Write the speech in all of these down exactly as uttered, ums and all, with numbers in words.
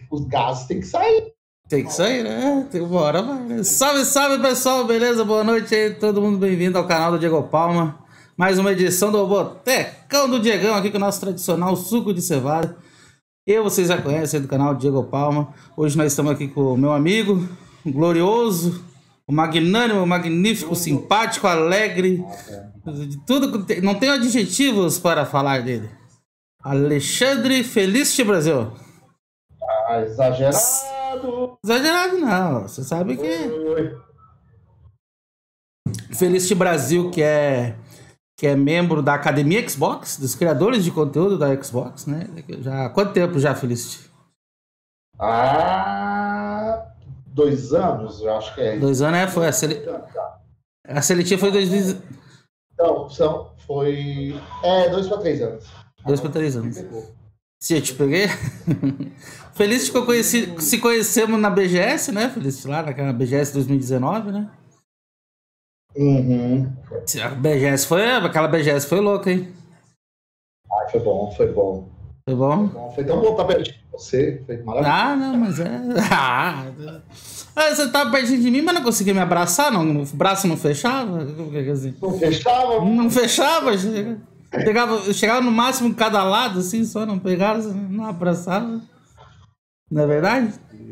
os gases têm que sair. Tem que sair, né? Bora, vai. Salve, salve, pessoal, beleza? Boa noite aí, todo mundo bem-vindo ao canal do Diego Palma. Mais uma edição do Botecão do Diegão, aqui com o nosso tradicional suco de cevada. Eu, vocês já conhecem do canal Diego Palma. Hoje nós estamos aqui com o meu amigo, o glorioso, o magnânimo, o magnífico, o simpático, alegre, de tudo, não tem adjetivos para falar dele. Alexandre Feliz Brasil. Ah, exagerado. Exagerado não, você sabe que... Oi. Feliz Brasil, que é... que é membro da Academia Xbox, dos criadores de conteúdo da Xbox, né? Já, há quanto tempo já, Felicity? Ah, dois anos, eu acho que é. Dois anos, é, foi. A, sele... a seletiva foi dois mil... Não, são, foi... É, dois para três anos. Dois para três anos. Se eu te peguei? Felicity que eu conheci, se conhecemos na B G S, né, Felicity? Lá naquela B G S dois mil e dezenove, né? Uhum. A B G S foi... Aquela B G S foi louca, hein? Ah, foi bom, foi bom. Foi bom? Foi, bom. Foi tão bom estar perto de você, foi maravilhoso. Ah, não, mas é... Ah, você tava pertinho de mim, mas não conseguia me abraçar, não? O braço não fechava? Não fechava? Não fechava. Chegava, chegava no máximo cada lado, assim, só não pegava, não abraçava. Não é verdade?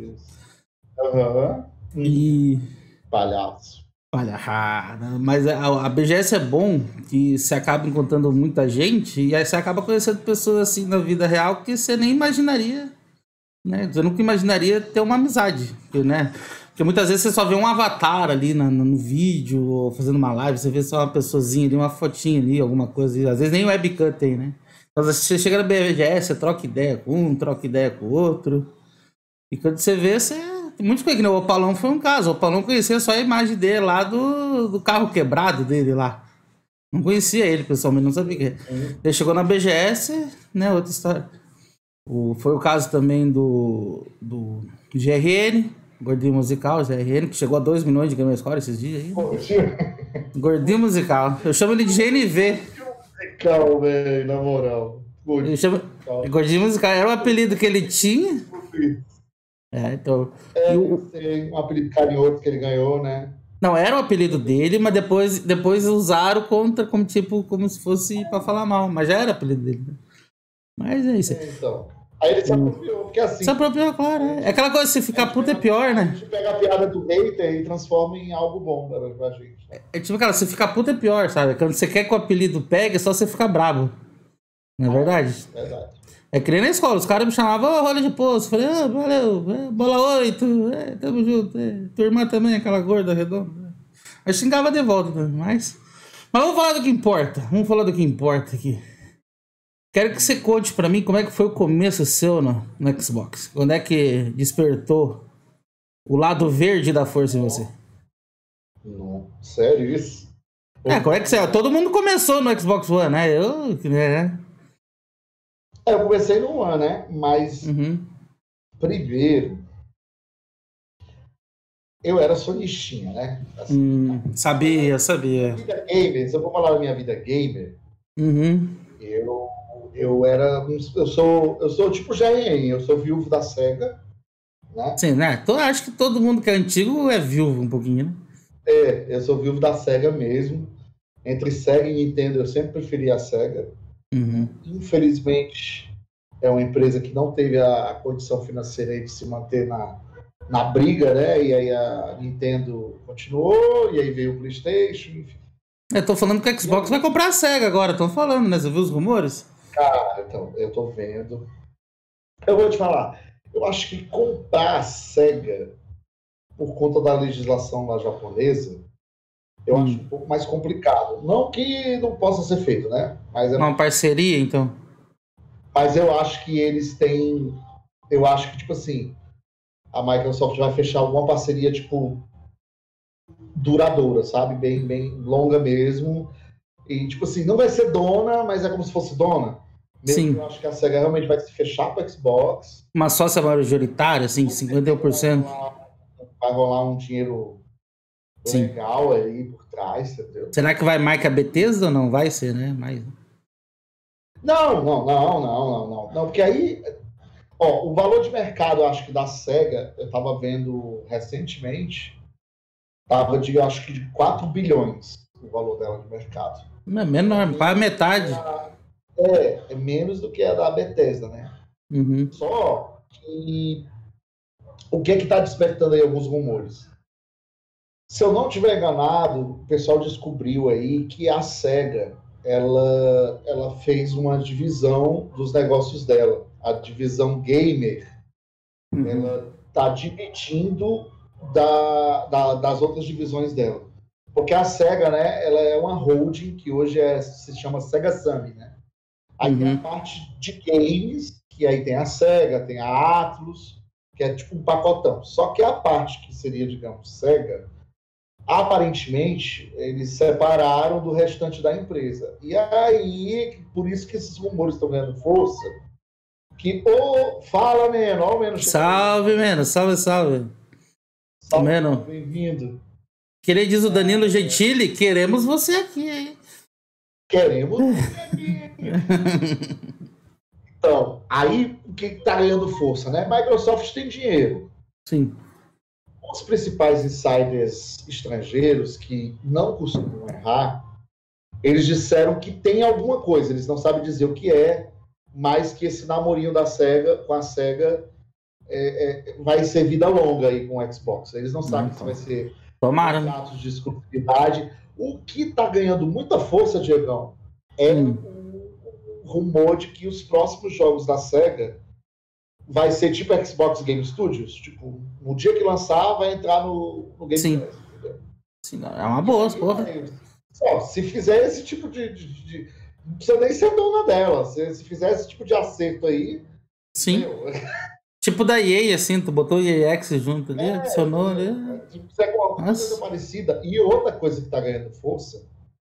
Aham. Uhum. E... Palhaço. Palhaçada. Mas a, a B G S é bom que você acaba encontrando muita gente e aí você acaba conhecendo pessoas assim na vida real que você nem imaginaria, né? Você nunca imaginaria ter uma amizade, porque, né? Porque muitas vezes você só vê um avatar ali no, no vídeo ou fazendo uma live, você vê só uma pessoazinha ali, uma fotinha ali, alguma coisa, às vezes nem webcam tem, né? Então você chega na B G S, você troca ideia com um, troca ideia com o outro e quando você vê, você... Tem muitas coisas que o Opalão foi um caso. O Opalão conhecia só a imagem dele lá do, do carro quebrado dele lá. Não conhecia ele pessoalmente, não sabia o que. Uhum. Ele chegou na B G S, né? Outra história. O, foi o caso também do, do G R N, Gordinho Musical, G R N, que chegou a dois milhões de gamerscore esses dias aí. Né? Gordinho Musical. Eu chamo ele de G N V. Musical, velho, na moral. Gordinho, chamo... Gordinho Musical era o apelido que ele tinha. É, então... É, o... um apelido carinhoso que ele ganhou, né? Não, era o apelido dele, mas depois, depois usaram contra como, tipo, como se fosse pra falar mal. Mas já era o apelido dele. Mas é isso. É, então. Aí ele se apropriou, porque assim... Se apropriou, claro. É, é aquela coisa, se ficar puta é pior, né? A gente pega a piada do hater e transforma em algo bom pra, pra gente. É, é tipo, cara, se ficar puta é pior, sabe? Quando você quer que o apelido pegue, é só você ficar bravo. Não é verdade? É verdade. É que nem na escola, os caras me chamavam, ô, oh, rola de poço. Eu falei, ah, valeu, é, bola oito, é, tamo junto. É, tua irmã também, aquela gorda redonda. Aí xingava de volta também, mas... Mas vamos falar do que importa, vamos falar do que importa aqui. Quero que você conte pra mim como é que foi o começo seu no, no Xbox. Quando é que despertou o lado verde da força em você? Não, sério isso? É, como é que você... Todo mundo começou no Xbox One, né? Eu... né? É, eu comecei no One, né? Mas uhum. Primeiro eu era sonistinha, né? Assim, hum, sabia, sabia. Vida gamer, se eu for falar da minha vida gamer, uhum. eu, eu era. Eu sou, eu sou tipo G R N, eu sou viúvo da SEGA, né? Sim, né? Eu acho que todo mundo que é antigo é viúvo um pouquinho, né? É, eu sou viúvo da SEGA mesmo. Entre SEGA e Nintendo, eu sempre preferi a SEGA. Uhum. Infelizmente, é uma empresa que não teve a, a condição financeira de se manter na, na briga, né? E aí a Nintendo continuou, e aí veio o PlayStation, enfim. Eu tô falando que o Xbox vai comprar a SEGA agora, estão falando, né? Você viu os rumores? Cara, então, eu tô vendo. Eu vou te falar, eu acho que comprar a SEGA por conta da legislação lá japonesa, eu hum. acho um pouco mais complicado. Não que não possa ser feito, né? Mas é... Uma parceria, então? Mas eu acho que eles têm... Eu acho que, tipo assim, a Microsoft vai fechar alguma parceria, tipo, duradoura, sabe? Bem, bem longa mesmo. E, tipo assim, não vai ser dona, mas é como se fosse dona. Mesmo Sim. Eu acho que a SEGA realmente vai se fechar para o Xbox. Uma sócia majoritária, assim, cinquenta e um por cento? Vai rolar, vai rolar um dinheiro Sim. legal aí por trás, entendeu? Será que vai mais que a Bethesda ou não? Vai ser, né? Mais... Não, não, não, não, não, não. Não, porque aí Ó, o valor de mercado, acho que da SEGA, eu estava vendo recentemente, estava de, acho que de quatro bilhões o valor dela de mercado. Não é menor, quase metade. É, é menos do que a da Bethesda, né? Uhum. Só que o que é que está despertando aí alguns rumores? Se eu não estiver enganado, o pessoal descobriu aí que a SEGA ela, ela fez uma divisão dos negócios dela. A divisão gamer, Uhum. ela está dividindo da, da, das outras divisões dela. Porque a SEGA, né, ela é uma holding que hoje é, se chama Sega Sammy, né? Aí uhum. tem a parte de games, que aí tem a SEGA, tem a Atlus, que é tipo um pacotão. Só que a parte que seria, digamos, SEGA, aparentemente, eles separaram do restante da empresa. E aí, por isso que esses rumores estão ganhando força, que, ô, oh, fala, Meno, ó o Meno. Salve, Meno, salve, salve. Salve, Meno. Bem-vindo. Que nem diz o Danilo Gentili, queremos você aqui, hein? Queremos você aqui. Então, aí, o que está ganhando força, né? Microsoft tem dinheiro. Sim. Os principais insiders estrangeiros, que não costumam errar, eles disseram que tem alguma coisa, eles não sabem dizer o que é, mas que esse namorinho da SEGA com a SEGA é, é, vai ser vida longa aí com o Xbox. Eles não sabem não, se vai ser contratos de exclusividade. O que está ganhando muita força, Diegão, é hum. o rumor de que os próximos jogos da SEGA vai ser tipo Xbox Game Studios. Tipo, no dia que lançar, vai entrar no, no Game Sim. Pass. Sim, é uma boa, aí, porra. Só, se fizer esse tipo de, de, de... Não precisa nem ser dona dela. Se, se fizer esse tipo de acerto aí... Sim. Meu... Tipo da E A, assim, tu botou o E A X junto ali, é, adicionou ali. É, se fizer com alguma coisa parecida. E outra coisa que tá ganhando força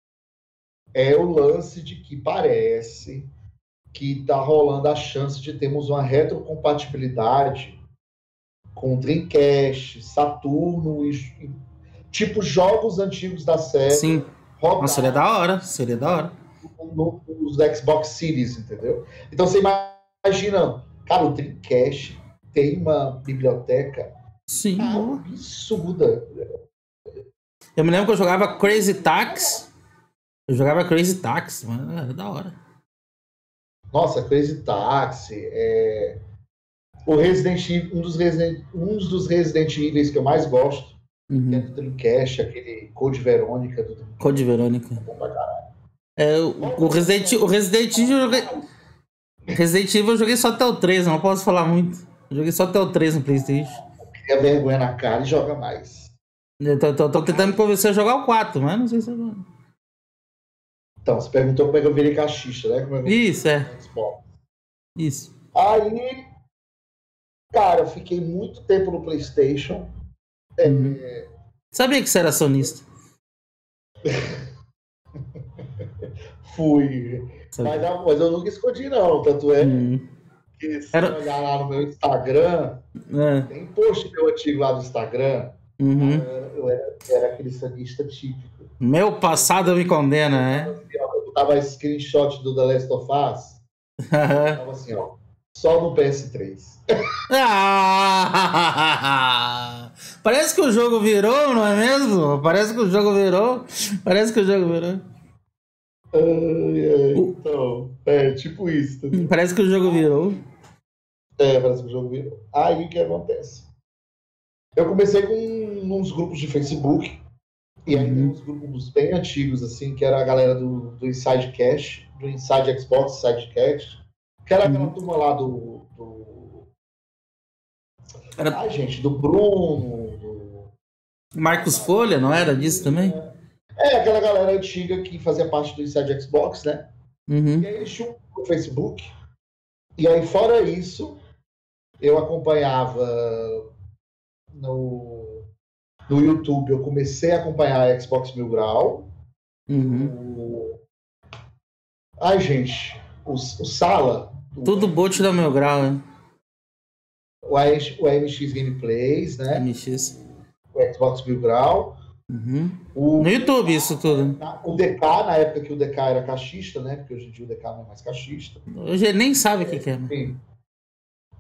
é o lance de que parece que tá rolando a chance de termos uma retrocompatibilidade com Dreamcast, Saturno e tipo jogos antigos da série. Sim. Nossa, seria da hora, seria da hora. Nos Xbox Series, entendeu? Então você imagina, cara, o Dreamcast tem uma biblioteca Sim, absurda. Eu me lembro que eu jogava Crazy Taxi. Eu jogava Crazy Taxi, mano, era da hora. Nossa, Crazy Taxi, é... o Resident Evil, um dos Resident, um dos Resident Evil que eu mais gosto, uhum. que é do Dreamcast, aquele Code Verônica do Dreamcast. Code Verônica. É, o, o Resident, o Resident Evil eu joguei. Resident Evil eu joguei só até o três, não posso falar muito. Eu joguei só até o três no PlayStation. Cria vergonha na cara e joga mais. Eu tô, tô, tô tentando me convencer a jogar o quatro, mas não sei se eu... Então, você perguntou como é que eu virei cachista, né? Como é que eu Isso, é. Isso. Aí, cara, eu fiquei muito tempo no PlayStation. Uhum. É... Sabia que você era sonista? Fui. Mas, mas eu nunca escondi, não. Tanto é uhum. que se era... olhar lá no meu Instagram, é. tem post meu antigo lá do Instagram. Uhum. Eu, era, eu era aquele sonista típico. Meu passado me condena, né? Eu tava screenshot do The Last of Us. Tava assim, ó. Só no P S três. Ah, parece que o jogo virou, não é mesmo? Parece que o jogo virou. Parece que o jogo virou. Ai, ai, então, é tipo isso. Entendeu? Parece que o jogo virou. É, parece que o jogo virou. Aí o que acontece? Eu comecei com uns grupos de Facebook. E aí uhum. tem uns grupos bem antigos, assim, que era a galera do, do Inside Cash, do Inside Xbox, Inside Cash, que era aquela uhum. turma lá do... do... Era... Ai, gente, do Bruno... Do... Marcos Folha, não era disso também? É, aquela galera antiga que fazia parte do Inside Xbox, né? Uhum. E aí eles tinham o Facebook. E aí, fora isso, eu acompanhava no... No YouTube, eu comecei a acompanhar a Xbox Mil Grau. Uhum. O... Ai, gente, o, o Sala. Tudo bot da Mil Grau, né? O, a, o M X Gameplays, né? M X. O Xbox Mil Grau. Uhum. O, no YouTube, isso tudo. O D K, na época que o D K era cachista, né? Porque hoje em dia o D K não é mais cachista. Hoje ele nem sabe o é, que, que é. Né?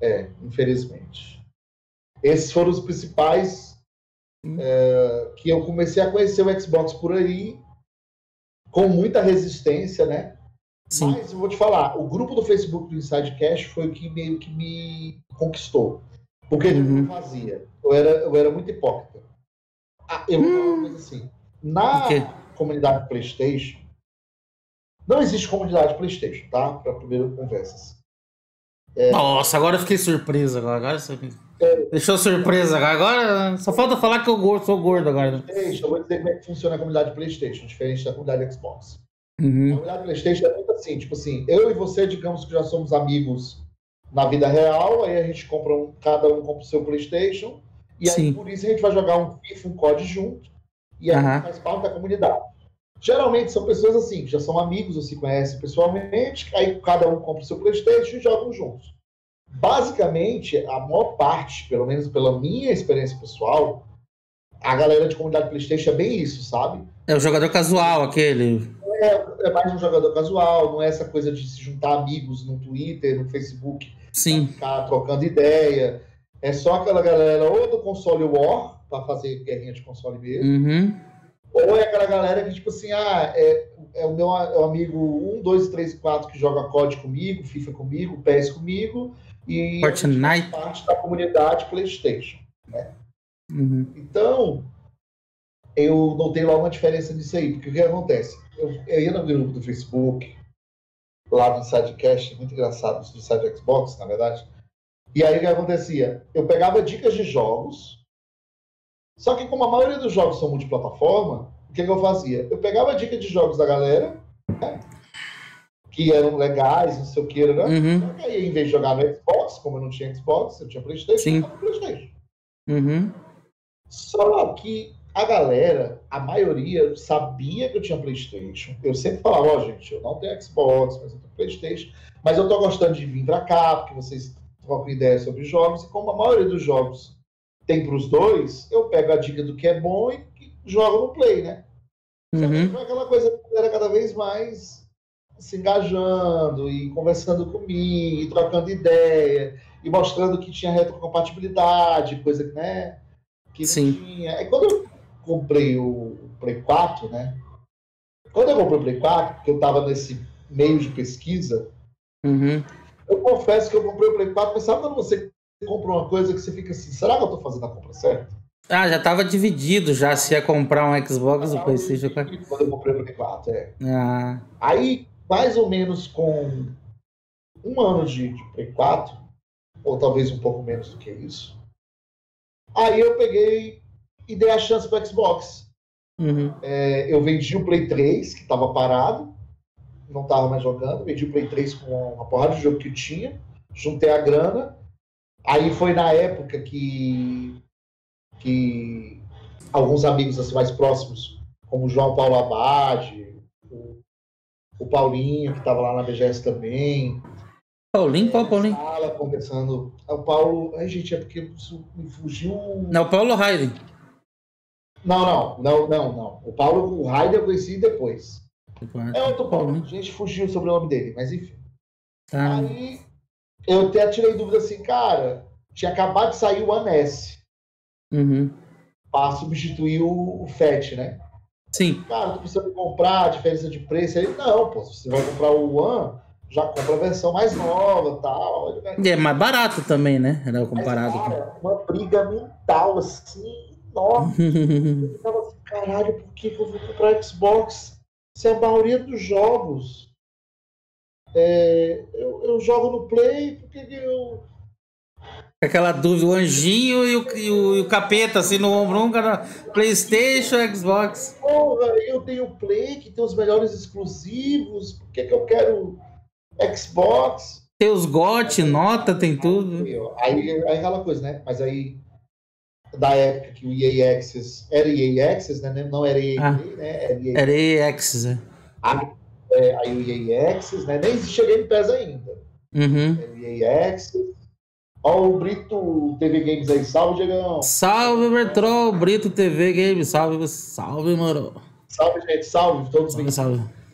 É, infelizmente. Esses foram os principais hum. é, que eu comecei a conhecer o Xbox por aí, com muita resistência, né? Sim. Mas eu vou te falar, o grupo do Facebook do Inside Cash foi o que meio que me conquistou. Porque uhum. eu não fazia. Eu era, eu era muito hipócrita. Ah, eu vou hum. falar uma coisa assim. Na comunidade PlayStation, não existe comunidade PlayStation, tá? Para a primeira conversa. É... Nossa, agora eu fiquei surpreso. Agora, agora você... é... Deixou surpresa. Agora só falta falar que eu gordo, sou gordo agora. Eu vou dizer como é que funciona a comunidade PlayStation, diferente da comunidade Xbox. Uhum. A comunidade PlayStation é muito assim, tipo assim, eu e você, digamos que já somos amigos na vida real, aí a gente compra um, cada um compra o seu PlayStation, e aí Sim. por isso a gente vai jogar um FIFA, um C O D junto, e aí uhum. a gente faz parte da comunidade. Geralmente são pessoas assim, que já são amigos ou se conhecem pessoalmente, aí cada um compra o seu PlayStation e jogam juntos. Basicamente, a maior parte, pelo menos pela minha experiência pessoal, a galera de comunidade PlayStation é bem isso, sabe? É o jogador casual, aquele... É, é mais um jogador casual, não é essa coisa de se juntar amigos no Twitter, no Facebook, Sim. ficar trocando ideia. É só aquela galera ou do console war, para fazer guerrinha de console mesmo, uhum. ou é aquela galera que, tipo assim, ah, é, é o meu é o amigo um, dois, três, quatro que joga C O D comigo, FIFA comigo, P E S comigo, e Fortnite. faz parte da comunidade PlayStation, né? Uhum. Então, eu notei lá uma diferença nisso aí, porque o que acontece? Eu, eu ia no grupo do Facebook, lá do Insidecast, muito engraçado, do Inside Xbox, na verdade, e aí o que acontecia? Eu pegava dicas de jogos, só que como a maioria dos jogos são multiplataforma, o que, que eu fazia? Eu pegava dicas de jogos da galera, né, que eram legais, não sei o que, né? Uhum. Só que aí, em vez de jogar no Xbox, como eu não tinha Xbox, eu tinha PlayStation, Sim. eu jogava no PlayStation. Uhum. Só que a galera, a maioria, sabia que eu tinha PlayStation. Eu sempre falava, ó, oh, gente, eu não tenho Xbox, mas eu tenho PlayStation. Mas eu tô gostando de vir pra cá, porque vocês trocam ideia sobre jogos. E como a maioria dos jogos tem pros dois, eu pego a dica do que é bom e jogo no Play, né? Uhum. Foi aquela coisa que era cada vez mais se engajando e conversando comigo, e trocando ideia, e mostrando que tinha retrocompatibilidade, coisa que, né, que não Sim. tinha. Aí quando eu comprei o Play quatro, né? Quando eu comprei o Play quatro, porque eu estava nesse meio de pesquisa, uhum. eu confesso que eu comprei o Play quatro, mas sabe quando você compra uma coisa que você fica assim, será que eu estou fazendo a compra certa? Ah, já estava dividido já, se ia comprar um Xbox ou PlayStation quatro. Quando eu comprei o Play quatro, é. Ah. Aí, mais ou menos com um ano de, de Play quatro, ou talvez um pouco menos do que isso, aí eu peguei e dei a chance para o Xbox. Uhum. É, eu vendi o Play três, que estava parado, não estava mais jogando, vendi o Play três com uma porrada de jogo que tinha, juntei a grana, aí foi na época que, que alguns amigos assim, mais próximos, como o João Paulo Abade, o, o Paulinho, que estava lá na B G S também. Paulinho? Qual Paulinho? Sala, conversando. O Paulo... Ai, gente, é porque isso me fugiu... Não, o Paulo Raiden. Não, não, não, não, não. O Paulo, o Raiden eu conheci depois. É outro Paulo. A gente fugiu sobre o nome dele, mas enfim. Tá. Aí eu até tirei dúvida assim, cara, tinha acabado de sair o One S. Uhum. Para substituir o, o Fat, né? Sim. Cara, tu precisa comprar a diferença de preço. Ele, não, pô, se você vai comprar o One, já compra a versão mais nova e tal. E é mais barato também, né? Era comparado. Mas, cara, com... uma briga mental, assim, nossa. Eu tava assim, caralho, por que, que eu vou comprar Xbox? Se a maioria dos jogos é, eu, eu jogo no Play, por que, que eu... Aquela dúvida, o anjinho e o, e o, e o capeta, assim, no ombro, um cara, PlayStation, Xbox. Porra, eu tenho o Play, que tem os melhores exclusivos, por que, que eu quero Xbox? Tem os G O T, nota, tem tudo. Aí, aí, aí aquela coisa, né? Mas aí, da época que o E A Access era E A Access, né? Não era E A, ah, né? Era E A, era E A Access, é. Aí, é, aí o E A Access, né? Nem existia Game Pass ainda. Uhum. Era o E A Access. Ó, o Brito T V Games aí, salve, Diegão. Salve, Metrô, Brito T V Games, salve, salve, mano. Salve, gente, salve, todos salve, salve.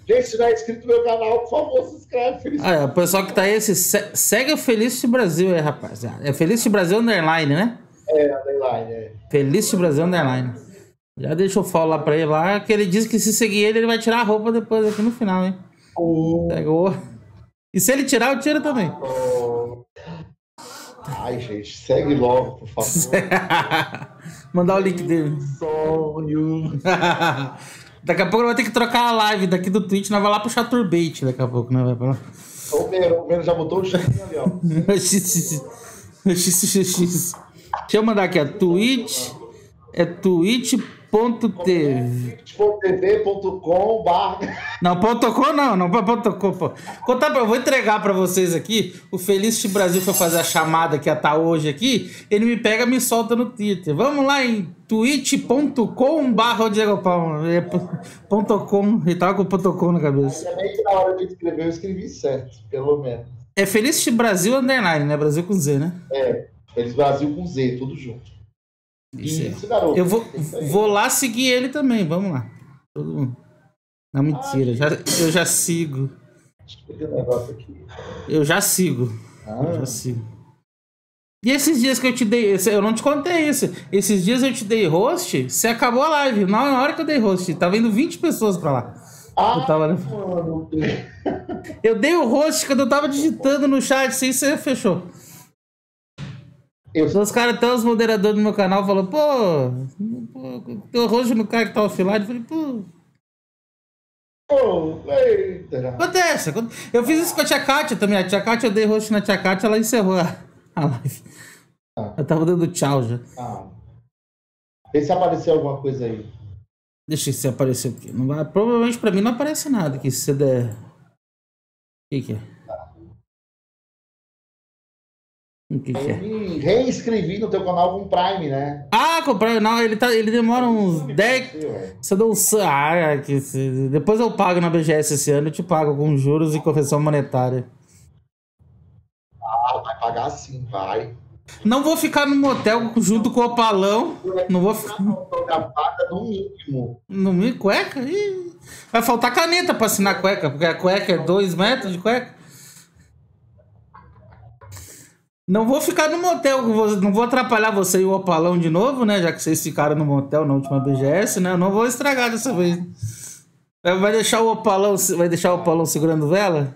Gente, se não é inscrito no meu canal, por favor, se inscreve. Feliz Ah, o pessoal que tá aí, esse, segue o Feliz Brasil aí, rapaziada. É Feliz Brasil Underline, né? É, underline, é. Feliz Brasil Underline. Já deixa eu follow lá pra ele lá, que ele diz que se seguir ele, ele vai tirar a roupa depois aqui no final, hein? Oh. Pegou. E se ele tirar, eu tiro também. Oh. Ai, gente, segue logo, por favor. Mandar o link dele. Sonho. Daqui a pouco nós vamos ter que trocar a live daqui do Twitch, nós vamos lá pro Chaturbate daqui a pouco, né? Vai pra lá. O Mero, o Mero já botou o X ali, ó. X, X, X, X. Deixa eu mandar aqui, ó. Twitch. É twitch ponto tv. twitch ponto tv ponto com barra. Não, ponto .com não, não, ponto .com, pô. Contar pra, eu vou entregar pra vocês aqui. O Feliz Brasil foi fazer a chamada que ia estar hoje aqui. Ele me pega e me solta no Twitter. Vamos lá em twitch ponto com barra Diego Palma. É, ponto .com, ele tava com ponto .com na cabeça. Ainda bem que na hora de escrever eu escrevi certo, pelo menos. É Feliz Brasil Underline, né? Brasil com Z, né? É, Feliz Brasil com Z, tudo junto. Isso, Isso, garoto. Eu vou, vou lá seguir ele também, vamos lá. Todo mundo. Não, mentira, já, eu já sigo. Deixa eu ver um negócio aqui. Eu já sigo. Ah. Eu já sigo. E esses dias que eu te dei, eu não te contei isso. Esses dias eu te dei host, você acabou a live. Na hora que eu dei host, tava indo vinte pessoas pra lá. Ah, eu, tava... mano. eu dei o host quando eu tava digitando no chat, sem você fechou. Eu... Então, os caras, até os moderadores do meu canal falaram, pô, pô teu host no cara que tá offline. Eu falei, pô. Oh, eita. Acontece, acontece. Eu fiz isso com a tia Kátia também. A tia Kátia, eu dei host na tia Kátia, ela encerrou a, a live. Ah. Eu tava dando tchau já. Ah. Vê se apareceu alguma coisa aí. Deixa eu ver se apareceu aqui. Não vai... Provavelmente pra mim não aparece nada aqui, se você der. O que que é? O que, que é? Me reinscrevi no teu canal com Prime, né? Ah, com Prime, não, ele, tá, ele demora uns dez. Você deu um. Ah, que se... Depois eu pago na B G S esse ano, eu te pago com juros e correção monetária. Ah, vai pagar sim, vai. Não vou ficar no motel junto com o Opalão. Não vou ficar. Paga no mínimo. No mínimo, cueca? Ih. Vai faltar caneta pra assinar cueca, porque a cueca é dois metros de cueca. Não vou ficar no motel, não vou atrapalhar você e o Opalão de novo, né? Já que vocês ficaram no motel na última B G S, né? Eu não vou estragar dessa vez. Vai deixar o Opalão, vai deixar o Opalão segurando vela?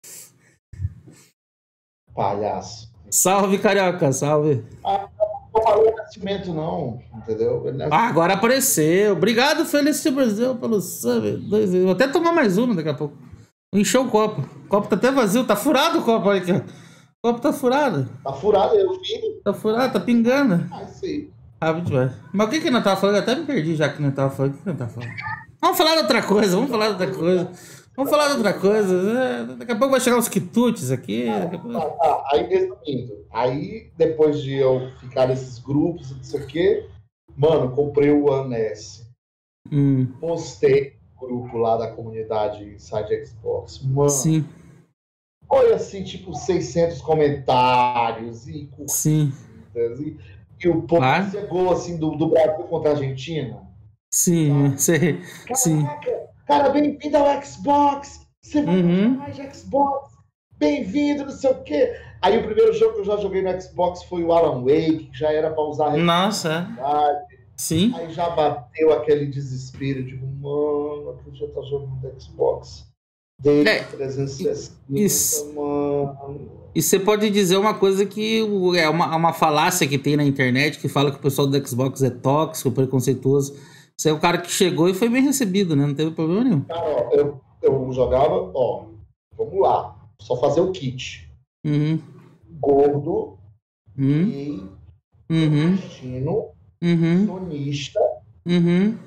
Palhaço. Salve, Carioca, salve. Ah, não falou nascimento não, entendeu? Ah, agora apareceu. Obrigado, Feliz Brasil, pelo sub. Vou até tomar mais uma daqui a pouco. Encheu o copo. O copo tá até vazio, tá furado o copo, olha aqui, ó. O copo tá furado. Tá furado, eu vi. Tá furado, tá pingando. Ah, sim. Ah, vai. Mas o que que não tava falando? Eu até me perdi já que não tava falando. O que que não tava falando? Vamos falar de outra coisa, vamos falar de outra coisa. Vamos falar de outra coisa. É, daqui a pouco vai chegar uns quitutes aqui. Daqui a pouco... ah, ah, aí, resumindo. Aí, depois de eu ficar nesses grupos, não sei o quê, mano, comprei o One S. Hum. Postei no grupo lá da comunidade Inside Xbox. Mano. Sim. Olha assim, tipo, seiscentos comentários e curtidas. Sim. E, e o povo ah. chegou, assim, do, do Brasil contra a Argentina. Sim, tá? Sei. Caraca, sim. Cara, bem-vindo ao Xbox. Você vai uhum. mais de Xbox. Bem-vindo, não sei o quê. Aí o primeiro jogo que eu já joguei no Xbox foi o Alan Wake, que já era pra usar... Nossa. Sim. Aí já bateu aquele desespero, tipo, mano, que já tá jogando no Xbox. Desde é, trezentos e sessenta, isso, mano. E você pode dizer uma coisa que é uma, uma falácia que tem na internet, que fala que o pessoal do Xbox é tóxico, preconceituoso. Você é o cara que chegou e foi bem recebido, né? Não teve problema nenhum. Cara, ó, eu, eu jogava, ó, vamos lá, só fazer o kit. Uhum. Gordo, uhum. gay, uhum. destino, uhum. sonista, uhum.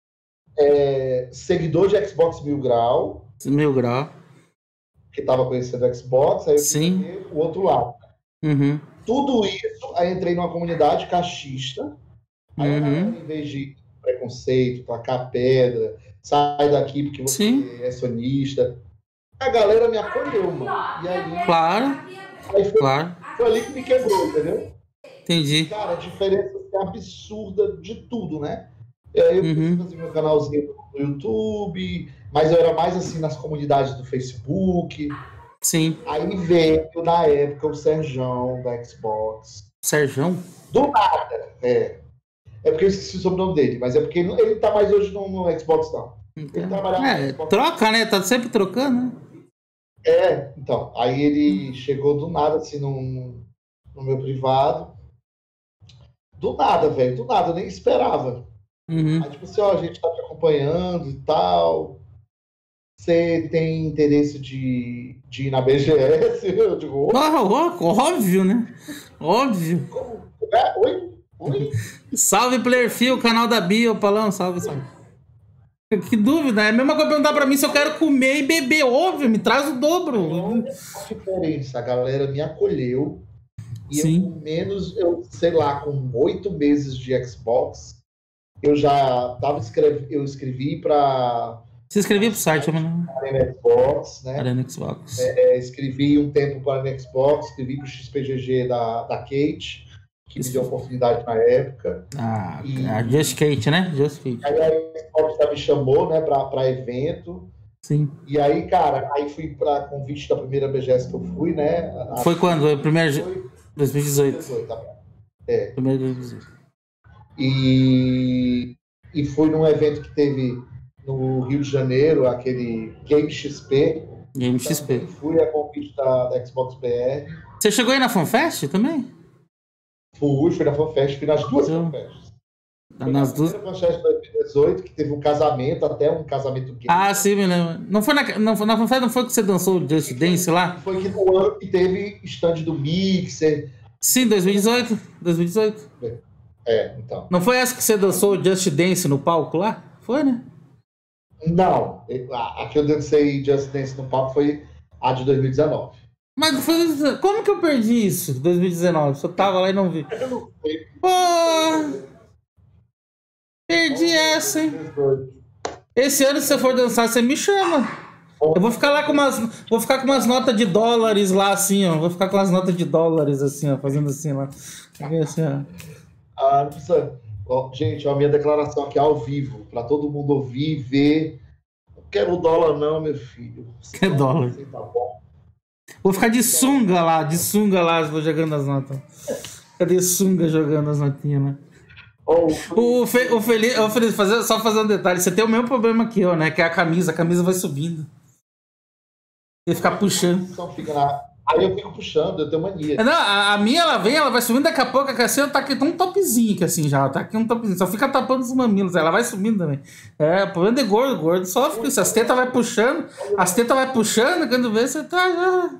é, seguidor de Xbox Mil Grau, Mil Grau, que tava conhecendo o Xbox, aí eu Sim. o outro lado. Uhum. Tudo isso, aí entrei numa comunidade cachista, aí uhum. eu, em vez de preconceito, tacar pedra, sai daqui porque você Sim. é sonista, a galera me acolheu, mano. E aí, claro, aí foi, claro. foi ali que me quebrou, entendeu? Entendi. Cara, a diferença é absurda de tudo, né? E aí eu Uhum. fiz meu canalzinho no YouTube, mas eu era mais assim nas comunidades do Facebook. Sim. Aí veio, na época, o Serjão da Xbox. Serjão? Do nada, é. É porque eu esqueci o sobrenome dele, mas é porque ele não tá mais hoje no, no Xbox, não. Ele trabalhava É, no Xbox. troca, né? Tá sempre trocando, né? É, então. Aí ele chegou do nada, assim, no, no meu privado. Do nada, velho, do nada, eu nem esperava. Uhum. Aí, tipo assim, ó, a gente tá te acompanhando e tal. Você tem interesse de, de ir na B G S? Eu digo, Oh, oh, óbvio, né? Óbvio. como? É, oi? Oi? Salve, Playerfield, canal da Bio, Paulão, salve, salve. Que dúvida, é a mesma coisa perguntar pra mim se eu quero comer e beber, óbvio, me traz o dobro. Olha a diferença, a galera me acolheu. E eu, Sim. com menos, eu sei lá, com oito meses de Xbox, eu já tava escrevi, eu escrevi para Se inscrevi pro site, mano. Arena Xbox, né? Arena Xbox. É, escrevi um tempo para a Arena Xbox, escrevi para o X P G G da, da Kate, que me deu oportunidade na época. Ah, E- a Just Kate, né? Just Kate. Aí a Xbox já me chamou, né, para evento. Sim. E aí, cara, aí fui para convite da primeira B G S que eu fui, né? A- Foi quando? Foi primeiro. Foi dois mil e dezoito. dezoito, tá bom. Primeiro dois mil e dezoito. E, e fui num evento que teve no Rio de Janeiro, aquele Game X P. Game X P. Também fui a convite da, da Xbox B R. Você chegou aí na FanFest também? Fui, fui na FanFest, fui nas duas Eu- FanFests. Tá nas duas. A primeira FanFest de dois mil e dezoito, que teve um casamento, até um casamento gay. Ah, sim, me lembro. Não foi na, não, foi- na FanFest, não foi que você dançou o Just Dance lá? Foi que no ano que teve stand do Mixer. Sim, dois mil e dezoito. dois mil e dezoito. É, então. Não foi essa que você dançou o Just Dance no palco lá? Foi, né? Não, a a que eu dancei Just Dance no palco foi a de dois mil e dezenove. Mas foi, como que eu perdi isso? dois mil e dezenove. Só tava lá e não vi. Eu não sei. Pô! Perdi essa, hein? Esse ano, se você for dançar, você me chama. Eu vou ficar lá com umas. Vou ficar com umas notas de dólares lá, assim, ó. Vou ficar com umas notas de dólares, assim, ó, fazendo assim lá. Assim, ó. Ah, não precisa. Ó, gente, a minha declaração aqui ao vivo, para todo mundo ouvir e ver. Não quero dólar, não, meu filho. Que dólar? Assim, tá bom. Vou ficar de sunga lá, de sunga lá, vou jogando as notas. Cadê sunga jogando as notinhas, né? Oh, O, Fe, o Felipe, o Felipe fazer, só fazer um detalhe, você tem o mesmo problema que eu, né? Que é a camisa, a camisa vai subindo. Você ficar puxando. só fica na... Aí eu fico puxando, eu tenho mania. Não, a, a minha, ela vem, ela vai subindo, daqui a pouco, a Cassiana tá aqui, tá um topzinho aqui assim já, ela tá aqui um topzinho, só fica tapando os mamilos, ela vai subindo também. É, o problema de gordo, gordo sofre com isso, as tetas vai puxando, as tetas vai puxando, quando vê, você tá já...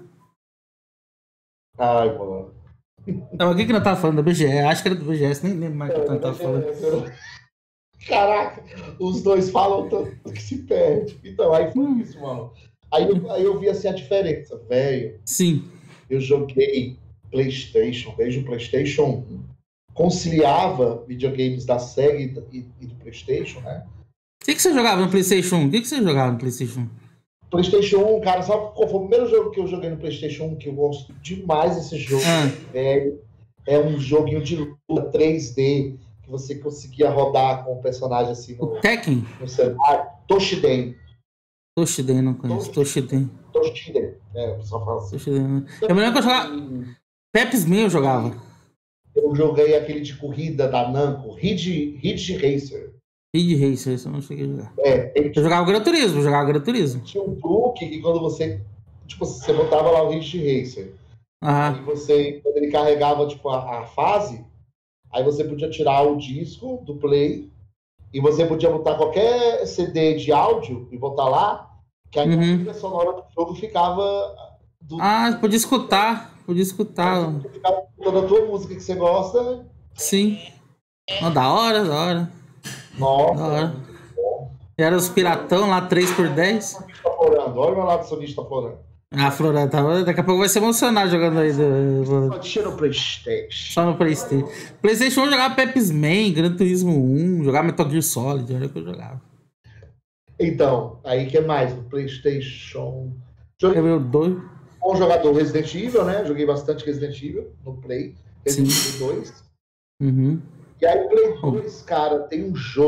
Ai, mano. Não, o que que nós tava falando da B G S? Acho que era do B G S, nem lembro mais o que nós tava falando. Caraca, os dois falam tanto que se perde. Então, aí foi isso, mano. Aí eu, aí eu vi assim a diferença, velho. Sim. Eu joguei PlayStation, desde o PlayStation um. Conciliava videogames da Sega e, e, e do PlayStation, né? O que que você jogava no PlayStation um? O que que você jogava no PlayStation um? PlayStation um, cara, sabe qual foi o primeiro jogo que eu joguei no PlayStation um que eu gosto demais desse jogo, Ah. velho? É um joguinho de luta três D que você conseguia rodar com o personagem assim no, O Tekken? no celular. Toshiden. Toshiden, não conheço. Toshiden. Toshiden. É, o pessoal fala assim. Toshiden. né? Eu me lembro que eu jogava... Pepsman eu jogava. Eu joguei aquele de corrida da Namco, Ridge, Ridge Racer. Ridge Racer, isso eu não cheguei a jogar. É, ele Eu jogava Gran Turismo, eu jogava Gran Turismo. tinha um truque que quando você, tipo, você botava lá o Ridge Racer, Aham. aí você, quando ele carregava, tipo, a, a fase, aí você podia tirar o disco do play e você podia botar qualquer C D de áudio e botar lá, que aí Uhum. a trilha sonora do jogo ficava do, Ah, podia escutar. Podia escutar. ficava toda a tua música que você gosta. Sim. Oh, da hora, da hora. Nossa, Da hora. muito bom. Era os piratão lá, três por dez. Tá florando. Olha o meu lado sonista florando. Ah, Floresta, tava- daqui a pouco vai se emocionar jogando aí. Do, Só tinha no PlayStation. só no Playstation. Playstation um eu jogava Pepsman, Gran Turismo um, jogava Metal Gear Solid, era o que eu jogava. Então, aí que mais? No PlayStation. Joguei Eu dois. bom jogador Resident Evil, né? Joguei bastante Resident Evil no Play. Resident Evil dois. Uhum. E aí, Play dois, cara, tem um jogo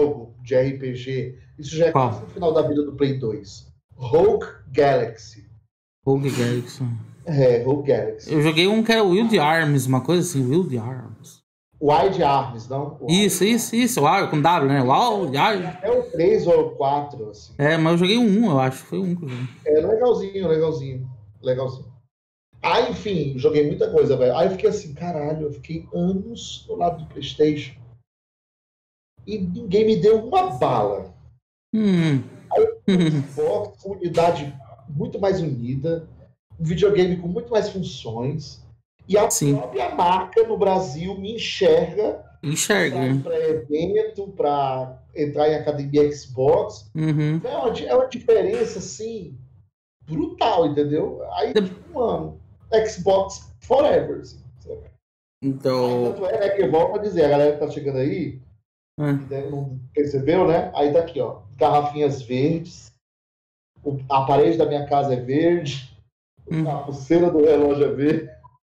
de R P G. Isso já é Qual? quase no final da vida do Play dois. Rogue Galaxy. Rogue Galaxy. É, Rogue Galaxy. Eu joguei um que era Wild Arms, uma coisa assim, Wild Arms. Wide Arms, não? Wide Isso, isso, isso. Uau, com W, né? Uau, Arms. É o três ou o quatro, assim. É, mas eu joguei um, eu acho. Foi um que eu joguei. É legalzinho, legalzinho. Legalzinho. Ah, enfim, joguei muita coisa, velho. Aí eu fiquei assim, caralho, eu fiquei anos do lado do PlayStation e ninguém me deu uma bala. Hum. Xbox, comunidade muito mais unida, um videogame com muito mais funções, e a Sim. própria marca no Brasil me enxerga Enxerga. para evento, para entrar em academia Xbox. Uhum. É, uma, é uma diferença assim brutal, entendeu? Aí, De... tipo, mano, Xbox forever. Assim, então. aí, tanto é, né, que eu volto a dizer, a galera que tá chegando aí, Hum. não percebeu, né? Aí tá aqui, ó, garrafinhas verdes, o, a parede da minha casa é verde, hum. a pulseira do relógio é verde.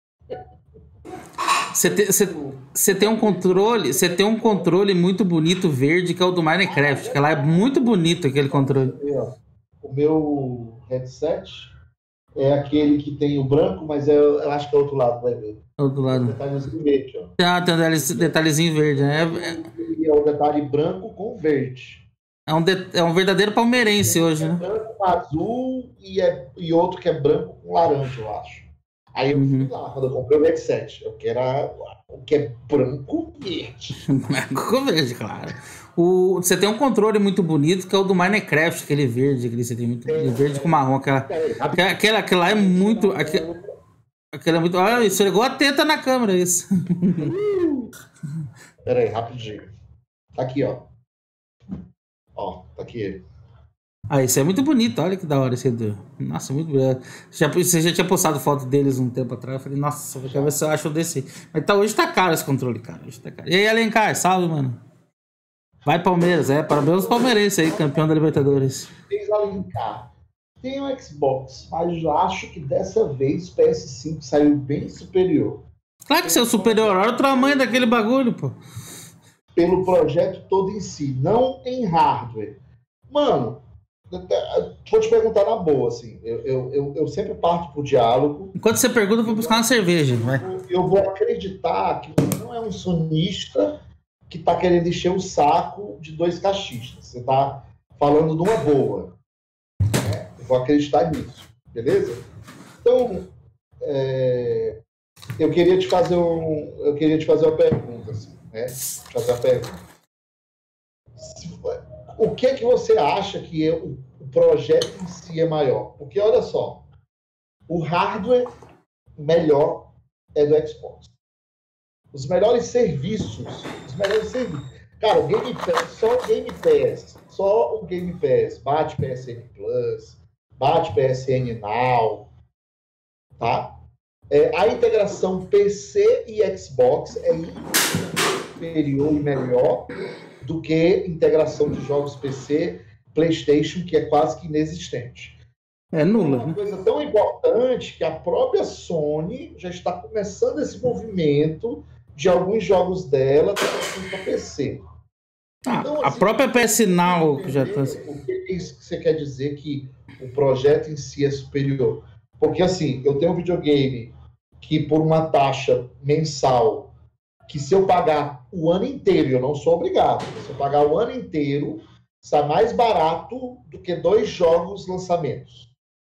Você te, você tem um controle, você tem um controle muito bonito verde que é o do Minecraft, que lá é muito bonito aquele controle. O meu headset é aquele que tem o branco, mas é, eu acho que é outro lado, vai ver. Outro lado. É o detalhezinho verde, ó. Ah, tem um detalhezinho verde, né? É o detalhe branco com verde. É um, de, é um verdadeiro palmeirense hoje, é né? Branco com azul e, é, e outro que é branco com laranja, eu acho. Aí eu fui lá, quando eu comprei o headset, eu quero o que é branco verde. Branco verde, claro. O, você tem um controle muito bonito, que é o do Minecraft, aquele verde, aquele você tem muito é, verde é, com marrom. Aquela, é, aquela, aquela, aquela é muito. Aquela, aquela é muito. Olha, isso chegou a teta na câmera, isso. Pera aí, rapidinho. Tá aqui, ó. Ó, tá aqui ele. Ah, isso é muito bonito, olha que da hora esse do. Nossa, muito bonito. Já, você já tinha postado foto deles um tempo atrás. Eu falei, nossa, vou ver se eu acho desse. Mas tá, hoje tá caro esse controle, cara. Hoje tá caro. E aí, Alencar, salve, mano. Vai Palmeiras, é. Parabéns aos palmeirenses aí, campeão da Libertadores. Fez Alencar. Tem o Xbox, mas eu acho que dessa vez o P S cinco saiu bem superior. Claro que seu superior, olha o tamanho daquele bagulho, pô. Pelo projeto todo em si, não em hardware. Mano, vou te perguntar na boa, assim. Eu, eu, eu, eu sempre parto pro diálogo. Enquanto você pergunta, eu vou buscar uma cerveja. Vai. Eu, eu vou acreditar que você não é um sonista que tá querendo encher o saco de dois cachistas. Você tá falando de uma boa. Né? Eu vou acreditar nisso, beleza? Então, é, eu queria te fazer um, eu queria te fazer uma pergunta, assim, né? Te fazer uma pergunta. Se, o que é que você acha que é o, o projeto em si é maior? Porque, olha só, o hardware melhor é do Xbox. Os melhores serviços, os melhores serviços. Cara, o Game Pass, só o Game Pass, só o Game Pass, bate P S N Plus, bate P S N Now, tá? É, a integração P C e Xbox é inferior e melhor do que integração de jogos P C, PlayStation, que é quase que inexistente. É nula. É uma coisa tão importante que a própria Sony já está começando esse movimento de alguns jogos dela para P C. Ah, então, assim, a própria P S Now que já tá... O que é isso que você quer dizer que o projeto em si é superior? Porque, assim, eu tenho um videogame que, por uma taxa mensal, que se eu pagar o ano inteiro, eu não sou obrigado, se eu pagar o ano inteiro, está mais barato do que dois jogos lançamentos.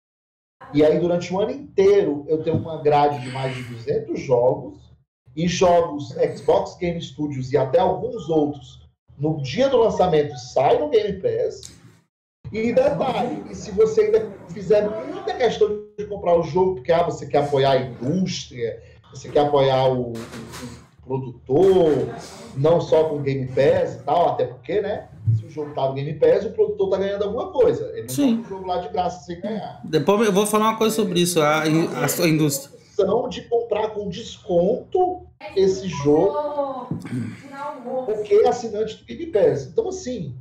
E aí, durante o ano inteiro, eu tenho uma grade de mais de duzentos jogos, e jogos Xbox Game Studios e até alguns outros, no dia do lançamento, saem no Game Pass. E detalhe, e se você ainda fizer muita questão de comprar o jogo, porque ah, você quer apoiar a indústria, você quer apoiar o, o, o produtor, não só com o Game Pass e tal, até porque, né, se o jogo tá no Game Pass, o produtor tá ganhando alguma coisa. Ele não Sim. tá no jogo lá de graça sem ganhar. Depois eu vou falar uma coisa sobre isso, a, a, a indústria. De comprar com desconto esse jogo, porque é assinante do Game Pass. Então, assim,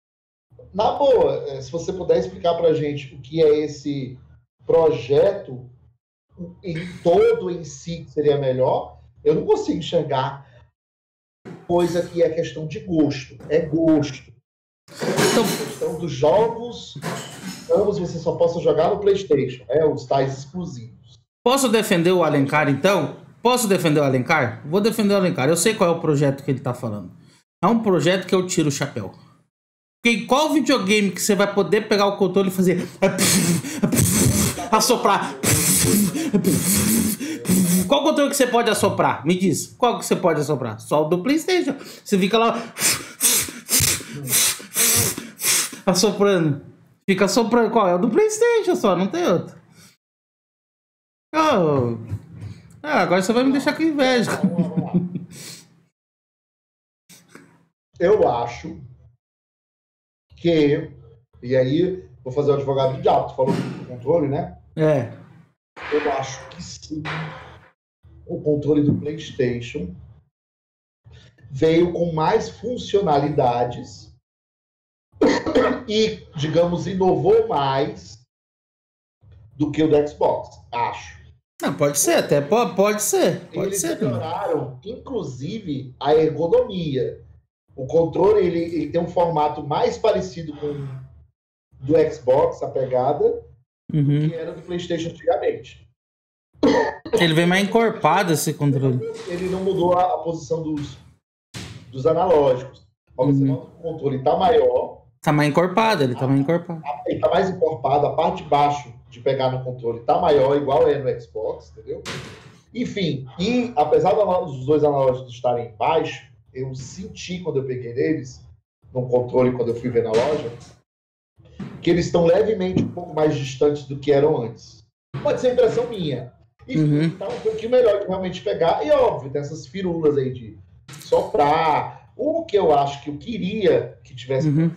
na boa, se você puder explicar pra gente o que é esse projeto em todo em si que seria melhor, eu não consigo enxergar coisa que é questão de gosto. É gosto. Então, a questão dos jogos, ambos você só possa jogar no PlayStation, né? Os tais exclusivos. Posso defender o Alencar, então? Posso defender o Alencar? Vou defender o Alencar. Eu sei qual é o projeto que ele tá falando. É um projeto que eu tiro o chapéu. Porque em qual videogame que você vai poder pegar o controle e fazer... assoprar? Qual controle que você pode assoprar? Me diz. Qual que você pode assoprar? Só o do PlayStation. Você fica lá... assoprando. Fica assoprando. Qual? É o do PlayStation só, não tem outro. Oh. Ah, agora você vai me deixar com inveja. Eu acho que... E aí, vou fazer o advogado do diabo. Tu falou do controle, né? É. Eu acho que sim. O controle do PlayStation veio com mais funcionalidades e, digamos, inovou mais do que o do Xbox, acho. Não, pode ser, até pode, pode ser. Pode Eles ser. melhoraram, inclusive, a ergonomia. O controle ele, ele tem um formato mais parecido com o do Xbox, a pegada, uhum. que era do PlayStation antigamente. Ele vem mais encorpado, esse controle. Ele não mudou a, a posição dos, dos analógicos. Mas você nota que o controle está maior. Tá mais encorpado, ele tá mais encorpado. Ele está mais encorpado, a parte de baixo de pegar no controle está maior, igual é no Xbox, entendeu? Enfim, e apesar dos dois analógicos estarem baixos, eu senti quando eu peguei neles, no controle, quando eu fui ver na loja, que eles estão levemente um pouco mais distantes do que eram antes. Pode ser impressão minha. E uhum. tá um pouquinho melhor de realmente pegar. E óbvio, tem essas firulas aí de soprar. O que eu acho que eu queria que tivesse uhum.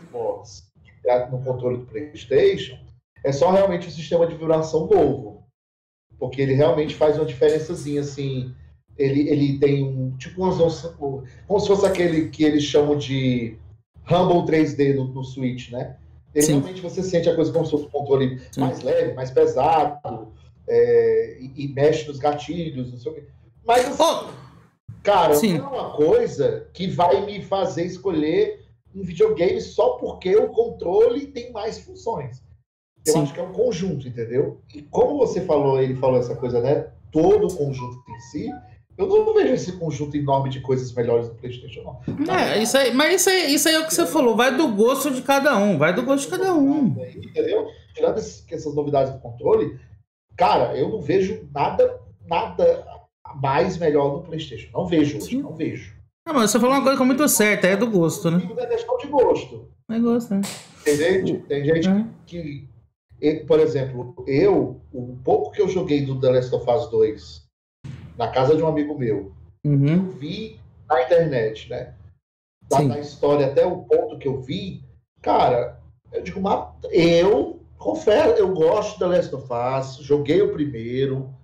no controle do PlayStation é só realmente um sistema de vibração novo. Porque ele realmente faz uma diferençazinha, assim. Ele, ele tem um... Tipo umas, como se fosse aquele que eles chamam de Rumble três D no, no Switch, né? E realmente você sente a coisa como se fosse um controle Sim. mais leve, mais pesado, é, e, e mexe nos gatilhos, não sei o quê. Mas, assim, oh. cara, Sim. não é uma coisa que vai me fazer escolher um videogame só porque o controle tem mais funções. Eu Sim. acho que é um conjunto, entendeu? E como você falou, ele falou essa coisa, né? Todo o conjunto em si, eu não vejo esse conjunto enorme de coisas melhores do PlayStation, não. É, isso aí, mas isso aí, isso aí é o que você falou, vai do gosto de cada um, vai do gosto de cada um. Entendeu? Tirando essas novidades do controle, cara, eu não vejo nada, nada mais melhor no PlayStation. Não vejo hoje, Sim. não vejo. Ah, mas você falou uma coisa que é muito certa, é do gosto, né? É questão de gosto. É gosto, né? Tem gente, tem gente é. que, por exemplo, eu, o pouco que eu joguei do The Last of Us dois na casa de um amigo meu, uhum. eu vi na internet, né? Da, da história até o ponto que eu vi, cara, eu digo, mas eu confesso, eu gosto da Last of Us, joguei o primeiro,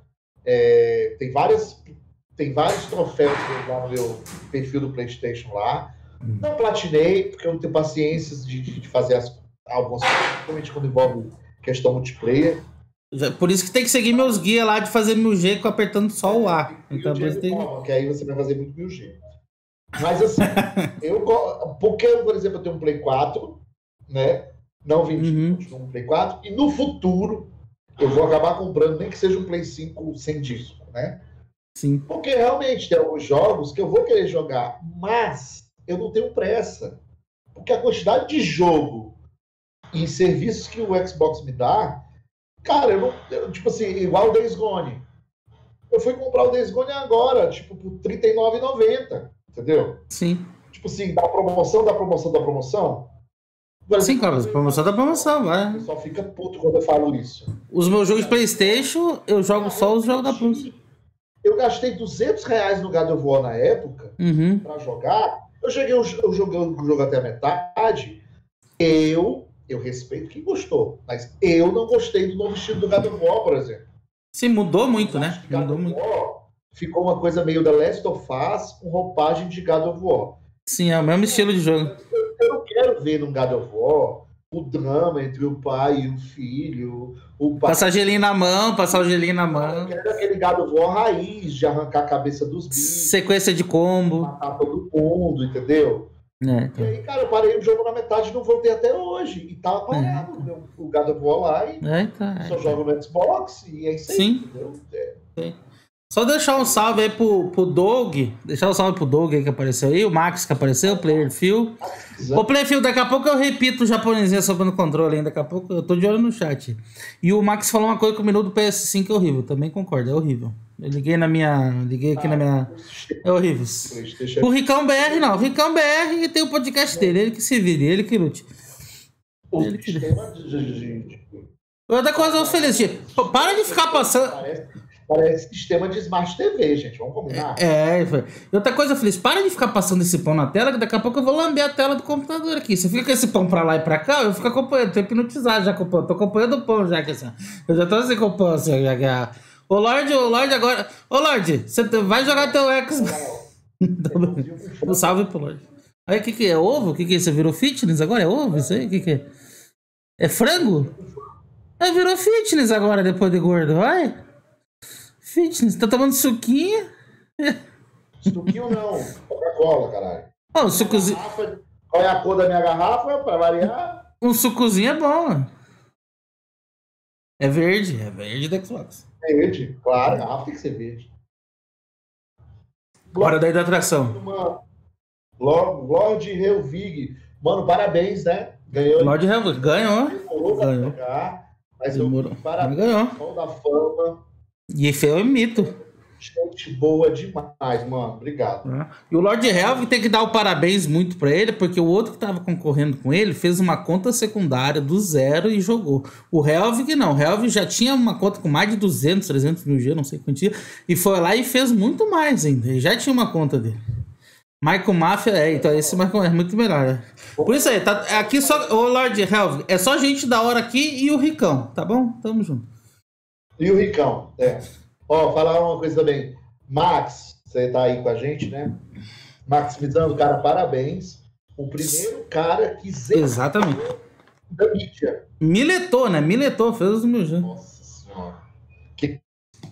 é, tem várias, tem vários troféus lá no meu perfil do PlayStation lá. Uhum. Não platinei, porque eu não tenho paciência de, de fazer as, algumas coisas, principalmente quando envolve questão multiplayer. Por isso que tem que seguir meus guias lá de fazer mil G apertando só o A. Então, tem... que aí você vai fazer muito mil G. Mas assim, eu, porque, por exemplo, eu tenho um Play quatro, né? Não vendi, uhum. continuo um Play quatro, e no futuro eu vou acabar comprando, nem que seja um Play cinco sem disco, né? Sim. Porque realmente tem alguns jogos que eu vou querer jogar, mas eu não tenho pressa. Porque a quantidade de jogo e serviços que o Xbox me dá, cara, eu não, eu, tipo assim, igual o Days Gone. Eu fui comprar o Days Gone agora, tipo, por trinta e nove reais e noventa centavos, entendeu? Sim. Tipo assim, da promoção, da promoção, da promoção. Exemplo, Sim, cara, promoção da promoção, vai. O pessoal fica puto quando eu falo isso. Os meus jogos de PlayStation, eu jogo ah, só os jogos da promoção. Eu gastei duzentos reais no God of War na época, uhum. pra jogar. Eu, cheguei, eu joguei o jogo até a metade. Eu... Eu respeito quem gostou, mas eu não gostei do novo estilo do God of War, por exemplo. Sim, mudou muito, né? God mudou of muito. War ficou uma coisa meio The Last of Us com roupagem de God of War. Sim, é o mesmo estilo de jogo. Eu, eu não quero ver no God of War o drama entre o pai e o filho. O pai... Passar gelinho na mão, passar o gelinho na mão. Eu quero aquele God of War raiz de arrancar a cabeça dos bichos. Sequência de combo. Matar todo mundo, entendeu? É, então. E aí, cara, eu parei o jogo na metade e não voltei até hoje. E tava parado É. o God of War lá e É, tá, só é. jogo no Xbox e é isso aí, Sim. entendeu? É. Sim. Só deixar um salve aí pro, pro Doug. Deixar um salve pro Doug aí que apareceu aí. O Max que apareceu, o Player Phil. O Player Phil, daqui a pouco eu repito o japonesinho sobre o controle ainda. Daqui a pouco eu tô de olho no chat. E o Max falou uma coisa que o menu do P S cinco é horrível. Também concordo, é horrível. Eu liguei na minha. Liguei aqui ah, na minha. É horrível. O Ricão B R não. O Ricão B R tem o podcast dele. Ele que se vire, ele que lute. O ele que... sistema de. Outra coisa, eu feliz. Para de ficar passando. Parece, parece sistema de Smart T V, gente. Vamos combinar. É, é. Outra coisa, Feliz, para de ficar passando esse pão na tela, que daqui a pouco eu vou lamber a tela do computador aqui. Você fica com esse pão pra lá e pra cá, eu fico acompanhando, tô hipnotizado já com o pão. Tô acompanhando o pão já, que assim. Eu já tô assim com o pão, assim, já que a... Ô, Lorde, ô, Lorde, agora... Ô, Lorde, você vai jogar teu Xbox... Um salve pro Lorde. Aí, o que que é? Ovo? O que que é? Você virou fitness agora? É ovo isso aí? O que que é? É frango? É, virou fitness agora, depois de gordo, vai. Fitness, tá tomando suquinho? Suquinho não, Coca-Cola, caralho. Oh, um sucozinho... Qual é a cor da minha garrafa, pra variar? Um sucozinho é bom, mano. É verde, é verde do Xbox. É verde, claro, a garrafa tem que ser verde. Hora daí da atração. Lord Helvig, mano, parabéns, né? Ganhou. Lord Helvig, ganhou. Ganhou. Mas eu parabéns, ganhou. Da fama. E foi um mito. Gente boa demais, mano. Obrigado. É. E o Lord Helvig tem que dar o parabéns muito pra ele, porque o outro que tava concorrendo com ele fez uma conta secundária do zero e jogou. O Helvig não. O Helvig já tinha uma conta com mais de duzentos, trezentos mil G, não sei quanto tinha, e foi lá e fez muito mais ainda. Ele já tinha uma conta dele. Michael Mafia, é, então esse Michael é muito melhor. Né? Por isso aí, tá aqui só o Lord Helvig, é só gente da hora aqui e o Ricão, tá bom? Tamo junto. E o Ricão, é. Ó, falar uma coisa também. Max, você tá aí com a gente, né? Maximizando, cara, parabéns. O primeiro cara que zerou exatamente da mídia. Miletou, né? Miletou, fez os meus. Nossa senhora. Que...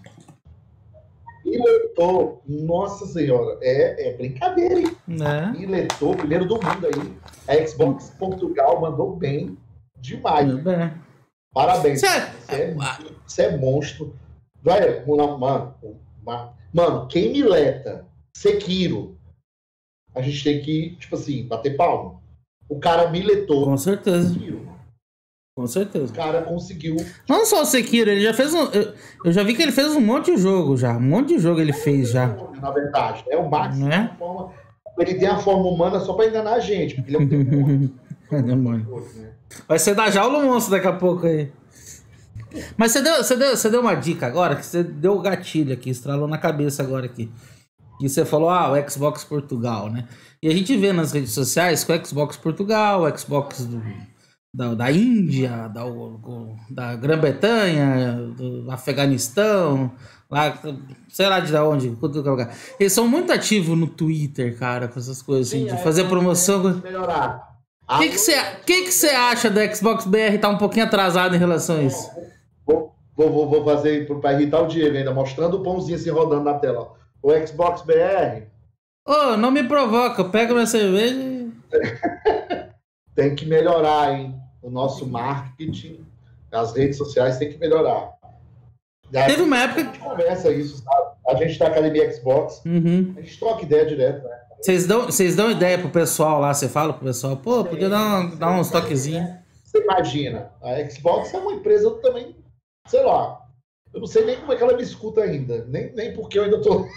Miletou, nossa senhora. É, é brincadeira, hein? É. Miletou, primeiro do mundo aí. A Xbox Portugal mandou bem demais. Bem. Parabéns. Cê... Você é, você é monstro. Vai, mano, mano, quem mileta Sekiro, a gente tem que, tipo assim, bater palma. O cara miletou. Com certeza. Sekiro. Com certeza. O cara conseguiu. Não só o Sekiro, ele já fez um. Eu, eu já vi que ele fez um monte de jogo já. Um monte de jogo ele fez já. Na verdade, é o Max. Né? Forma, ele tem a forma humana só pra enganar a gente. Porque ele é um demônio. É demônio. Vai ser da jaula o monstro daqui a pouco aí. Mas você deu, você, deu, você deu uma dica agora, que você deu o gatilho aqui, estralou na cabeça agora aqui. E você falou, ah, o Xbox Portugal, né? E a gente vê nas redes sociais que o Xbox Portugal, o Xbox do, da, da Índia, da, da Grã-Bretanha, do Afeganistão, lá, sei lá de onde, lugar. Eles são muito ativos no Twitter, cara, com essas coisas assim, sim, de fazer é, promoção. É melhorar. O que você que que que acha do Xbox B R tá um pouquinho atrasado em relação a isso? Vou, vou, vou fazer para irritar o Diego ainda, mostrando o pãozinho assim rodando na tela. O Xbox B R. Ô, oh, não me provoca, pega minha cerveja e... Tem que melhorar, hein? O nosso marketing, as redes sociais tem que melhorar. Aí, teve uma época. A gente conversa isso, sabe? A gente tá na Academia Xbox, uhum. A gente troca ideia direto, né? Vocês dão, vocês dão ideia pro pessoal lá, você fala pro pessoal, pô, sim, podia dar, uma, dar uns toquezinhos. Você imagina, a Xbox é uma empresa também, sei lá, eu não sei nem como é que ela me escuta ainda, nem, nem porque eu ainda tô...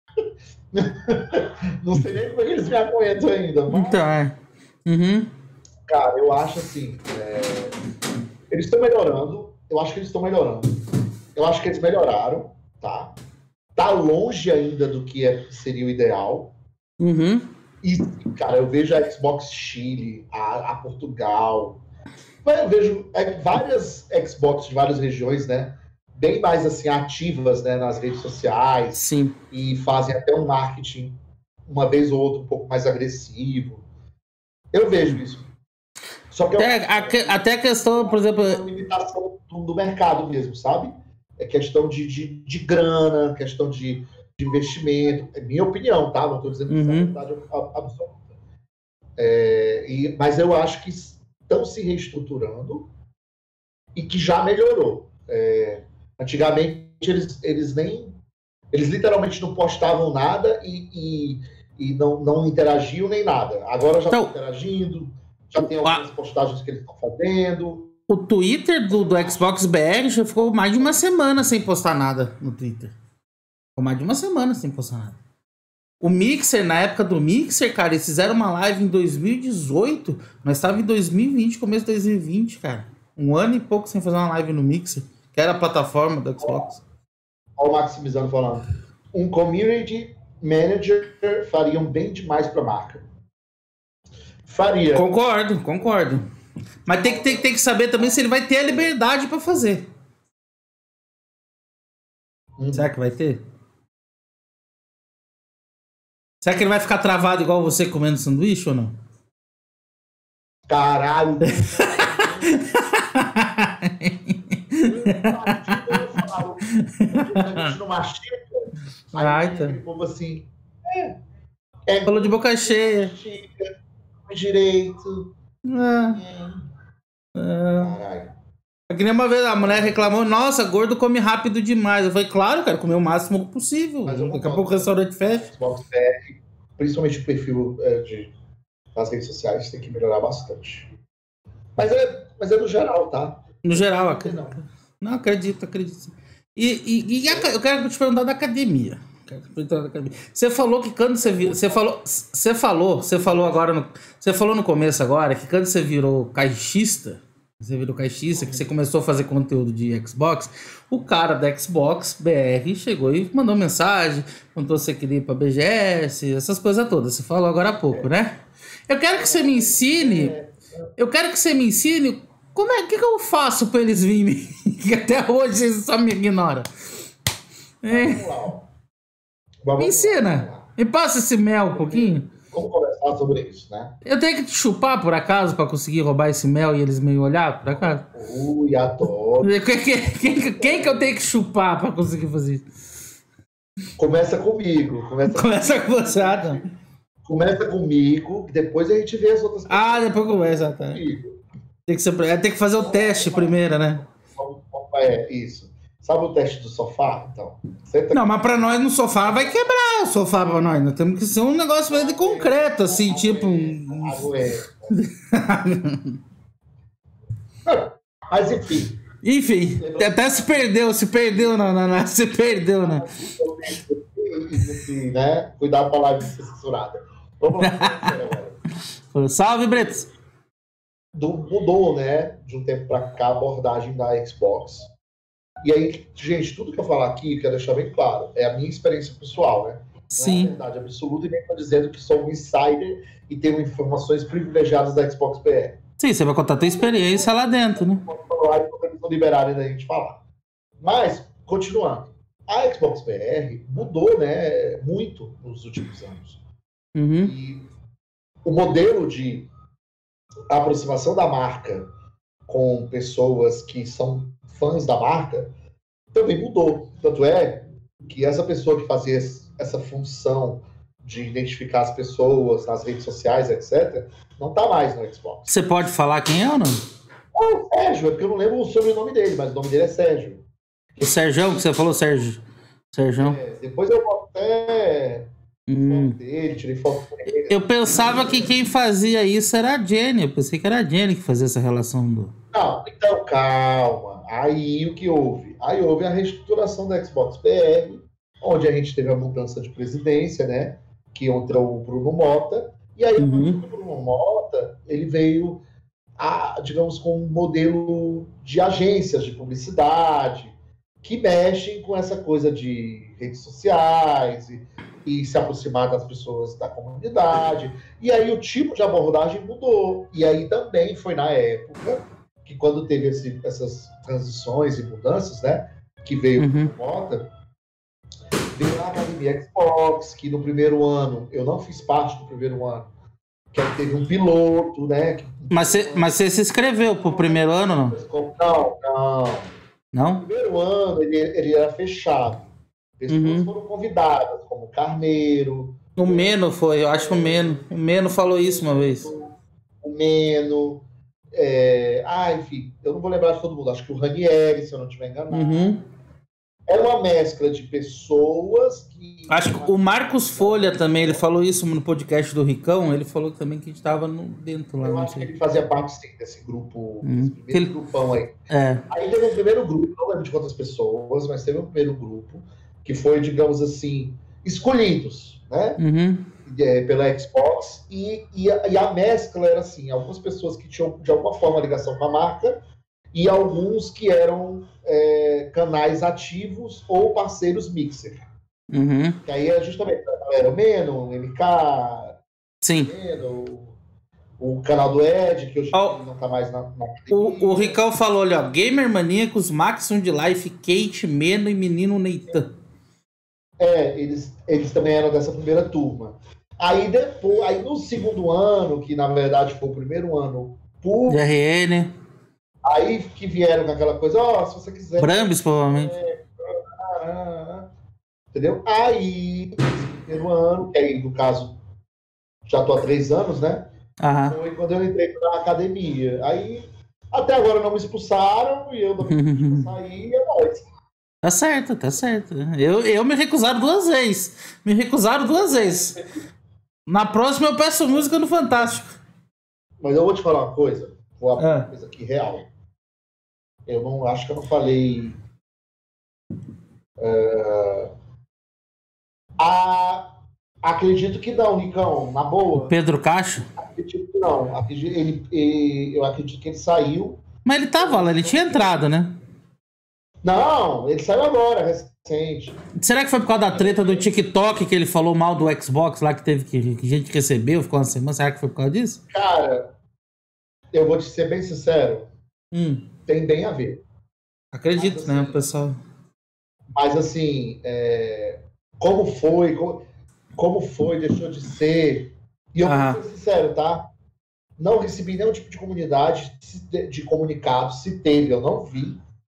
Não sei nem como é que eles me aguentam ainda, mas... Então, é. Uhum. Cara, eu acho assim, é... eles estão melhorando, eu acho que eles estão melhorando, eu acho que eles melhoraram, tá? Tá longe ainda do que é, seria o ideal. Uhum. E, cara, eu vejo a Xbox Chile, a, a Portugal, eu vejo várias Xbox de várias regiões, né, bem mais, assim, ativas, né, nas redes sociais. Sim. E fazem até um marketing, uma vez ou outra, um pouco mais agressivo. Eu vejo isso. Só que até, eu, a, que, até a questão, por exemplo... É uma limitação do, do mercado mesmo, sabe? É questão de, de, de grana, questão de... de investimento, é minha opinião, tá? Não estou dizendo que isso é verdade absoluta. É, e, mas eu acho que estão se reestruturando e que já melhorou. É, antigamente eles, eles nem eles literalmente não postavam nada e, e, e não, não interagiam nem nada. Agora já estão então, interagindo, já tem algumas a... postagens que eles estão fazendo. O Twitter do, do Xbox B R já ficou mais de uma semana sem postar nada no Twitter. Ficou mais de uma semana sem postar nada. O Mixer, na época do Mixer, cara, eles fizeram uma live em dois mil e dezoito. Nós estávamos em dois mil e vinte, começo de dois mil e vinte, cara. Um ano e pouco sem fazer uma live no Mixer, que era a plataforma do Xbox. Olha o Maximizano falando. Um community manager faria um bem demais para a marca. Faria. Concordo, concordo. Mas tem que, tem, tem que saber também se ele vai ter a liberdade para fazer. Hum. Será que vai ter? Será que ele vai ficar travado igual você comendo sanduíche ou não? Caralho! A gente não mastiga. Ai, tá. Como assim? É. é Falou de boca cheia. Mastiga, direito. É. É. Caralho. É que nem uma vez a mulher reclamou, nossa, gordo come rápido demais. Eu falei, claro, cara, comer o máximo possível. Daqui a pouco o restaurante fecha. Principalmente o perfil é, de, nas redes sociais tem que melhorar bastante. Mas é, mas é no geral, tá? No geral, acredito. Não, não acredito, acredito. E, e, e a, eu quero te perguntar da academia. Você falou que quando você virou, você falou, você falou, você falou agora, no, você falou no começo agora que quando você virou caixista, você virou caixista, que você começou a fazer conteúdo de Xbox, o cara da Xbox B R chegou e mandou mensagem, contou você queria ir pra B G S, essas coisas todas. Você falou agora há pouco, né? Eu quero que você me ensine, eu quero que você me ensine como é que, que eu faço pra eles virem, que até hoje eles só me ignoram. É. Me ensina. Me passa esse mel um pouquinho. Vamos conversar sobre isso, né? Eu tenho que te chupar, por acaso, pra conseguir roubar esse mel e eles me olhar, por acaso? Ui, adoro. Quem, quem, quem que eu tenho que chupar pra conseguir fazer isso? Começa comigo. Começa, começa com você, Adam. Começa comigo, depois a gente vê as outras pessoas. Ah, depois começa, tá. Tem que, ser, tem que fazer o teste primeiro, né? É, isso. Sabe o teste do sofá? Então, senta não, aqui. Mas pra nós no sofá vai quebrar o sofá pra nós. Nós temos que ser um negócio meio de concreto, assim, ah, tipo. Ah, é. Mas enfim. Enfim, até se perdeu, se perdeu, na, na, na, se perdeu, né? Enfim, né? Cuidado pra live ser censurada. Vamos lá. Agora. Salve, Bretos! Mudou, né? De um tempo pra cá a abordagem da Xbox. E aí, gente, tudo que eu falar aqui, eu quero deixar bem claro, é a minha experiência pessoal, né? Não Sim. é a verdade absoluta e nem estou dizendo que sou um insider e tenho informações privilegiadas da Xbox B R. Sim, você vai contar a tua experiência lá dentro, né? Eles não liberaram da gente falar. Mas, continuando, a Xbox B R mudou, né, muito nos últimos anos. Uhum. E o modelo de aproximação da marca com pessoas que são fãs da marca também mudou. Tanto é que essa pessoa que fazia essa função de identificar as pessoas nas redes sociais, etcétera, não está mais no Xbox. Você pode falar quem é ou não? É o Sérgio, é porque eu não lembro o sobrenome dele, mas o nome dele é Sérgio. O Sérgio que você falou, Sérgio? Sérgio. É, depois eu vou até hum. foto dele, tirei foto dele. Eu pensava que quem fazia isso era a Jenny. Eu pensei que era a Jenny que fazia essa relação do... Não, então calma. Aí o que houve? Aí houve a reestruturação da Xbox B R, onde a gente teve a mudança de presidência, né? Que entrou o Bruno Mota. E aí, uhum. o Bruno Mota, ele veio, a, digamos, com um modelo de agências de publicidade que mexem com essa coisa de redes sociais e, e se aproximar das pessoas da comunidade. E aí o tipo de abordagem mudou. E aí também foi na época que quando teve esse, essas transições e mudanças, né, que veio uhum. o Mota, veio na Academia Xbox, que no primeiro ano, eu não fiz parte do primeiro ano, que aí teve um piloto, né? Que... Mas você mas você se inscreveu pro primeiro ano, não? Não, não. Não? No primeiro ano, ele, ele era fechado. Pessoas uhum. foram convidadas, como Carneiro, O Meno foi, eu acho que o Meno. O Meno falou isso uma vez. O Meno. É... Ah, enfim, eu não vou lembrar de todo mundo. Acho que o Ranieri, se eu não estiver enganado. Uhum. É uma mescla de pessoas que... Acho que o Marcos Folha também, ele falou isso no podcast do Ricão, ele falou também que a gente estava dentro lá. Eu não acho sei. que ele fazia parte, sim, desse grupo, Hum. desse primeiro Ele- grupão aí. É. Aí teve um primeiro grupo, não lembro de quantas pessoas, mas teve um primeiro grupo que foi, digamos assim, escolhidos, né? Uhum. É, pela Xbox, e, e, a, e a mescla era assim, algumas pessoas que tinham de alguma forma ligação com a marca e alguns que eram é, canais ativos ou parceiros mixer. Uhum. Que aí é justamente a galera o Meno, o M K, Sim. Meno, o, o canal do Ed, que hoje Ó, ele não tá mais na, na O, o Ricão falou, olha, ó, Gamer Maníacos, Maximum de Life, Kate, Meno e Menino Neitan. É, eles, eles também eram dessa primeira turma. Aí depois, aí no segundo ano, que na verdade foi o primeiro ano público, D R N, aí que vieram com aquela coisa, ó, se você quiser. Brambis, provavelmente. Ah, ah, ah, entendeu? Aí, esse primeiro ano, que aí no caso, já tô há três anos, né? Aham. Foi quando eu entrei na academia. Aí, até agora não me expulsaram e eu não me saí, é nóis. Tá certo, tá certo. Eu, eu me recusaram duas vezes. Me recusaram duas vezes. Na próxima eu peço música no Fantástico. Mas eu vou te falar uma coisa, vou abrir Ah. uma coisa aqui real. Eu não acho que eu não falei. É, a, acredito que não, Ricão, na boa. Pedro Cacho. Acredito que não. Acredito, ele, ele, eu acredito que ele saiu. Mas ele tava lá, ele tinha entrado, né? Não, ele saiu agora, recente. Será que foi por causa da treta do TikTok que ele falou mal do Xbox lá, que teve que, que gente recebeu, ficou uma semana? Será que foi por causa disso? Cara, eu vou te ser bem sincero, Hum, tem bem a ver. acredito, Mas, né, assim, o pessoal. Mas assim, é, como foi, como, como foi, deixou de ser. E eu Ah. vou ser sincero, tá? Não recebi nenhum tipo de comunidade, de, de comunicado, se teve, eu não vi.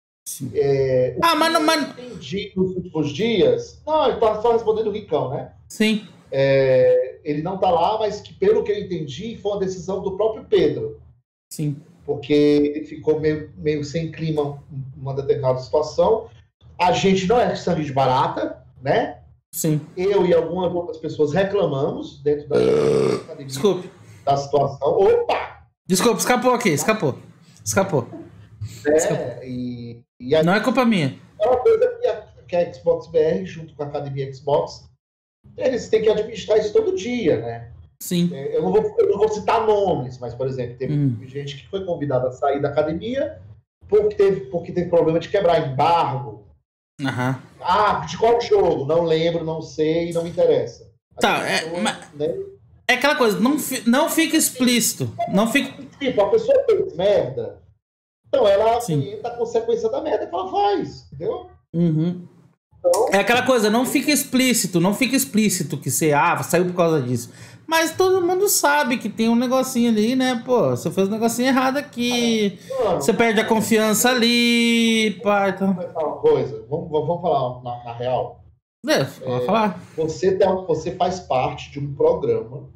É, o Ah, que mas não- eu mas- entendi nos últimos dias. Não, ele tá só respondendo o Ricão, né? Sim. É, ele não tá lá, mas que pelo que eu entendi, foi uma decisão do próprio Pedro. Sim. Porque ele ficou meio, meio sem clima em uma determinada situação. A gente não é sangue de barata, né? Sim. Eu e algumas outras pessoas reclamamos dentro da academia Desculpe. da situação. Opa! Desculpa, escapou aqui, escapou. Escapou. Né? E, e a, Não é culpa minha. é uma coisa que a, que a Xbox B R, junto com a Academia Xbox, eles têm que administrar isso todo dia, né? Sim. Eu não vou, eu não vou citar nomes, mas, por exemplo, teve Hum. gente que foi convidada a sair da academia porque teve, porque teve problema de quebrar embargo. Aham. Ah, de qual jogo? Não lembro, não sei, não me interessa. A Tá, é, pessoa, mas- né? É aquela coisa, não, fi- não fica explícito. Não fica. Tipo, a pessoa fez merda, então ela Sim. aguenta a consequência da merda que ela faz, entendeu? Uhum. Então, É aquela coisa, não fica explícito, não fica explícito que você, ah, saiu por causa disso. Mas todo mundo sabe que tem um negocinho ali, né? Pô, você fez um negocinho errado aqui, mano, você perde a confiança ali, pá, então... vamos falar uma coisa, vamos, vamos falar na, na real. É, pode falar. Você, tem, você faz parte de um programa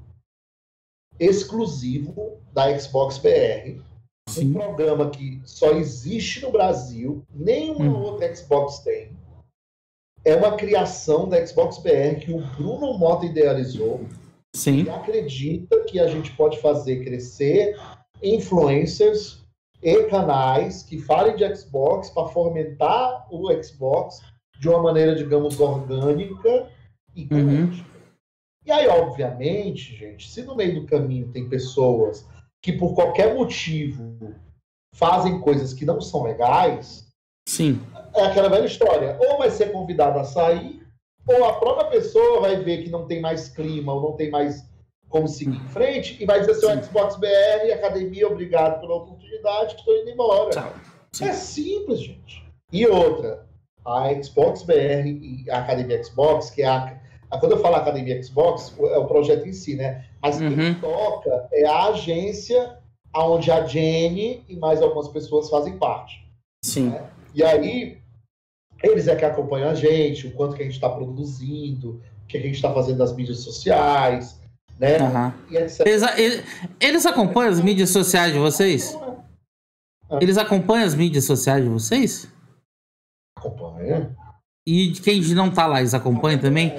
exclusivo da Xbox B R. Um Sim. programa que só existe no Brasil, nenhuma Hum. outra Xbox tem. É uma criação da Xbox B R que o Bruno Mota idealizou Sim. e acredita que a gente pode fazer crescer influencers e canais que falem de Xbox para fomentar o Xbox de uma maneira, digamos, orgânica e coerente. E aí, obviamente, gente, se no meio do caminho tem pessoas que por qualquer motivo fazem coisas que não são legais, Sim. é aquela velha história. Ou vai ser convidado a sair, ou a própria pessoa vai ver que não tem mais clima, ou não tem mais como seguir em frente, e vai dizer assim, o Xbox B R, academia, obrigado pela oportunidade, estou indo embora. Tchau. Sim. É simples, gente. E outra, a Xbox B R e a Academia Xbox, que é a, a quando eu falo Academia Xbox, é o projeto em si, né? Mas Uhum. quem toca é a agência onde a Jenny e mais algumas pessoas fazem parte. Sim. E aí, eles é que acompanham a gente, o quanto que a gente está produzindo, que a gente está fazendo nas mídias sociais, né? Uhum. E etcétera. Eles, eles acompanham as mídias sociais de vocês? Eles acompanham as mídias sociais de vocês? Acompanha. E de quem não tá lá, eles acompanham também?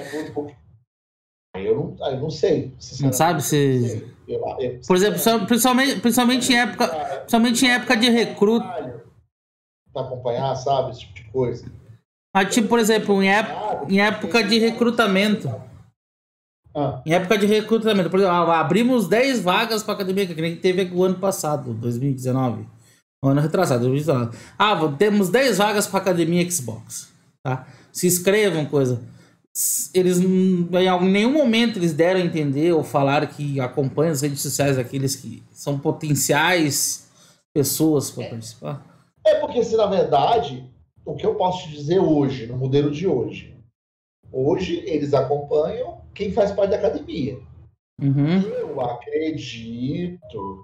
Eu não, eu não sei. Não sabe se... Eu, eu, Por exemplo, principalmente, principalmente, em época, principalmente em época de recruta. Pra acompanhar, sabe? Esse tipo de coisa. Mas, tipo, por exemplo, em época, em época de recrutamento. Ah. Em época de recrutamento. Por exemplo, abrimos dez vagas pra academia, que nem teve o ano passado, dois mil e dezenove. O ano retrasado, dois mil e dezenove. Ah, temos dez vagas pra academia Xbox. Tá? Se inscrevam, coisa. Eles, em nenhum momento, eles deram a entender ou falaram que acompanham as redes sociais daqueles que são potenciais pessoas para participar. É porque, se na verdade, o que eu posso te dizer hoje, no modelo de hoje, hoje eles acompanham quem faz parte da academia. Uhum. Eu acredito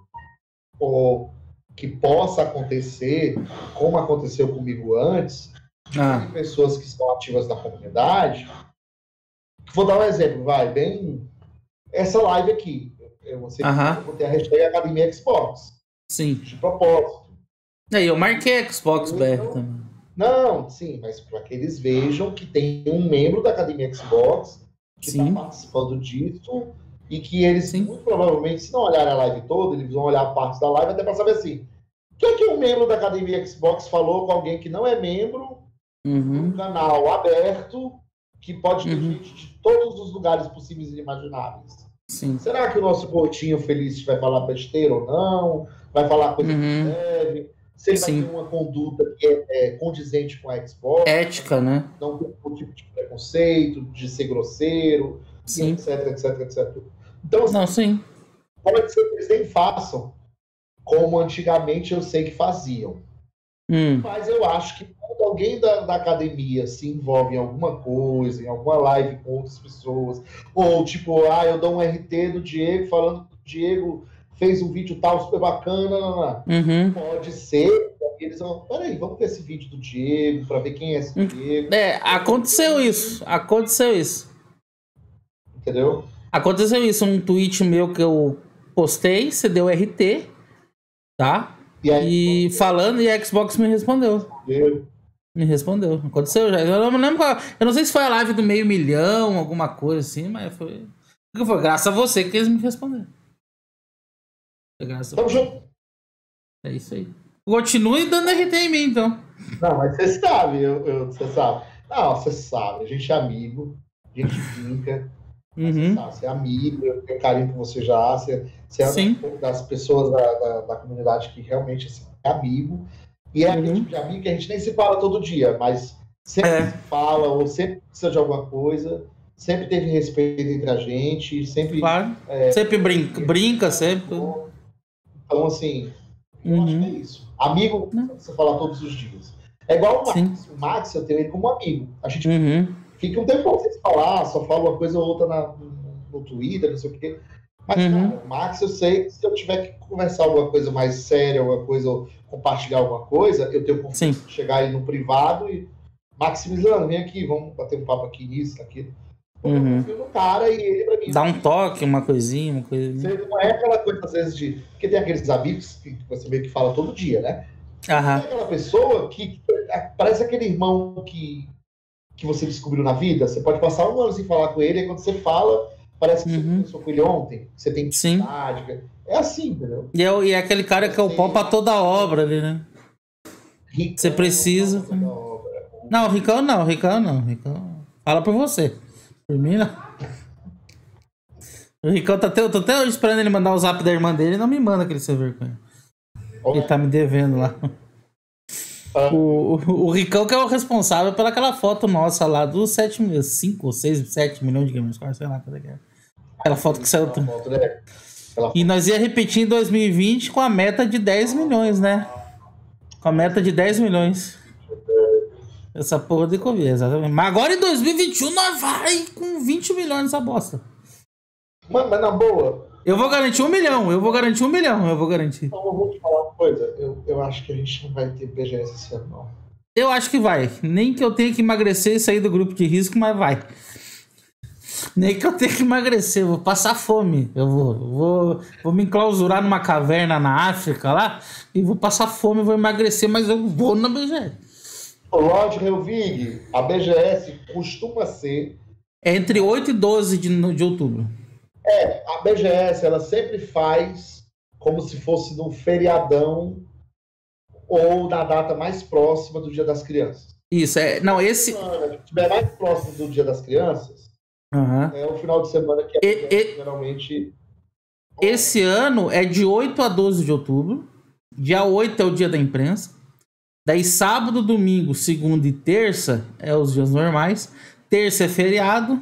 ou que possa acontecer, como aconteceu comigo antes, de ah. pessoas que estão ativas na comunidade. Vou dar um exemplo, vai, bem... Essa live aqui, eu vou ter a hashtag Academia Xbox. Sim. De propósito. É, eu marquei Xbox B R também. Não, sim, mas para que eles vejam que tem um membro da Academia Xbox que está participando disso e que eles, sim, muito provavelmente, se não olharem a live toda, eles vão olhar partes da live até para saber assim, o que é que um membro da Academia Xbox falou com alguém que não é membro, uhum, um canal aberto, que pode ter, uhum, gente de todos os lugares possíveis e imagináveis. Sim. Será que o nosso Portinho Feliz vai falar besteira ou não? Vai falar coisa, uhum, que não deve? Se ele, sim, vai ter uma conduta que é, é condizente com a Xbox? Ética, né? Não tem um tipo de preconceito, de ser grosseiro, sim, etc, etc, etcétera. Então, assim, não, sim, pode ser que eles nem façam como antigamente eu sei que faziam. Hum. Mas eu acho que quando alguém da, da academia se envolve em alguma coisa, em alguma live com outras pessoas, ou tipo, ah, eu dou um R T do Diego falando que o Diego fez um vídeo tal super bacana, uhum, pode ser que eles vão, peraí, vamos ver esse vídeo do Diego para ver quem é esse Diego. É, aconteceu isso, aconteceu isso. Entendeu? Aconteceu isso, um tweet meu que eu postei, você deu R T, tá? E, aí, e falando, e a Xbox me respondeu. Eu. Me respondeu. Aconteceu já. Eu não lembro qual. Eu não sei se foi a live do meio milhão, alguma coisa assim, mas foi. Foi graças a você que eles me responderam. Foi graças a você. É isso aí. Continue dando R T em mim, então. Não, mas você sabe, eu, eu, você sabe. Não, você sabe, a gente é amigo, a gente brinca. Uhum. Você sabe, você é amigo, eu tenho carinho por você já, você, você é sim, uma das pessoas da, da, da comunidade que realmente assim, é amigo. E é aquele, uhum, tipo de amigo que a gente nem se fala todo dia, mas sempre é. se fala, ou sempre precisa de alguma coisa, sempre teve respeito entre a gente, sempre... Claro. É, sempre brinca, brinca, sempre. Então, assim, eu uhum, acho que é isso. Amigo, não, você fala todos os dias. É igual o Max. Sim. O Max, eu tenho ele como amigo. A gente... Uhum. Fica um tempo sem falar, só fala uma coisa ou outra na, no, no Twitter, não sei o quê. Mas, uhum, cara, o Max, eu sei que se eu tiver que conversar alguma coisa mais séria, alguma coisa, ou compartilhar alguma coisa, eu tenho confiança de chegar aí no privado e... Maximizando, vem aqui, vamos bater um papo aqui nisso, naquilo. Porque uhum, eu confio no cara e ele, pra mim... Dá um toque, uma coisinha, uma coisa... Você não é aquela coisa, às vezes, de... Porque tem aqueles amigos que você meio que fala todo dia, né? Aham. É aquela pessoa que... Parece aquele irmão que... que você descobriu na vida, você pode passar um ano sem falar com ele, e quando você fala, parece que, uhum, você conversou com ele ontem, você tem dificuldade. É assim, entendeu? E é, e é aquele cara que é o pau pra toda a obra ali, né? Ricão, você precisa... Não, Ricão não, Ricão não. Ricão... Fala por você. Por mim, não. O Ricão tá até... Eu tô até hoje esperando ele mandar o zap da irmã dele e não me manda aquele sem vergonha. Ele tá me devendo lá. O, o, o Ricão que é o responsável pela aquela foto nossa lá dos sete, cinco, seis, sete milhões de gamers, sei lá qual é que é. Aquela foto que saiu. Foto, né? E nós ia repetir em dois mil e vinte com a meta de dez milhões, né? Com a meta de dez milhões. Essa porra de Covid, exatamente. Mas agora em dois mil e vinte e um nós vai com vinte milhões nessa bosta. Mano, mas na boa. Eu vou garantir um milhão, eu vou garantir um milhão, eu vou garantir. Então eu vou te falar uma coisa, eu, eu acho que a gente não vai ter B G S esse ano, não. Eu acho que vai. Nem que eu tenha que emagrecer e sair do grupo de risco, mas vai. Nem que eu tenha que emagrecer, eu vou passar fome. Eu vou, eu vou, vou me enclausurar numa caverna na África lá e vou passar fome, vou emagrecer, mas eu vou na B G S. O Lorde Helvig, a B G S costuma ser... É entre oito e doze de, de outubro. É, a B G S, ela sempre faz como se fosse no feriadão ou na data mais próxima do Dia das Crianças. Isso, é. Não, esse. Se estiver mais próximo do Dia das Crianças, uhum. é o final de semana que e, é e... geralmente. Esse ano é de oito a doze de outubro. Dia oito é o dia da imprensa. Daí sábado, domingo, segunda e terça é os dias normais. Terça é feriado.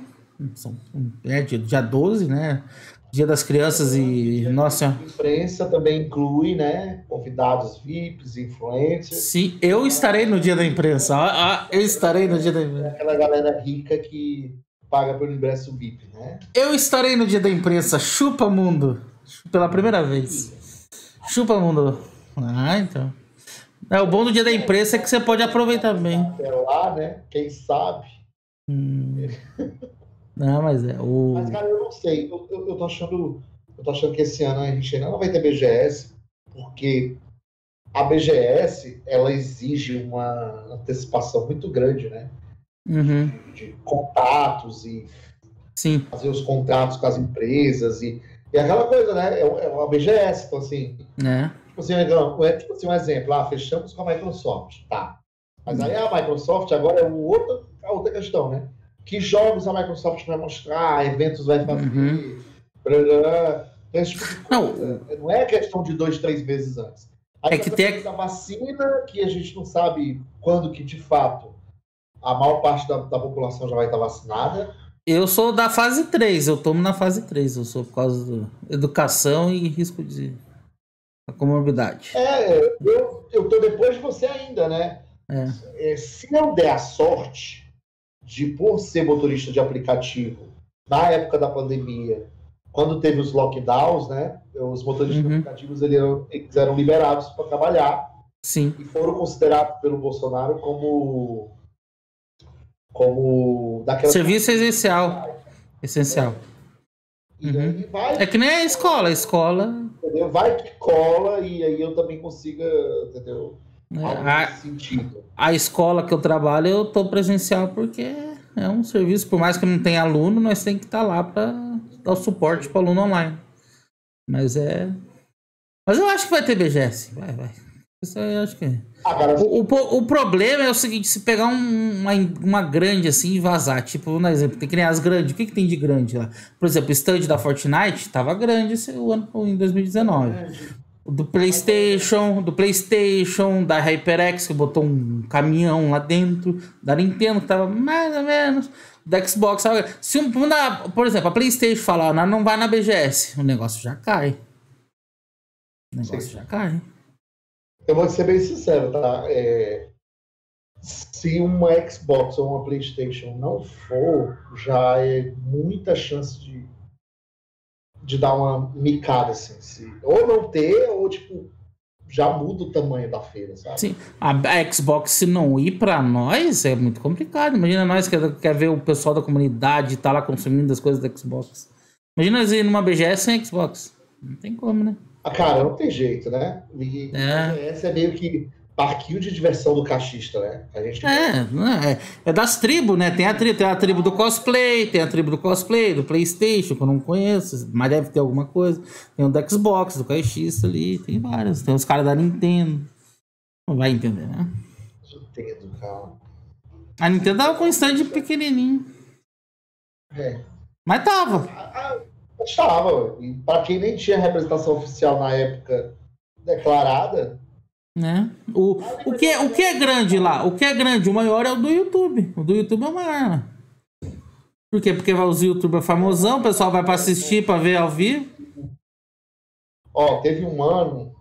É dia doze, né? Dia das crianças e... Nossa... A imprensa também inclui, né? Convidados V I Ps, influencers. Sim, eu estarei no dia da imprensa. Ah, eu estarei no dia da imprensa. Aquela galera rica que paga pelo ingresso V I P, né? Eu estarei no dia da imprensa. Chupa mundo. Pela primeira vez. Chupa mundo. Ah, então. É, o bom do dia da imprensa é que você pode aproveitar bem. Até lá, né? Quem sabe? Hum. Não, mas é o... Mas, cara, eu não sei. Eu, eu, eu, tô achando, eu tô achando que esse ano a gente ainda não vai ter B G S, porque a B G S, ela exige uma antecipação muito grande, né? Uhum. De, de contatos e Sim. fazer os contratos com as empresas e, e aquela coisa, né? É, é uma B G S, então assim... É. Tipo assim, é, tipo assim, um exemplo. Ah, fechamos com a Microsoft. Tá. Mas aí a Microsoft agora é o outro, a outra questão, né? Que jogos a Microsoft vai mostrar, eventos vai fazer, uhum. blá, esse tipo de coisa. Não, não é questão de dois, três meses antes. Aí é que tem a vacina, que a gente não sabe quando que, de fato, a maior parte da, da população já vai estar vacinada. Eu sou da fase três, eu tomo na fase três, eu sou por causa da educação e risco de comorbidade. É, eu, eu tô depois de você ainda, né? É. É, se eu der a sorte de, por ser motorista de aplicativo, na época da pandemia, quando teve os lockdowns, né, os motoristas uhum. de aplicativos eles eram, eles eram liberados para trabalhar. Sim. E foram considerados pelo Bolsonaro como como daquela serviço essencial. Essencial. É. E uhum. vai, é que nem a escola, a escola... Entendeu? Vai que cola e aí eu também consiga, entendeu? A, a escola que eu trabalho, eu tô presencial porque é um serviço, por mais que não tenha aluno, nós temos que estar lá para dar o suporte para o aluno online. Mas é... Mas eu acho que vai ter B G S. Vai, vai. Isso aí eu acho que é. O, o, o problema é o seguinte, se pegar um, uma, uma grande assim e vazar, tipo, um exemplo, tem que nem as grandes, o que, que tem de grande lá? Por exemplo, o stand da Fortnite tava grande esse ano, em dois mil e dezenove. Do PlayStation, do PlayStation, da HyperX, que botou um caminhão lá dentro, da Nintendo, que tava mais ou menos, da Xbox, sabe? Se um, por exemplo, a PlayStation falar, não, não vai na B G S, o negócio já cai. O negócio Sim. já cai. Eu vou ser bem sincero, tá? É, se uma Xbox ou uma PlayStation não for, já é muita chance de de dar uma micada, assim. Se, ou não ter, ou, tipo, já muda o tamanho da feira, sabe? Sim. A, a Xbox, se não ir pra nós, é muito complicado. Imagina nós que quer ver o pessoal da comunidade tá lá consumindo as coisas da Xbox. Imagina nós ir numa B G S sem Xbox. Não tem como, né? Ah, cara, não tem jeito, né? E é. B G S é meio que parquinho de diversão do cachista, né? A gente... É, é, é das tribos, né? Tem a, tri, tem a tribo do cosplay, tem a tribo do cosplay, do PlayStation, que eu não conheço, mas deve ter alguma coisa. Tem o do Xbox, do caixista ali, tem vários. Tem os caras da Nintendo. Não vai entender, né? Nintendo, cara. A Nintendo tava com um stand pequenininho. É. Mas tava. Estava. E pra quem nem tinha representação oficial na época declarada, né? O, o, que, o que é grande lá? O que é grande? O maior é o do YouTube. O do YouTube é o maior, né? Por quê? Porque os youtubers famosão, o pessoal vai pra assistir, pra ver ao vivo. Ó, teve um ano,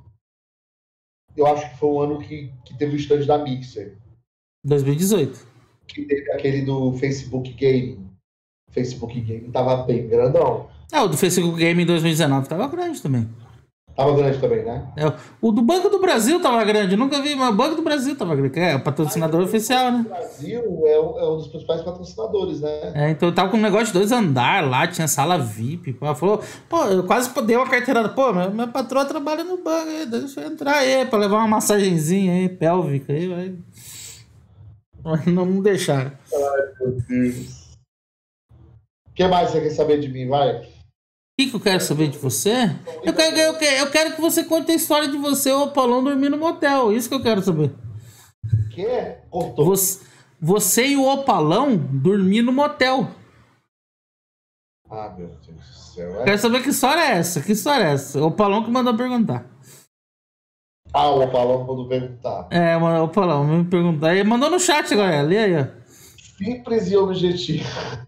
eu acho que foi um ano que, que teve o stand da Mixer. dois mil e dezoito. Que teve aquele do Facebook Gaming. Facebook Gaming tava bem grandão. É, o do Facebook Gaming em dois mil e dezenove tava grande também. Tava grande também, né? É, o do Banco do Brasil tava grande, eu nunca vi, mas o Banco do Brasil tava grande, que é o patrocinador Aí, oficial, o né? Brasil é, um- é um dos principais patrocinadores, né? É, então eu tava com um negócio de dois andares lá, tinha sala V I P. Pô, ela falou, pô, eu quase dei uma carteirada. Pô, minha, minha patroa trabalha no banco aí, deixa eu entrar aí pra levar uma massagenzinha aí, pélvica aí, vai. Mas não me deixaram. Ai, meu Deus. O que mais você quer saber de mim? Vai. O que, que eu quero saber de você? Eu quero, eu, quero, eu quero que você conte a história de você e o Opalão dormir no motel. Isso que eu quero saber. O que? Cortou. Você, você e o Opalão dormir no motel. Ah, meu Deus do céu. É? Quero saber que história é essa. Que história é essa? O Opalão que mandou perguntar. Ah, o Opalão quando perguntar. É, mano, o Opalão me perguntar. Ele mandou no chat agora. Lê aí, ó. Simples e objetivo.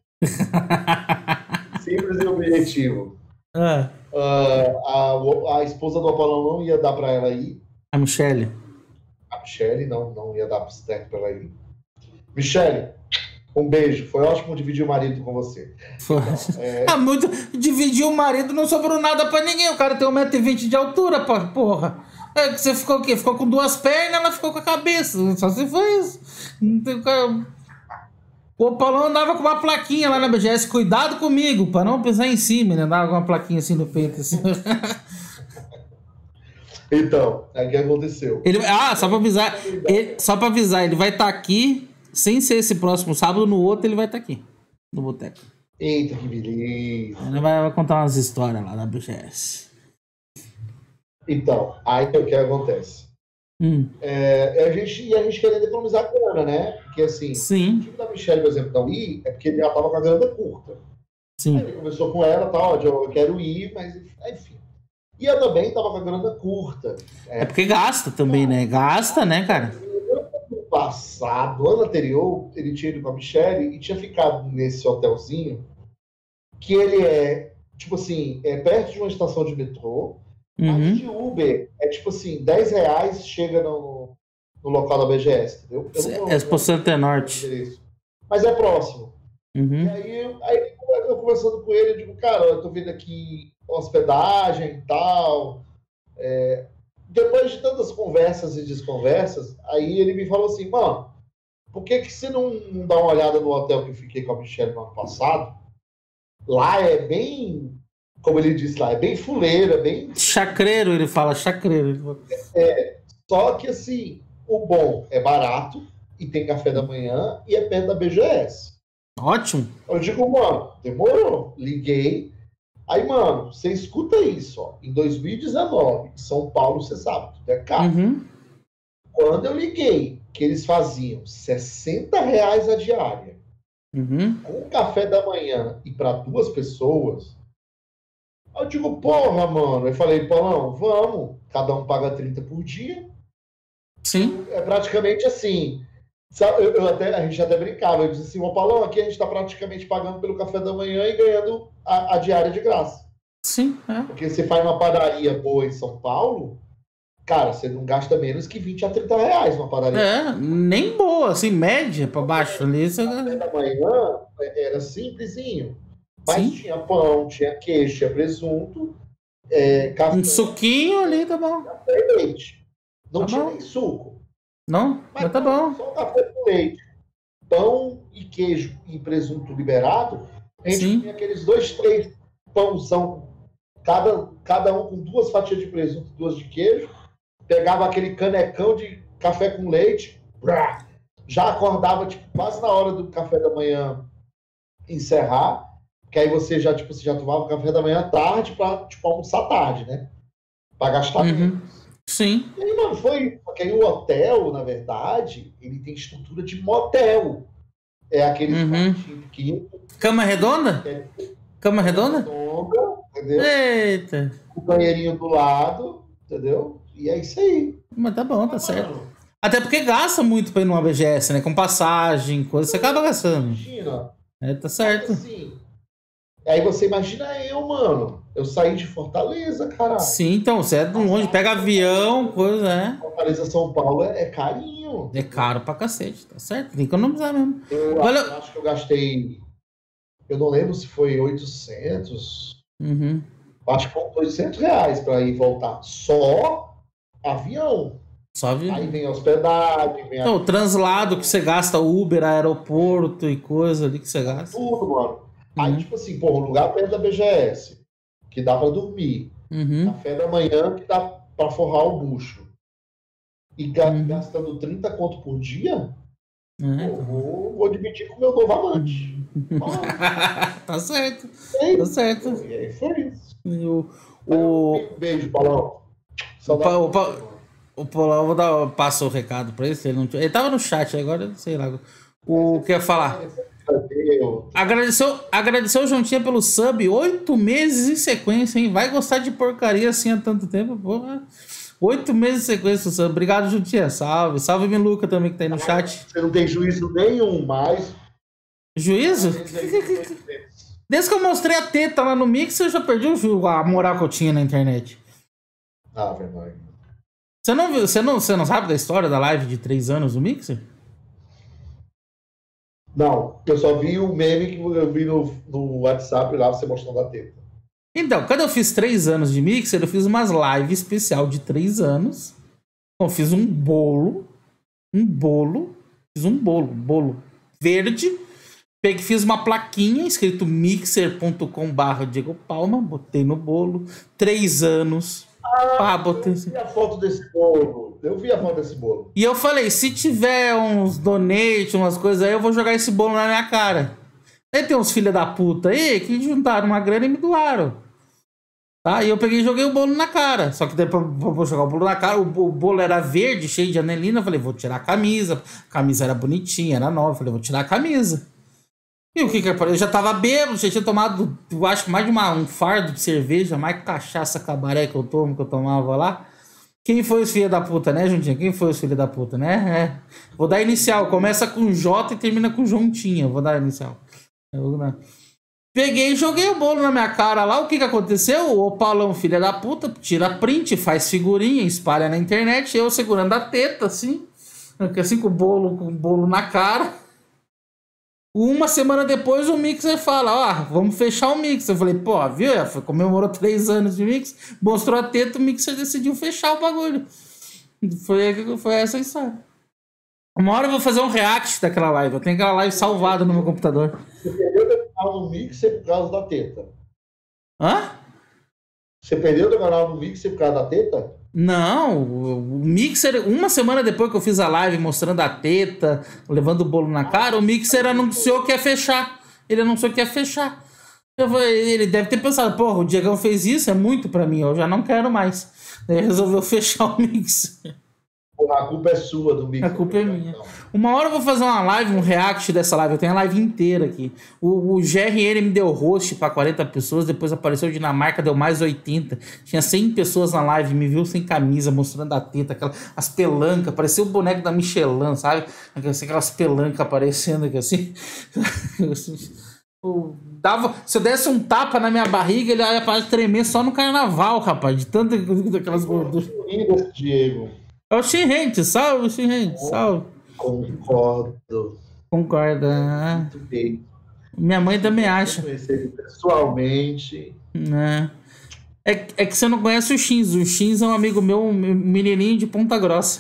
Simples e objetivo. Ah, Uh, a, a esposa do Apolão não ia dar pra ela ir. a Michelle. A Michelle não, não ia dar certo pra ela ir. Michelle, um beijo. Foi ótimo dividir o marido com você. Foi. Então, é, Ah, muito. Dividiu o marido, não sobrou nada pra ninguém. O cara tem um metro e vinte de altura, pô, porra. É que você ficou o quê? Ficou com duas pernas, ela ficou com a cabeça. Só se foi isso. Não tem cara. O Paulão andava com uma plaquinha lá na B G S, cuidado comigo, pra não pisar em cima. Ele andava com uma plaquinha assim no peito. Assim. Então, é o que aconteceu. Ele, ah, só pra avisar. Ele, só pra avisar, ele vai estar tá aqui, sem ser esse próximo sábado, no outro ele vai estar tá aqui, no boteco. Eita, que beleza. Ele vai, vai contar umas histórias lá da B G S. Então, aí o que acontece? Hum. É, a gente, e a gente querendo economizar grana, né? Porque assim, Sim. o time da Michelle, por exemplo, não ir, é porque ele já tava com a grana curta. Sim. Aí ele conversou com ela, tal, tá, eu quero ir, mas enfim. E eu também tava com a grana curta. É, é porque gasta também, né? Gasta, né, cara? Ano passado, ano anterior, ele tinha ido com a Michelle e tinha ficado nesse hotelzinho que ele é, tipo assim, é perto de uma estação de metrô. Uhum. Mas de Uber é tipo assim, dez reais chega no, no local da B G S, entendeu? Eu é por Santa Norte. Mas é próximo. Uhum. E aí, aí eu conversando com ele, eu digo, cara, eu tô vendo aqui hospedagem e tal. É, depois de tantas conversas e desconversas, aí ele me falou assim, mano, por que que você não dá uma olhada no hotel que eu fiquei com a Michelle no ano passado? Lá é bem... Como ele disse lá, é bem fuleira, bem... Chacreiro, ele fala, chacreiro. É, só que assim, o bom é barato, e tem café da manhã, e é perto da B G S. Ótimo. Eu digo, mano, demorou. Liguei. Aí, mano, você escuta isso, ó. Em dois mil e dezenove, em São Paulo, você sabe, tudo é caro. Uhum. Quando eu liguei, que eles faziam sessenta reais a diária, uhum. com café da manhã e para duas pessoas... Eu digo, porra, mano. Eu falei, Paulão, vamos. Cada um paga trinta por dia. Sim. É praticamente assim. Sabe, eu, eu até, a gente até brincava. Eu disse assim, ô Paulão, aqui a gente tá praticamente pagando pelo café da manhã e ganhando a, a diária de graça. Sim, é. Porque você faz uma padaria boa em São Paulo, cara, você não gasta menos que vinte a trinta reais numa padaria. É, nem boa, assim, média pra baixo ali. Você... O café da manhã era simplesinho. Mas Sim. tinha pão, tinha queijo, tinha presunto, é, café, um suquinho ali, tá bom. Café e leite. Não tá tinha bom. nem suco. Não? Mas, mas tá bom. Só café com leite. Pão e queijo e presunto liberado. A gente Sim. tinha aqueles dois, três pãozão, cada, cada um com duas fatias de presunto e duas de queijo. Pegava aquele canecão de café com leite. Brá, já acordava tipo, quase na hora do café da manhã encerrar. Que aí você já, tipo, você já tomava o café da manhã tarde pra, tipo, almoçar tarde, né? Pra gastar uhum. menos. Sim. E aí, mano, foi... Porque aí o hotel, na verdade, ele tem estrutura de motel. É aquele uhum. pequeno. Cama redonda? É... Cama redonda? Redonda, entendeu? Eita. O banheirinho do lado, entendeu? E é isso aí. Mas tá bom, tá certo. Mano. Até porque gasta muito pra ir numa B G S, né? Com passagem, coisa, você acaba gastando. Imagina. É, tá certo. Assim, aí você imagina eu, mano. Eu saí de Fortaleza, caralho. Sim, então, você é de longe, pega avião, coisa, é. Fortaleza, São Paulo é, é carinho. É caro pra cacete, tá certo? Tem que economizar mesmo. Eu Olha... acho, acho que eu gastei... Eu não lembro se foi oitocentos. Uhum. Acho que foi oitocentos reais para ir voltar. Só avião. Só avião. Aí vem hospedagem, vem Não, o translado que você gasta, Uber, aeroporto e coisa ali que você gasta. tudo, mano. Uhum. Aí, tipo assim, pô, um lugar perto da B G S, que dá para dormir. Uhum. Café da manhã que dá para forrar o bucho. E ga- Uhum. gastando trinta conto por dia, É. pô, vou, vou dividir com o meu novo amante. Tá certo. E Tá certo. aí foi isso. O, o, Um beijo, Paulão. o, Pa- o, Saudade. Pa- o Paulão, eu vou dar, passo o recado pra ele. Se ele, não, tinha- ele tava no chat agora, sei lá. O que eu ia falar? Eu- Agradeceu, agradeceu o Jontinha pelo sub, oito meses em sequência, hein? Vai gostar de porcaria assim há tanto tempo, porra. Oito meses em sequência, sub. Obrigado, Jontinha. Salve. Salve, Miluca também que tá aí no chat. Você não tem juízo nenhum mais. Juízo? Desde que eu mostrei a teta lá no Mix, eu já perdi o ju- a moral que eu tinha na internet. Ah, verdade. Você não viu? Você não, você não sabe da história da live de três anos do Mixer? Não, eu só vi o meme que eu vi no, no WhatsApp lá, você mostrando a teta. Então, quando eu fiz três anos de Mixer, eu fiz umas lives especial de três anos. Eu fiz um bolo. Um bolo. Fiz um bolo. Bolo verde. Peguei, fiz uma plaquinha escrito mixer ponto com barra Diego Palma. Botei no bolo. Três anos. Pá, botei Eu assim. vi a foto desse bolo. Eu vi a foto desse bolo. E eu falei, se tiver uns donate, umas coisas aí, eu vou jogar esse bolo na minha cara. Aí tem uns filha da puta aí que juntaram uma grana e me doaram. Tá? E eu peguei e joguei o bolo na cara. Só que depois eu vou jogar o bolo na cara. O bo- o bolo era verde, cheio de anelina. Eu falei, vou tirar a camisa. A camisa era bonitinha, era nova. Eu falei, vou tirar a camisa. E o que que apareceu? Eu já tava bêbado, já tinha tomado, eu acho que mais de uma, um fardo de cerveja, mais cachaça cabaré que eu tomo, que eu tomava lá. Quem foi os filhos da puta, né, Juntinha? Quem foi os filhos da puta, né? É. Vou dar inicial. Começa com J e termina com Jontinha. Vou dar inicial. Eu vou dar. Peguei e joguei o bolo na minha cara lá. O que que aconteceu? O Paulão, filha da puta, tira print, faz figurinha, espalha na internet. Eu segurando a teta, assim. Assim com o bolo, com o bolo na cara. Uma semana depois o Mixer fala, ó, vamos fechar o Mixer. Eu falei, pô, viu? Foi, comemorou três anos de Mix, mostrou a teta, o Mixer decidiu fechar o bagulho. Foi, foi essa a história. Uma hora eu vou fazer um react daquela live. Eu tenho aquela live salvada no meu computador. Você perdeu teu canal no Mixer por causa da teta. Hã? Você perdeu teu canal no Mixer por causa da teta? Não, o Mixer, uma semana depois que eu fiz a live mostrando a teta, levando o bolo na cara, o Mixer anunciou que ia fechar. Ele anunciou que ia fechar. Eu falei, ele deve ter pensado, porra, o Diegão fez isso, é muito pra mim, eu já não quero mais. Ele resolveu fechar o Mixer. Porra, a culpa é sua do Mixer. A culpa é minha. Uma hora eu vou fazer uma live, um react dessa live. Eu tenho a live inteira aqui. O, o G R N me deu host pra quarenta pessoas. Depois apareceu Dinamarca, deu mais oitenta. Tinha cem pessoas na live. Me viu sem camisa, mostrando a teta. Aquela, as pelancas. Parecia o boneco da Michelin, sabe? Aquelas pelancas aparecendo aqui assim. Dava, se eu desse um tapa na minha barriga, ele ia parar de tremer só no carnaval, rapaz. De tanto daquelas gorduras. Lindo, Diego. É o Shinrente, salve, Shinrente, salve. Concordo. Concorda. Muito bem. Minha mãe também acha. Conhecer ele pessoalmente. Né? É, é que você não conhece o X. O X é um amigo meu, um menininho de Ponta Grossa.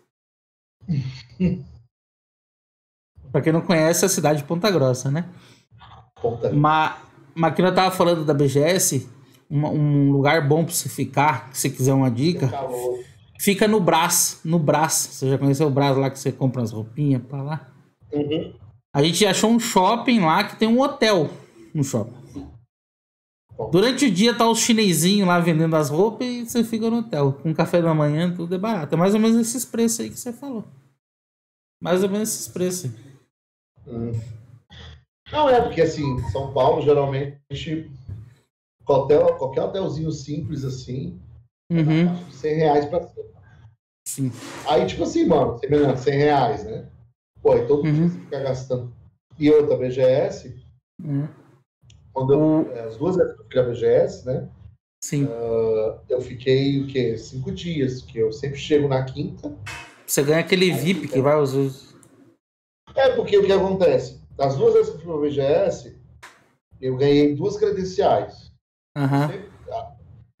Pra quem não conhece, é a cidade de Ponta Grossa, né? Ponta. Mas, mas que eu tava falando da B G S, um, um lugar bom pra você ficar, se você quiser uma dica, Calor. fica no Brás. No Brás. Você já conheceu o Brás lá que você compra as roupinhas pra lá? Uhum. A gente achou um shopping lá que tem um hotel no shopping. Bom. Durante o dia tá os chinesinhos lá vendendo as roupas e você fica no hotel. Com café da manhã, tudo é barato. É mais ou menos esses preços aí que você falou. Mais ou menos esses preços aí. Hum. Não, é porque assim, São Paulo geralmente hotel, qualquer hotelzinho simples assim, Uhum. é cem reais pra cima. Sim. Aí, tipo assim, mano, você vê, cem reais, né? Pô, e todo mundo Uhum. fica gastando. E outra, B G S, Uhum. quando eu, Uhum. as duas vezes que eu fui na B G S, né? Sim. Uh, eu fiquei, o quê? Cinco dias, que eu sempre chego na quinta. Você ganha aquele V I P que vai os... os- É porque o que acontece? As duas vezes que eu fui pra B G S, eu ganhei duas credenciais. Aham. Sempre-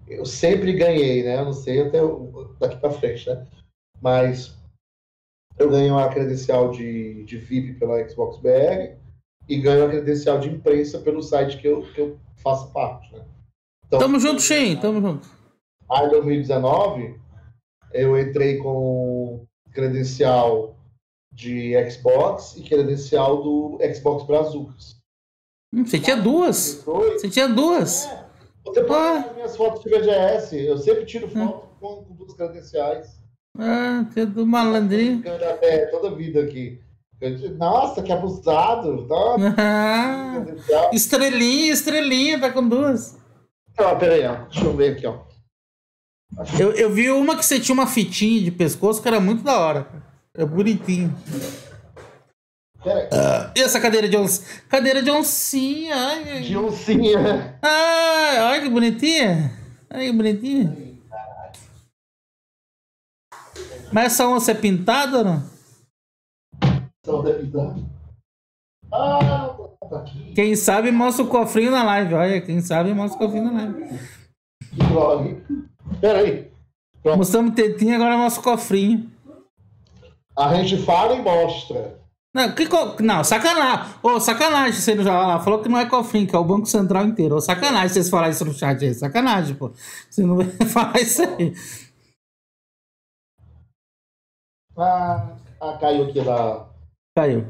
eu sempre ganhei, né? Eu não sei até o- daqui para frente, né? Mas eu ganhei uma credencial de, de V I P pela Xbox B R e ganho uma credencial de imprensa pelo site que eu, que eu faço parte, né? Então, Tamo junto, Shein, tamo junto. aí em dois mil e dezenove, eu entrei com credencial de Xbox e credencial do Xbox Brazucas. Hum, Você tinha duas. Você tinha duas. É, você pode Ah. ver as minhas fotos de V G S, eu sempre tiro foto com, com duas credenciais. Ah, que do malandrinho. Até toda a vida aqui. Eu digo, nossa, que abusado. Nossa, Ah, credencial. estrelinha, estrelinha, tá com duas. Ah, peraí, ó. Deixa eu ver aqui, ó. Eu, eu vi uma que você tinha uma fitinha de pescoço que era muito da hora. É bonitinho. Peraí. E essa cadeira de oncinha? Cadeira de oncinha. Ai, ai. De oncinha. Ai, olha que bonitinha. Ai, que bonitinha. Mas essa onça é pintada ou não? Só deve dar. Ah, tá aqui. Quem sabe mostra o cofrinho na live. Olha, quem sabe mostra o cofrinho na live. Que blog. Peraí. Pronto. Mostramos tetinha, agora mostra o cofrinho. A gente fala e mostra. Não, que co... não sacanagem. Ô, sacanagem você não já lá. Falou que não é cofrinho, que é o Banco Central inteiro. Ô, sacanagem vocês falarem isso no chat aí. Sacanagem, pô. Você não vai falar isso aí. Ah, ah caiu aqui da. Caiu.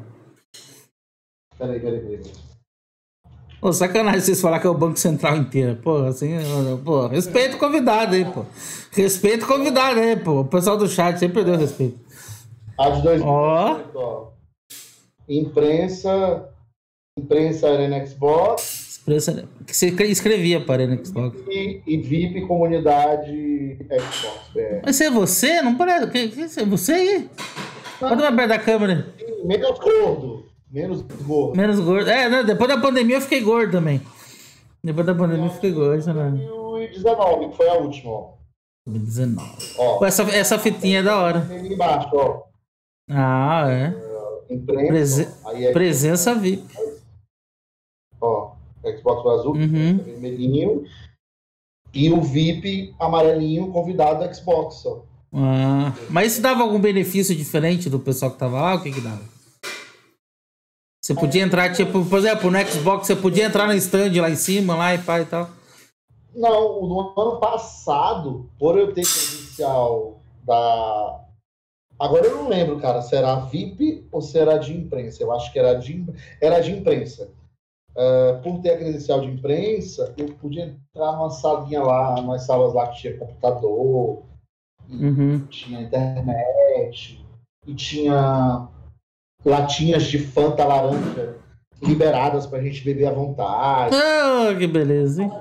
Peraí, peraí, peraí. Pô, sacanagem vocês falar que é o Banco Central inteiro. Pô, assim, pô, respeita o convidado aí, pô. Respeita o convidado aí, pô. O pessoal do chat sempre perdeu respeito. A de dois mil e Ó. dezoito, ó. Imprensa. Imprensa Arena Xbox. Expressa... Que você escrevia para a Xbox. E, e V I P Comunidade Xbox B R. Mas você é você? Não parece. Que, que, é você aí? Pode mais perto da câmera. Menos gordo. Menos gordo. Menos gordo. É, né? Depois da pandemia eu fiquei gordo também. Depois da pandemia eu fiquei gordo, né? dois mil e dezenove, que foi a última, ó. dois mil e dezenove. Ó. Pô, essa, essa fitinha é da hora. Tem ali embaixo, ó. Ah, é. Imprensa. Prese... Aí é Presença V I P. Ó. Xbox Brasil, Uhum. vermelhinho. E o V I P amarelinho convidado do Xbox, ó. Ah, mas isso dava algum benefício diferente do pessoal que tava lá? O que que dava? Você podia entrar, tipo, por exemplo, no Xbox, você podia entrar no stand lá em cima, lá e pá e tal. Não, no ano passado, por eu ter credencial da... Agora eu não lembro, cara, se era V I P ou se era de imprensa. Eu acho que era de, era de imprensa. Uh, por ter a credencial de imprensa, eu podia entrar numa salinha lá, umas salas lá que tinha computador, e Uhum. tinha internet, e tinha latinhas de Fanta laranja liberadas pra gente beber à vontade. Ah, que beleza, hein?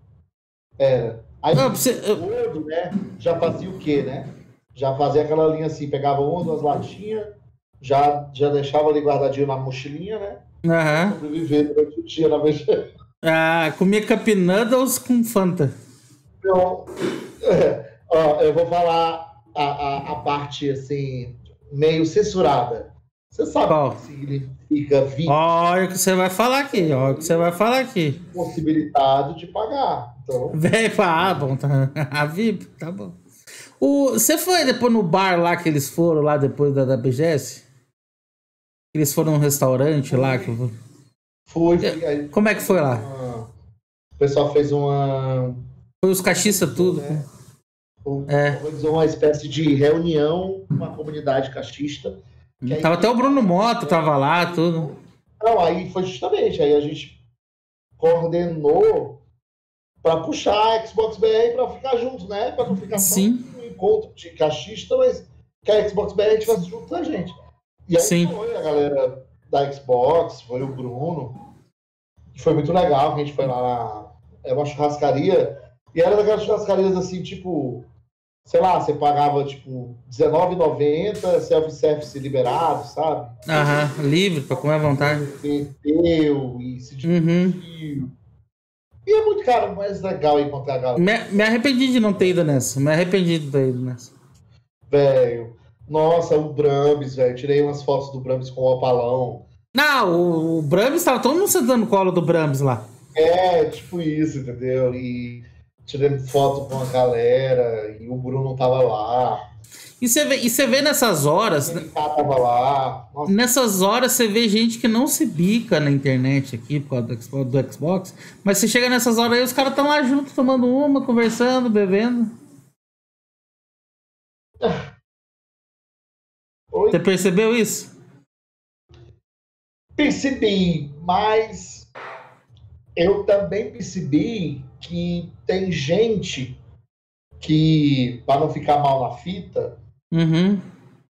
Era. Aí Não, o você- eu- gordo, né, já fazia o quê, né? Já fazia aquela linha assim, pegava uma, duas latinhas, já, já deixava ali guardadinho na mochilinha, né? Aham. Sobreviver durante o dia na V G. Ah, comia Cup Noodles com Fanta. Então, é, ó, eu vou falar a, a, a parte, assim, meio censurada. Você sabe Qual? o que significa V I P? Olha o que você vai falar aqui, olha o que você vai falar aqui. Possibilidade de pagar. Então, Vem, ah, bom, tá. A V I P, tá bom. O, você foi depois no bar lá que eles foram, lá depois da, da B G S? Eles foram num restaurante lá? Que... foi, foi aí, Como é que foi lá? uma- o pessoal fez uma... Foi os cachistas tudo? né? É. Organizou uma espécie de reunião com a comunidade cachista. Que aí- Tava até o Bruno Moto, tava lá, tudo. Não, aí foi justamente, aí a gente coordenou para puxar a Xbox B R para ficar juntos, né? Para não ficar Sim. só um encontro de cachista, mas que a Xbox B R estivesse junto da gente. E aí Sim. foi a galera da Xbox, foi o Bruno, que foi muito legal, que a gente foi lá na... É uma churrascaria, e era daquelas churrascarias assim, tipo... Sei lá, você pagava, tipo, dezenove reais e noventa centavos, self-service liberado, sabe? Aham, livre, pra comer à vontade. Bebeu e se Uhum. divertiu. E é muito caro, mas legal encontrar a galera. Me, me arrependi de não ter ido nessa. Me arrependi de ter ido nessa. Velho, nossa, o Brahms, velho. Tirei umas fotos do Brahms com o opalão. Não, o, o Brahms tava todo mundo sentando no colo do Brahms lá. É, tipo isso, entendeu? E tirando foto com a galera e o Bruno tava lá. E você vê, e você vê nessas horas. Ele tava lá. Nossa. Nessas horas você vê gente que não se bica na internet aqui por causa do Xbox, do Xbox, mas você chega nessas horas aí, os caras estão lá juntos, tomando uma, conversando, bebendo. Oi? Você percebeu isso? Percebi, mas eu também percebi que tem gente que, para não ficar mal na fita, Uhum.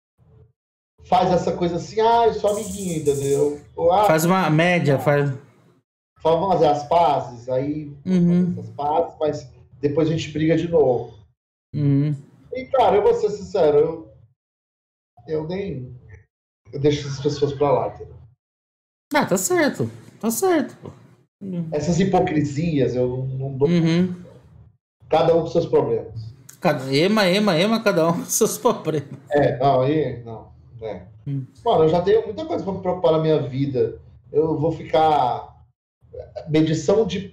faz essa coisa assim, ah, eu sou amiguinho, entendeu? Ou, ah, Faz uma média, faz. vamos fazer as pazes, aí Uhum. fazer essas pazes, mas depois a gente briga de novo. Uhum. E, cara, eu vou ser sincero, eu, eu nem... Eu deixo essas pessoas pra lá, entendeu? Ah, tá certo. Tá certo. Pô. Essas hipocrisias, eu não dou... Uhum. Cada um com seus problemas. Cada... Ema, ema, ema, cada um com seus problemas. É, não, aí, não. É. Hum. Mano, eu já tenho muita coisa pra me preocupar na minha vida. Eu vou ficar... Medição de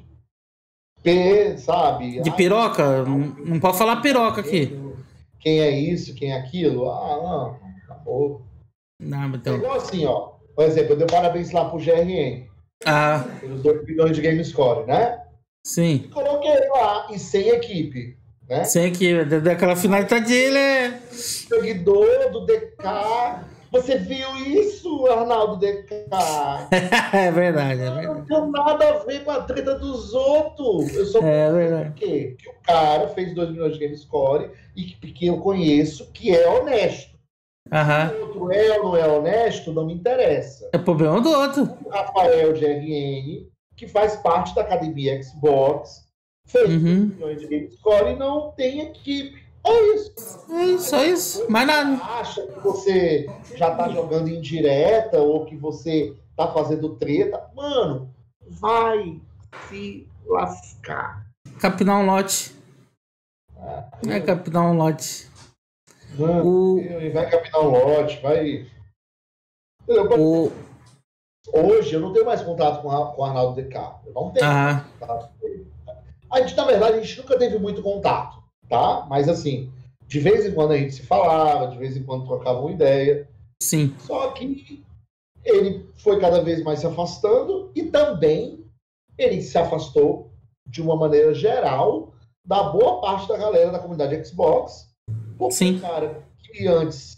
P, sabe? De Ai, piroca? Não, não pode falar piroca aqui. Quem é isso, quem é aquilo? Ah, não, acabou. Não, É então... igual assim, ó. Por exemplo, eu dei parabéns lá pro G R N. Ah, Pelos dois milhões de game score, né? sim. Coloquei lá e sem equipe, né? Sei que daquela finalidade dele é... Seguidor do D K. Você viu isso, Arnaldo D K? É verdade, é Não verdade. tem nada a ver com a treta dos outros. Eu só É verdade. por quê? Que o cara fez dois milhões de game score e que, que eu conheço que é honesto. Aham. O outro é ou não é honesto, não me interessa. É problema do outro. O Rafael de R N, que faz parte da academia Xbox, fez Uhum. dois milhões de game score e não tem equipe. É isso. É isso, só isso. Mais nada. Acha que você já tá jogando em direta ou que você tá fazendo treta. Mano, vai se lascar. Capinar um lote. É capinar um lote. Mano, O- vai capinar um lote, vai... Entendeu? O... Hoje eu não tenho mais contato com, a, com o Arnaldo D K. Eu não tenho Aham. contato com ele. A gente, na verdade, a gente nunca teve muito contato, tá? Mas assim, de vez em quando a gente se falava, de vez em quando trocava uma ideia. Sim. Só que ele foi cada vez mais se afastando e também ele se afastou de uma maneira geral da boa parte da galera da comunidade Xbox. Porque Sim. o cara que antes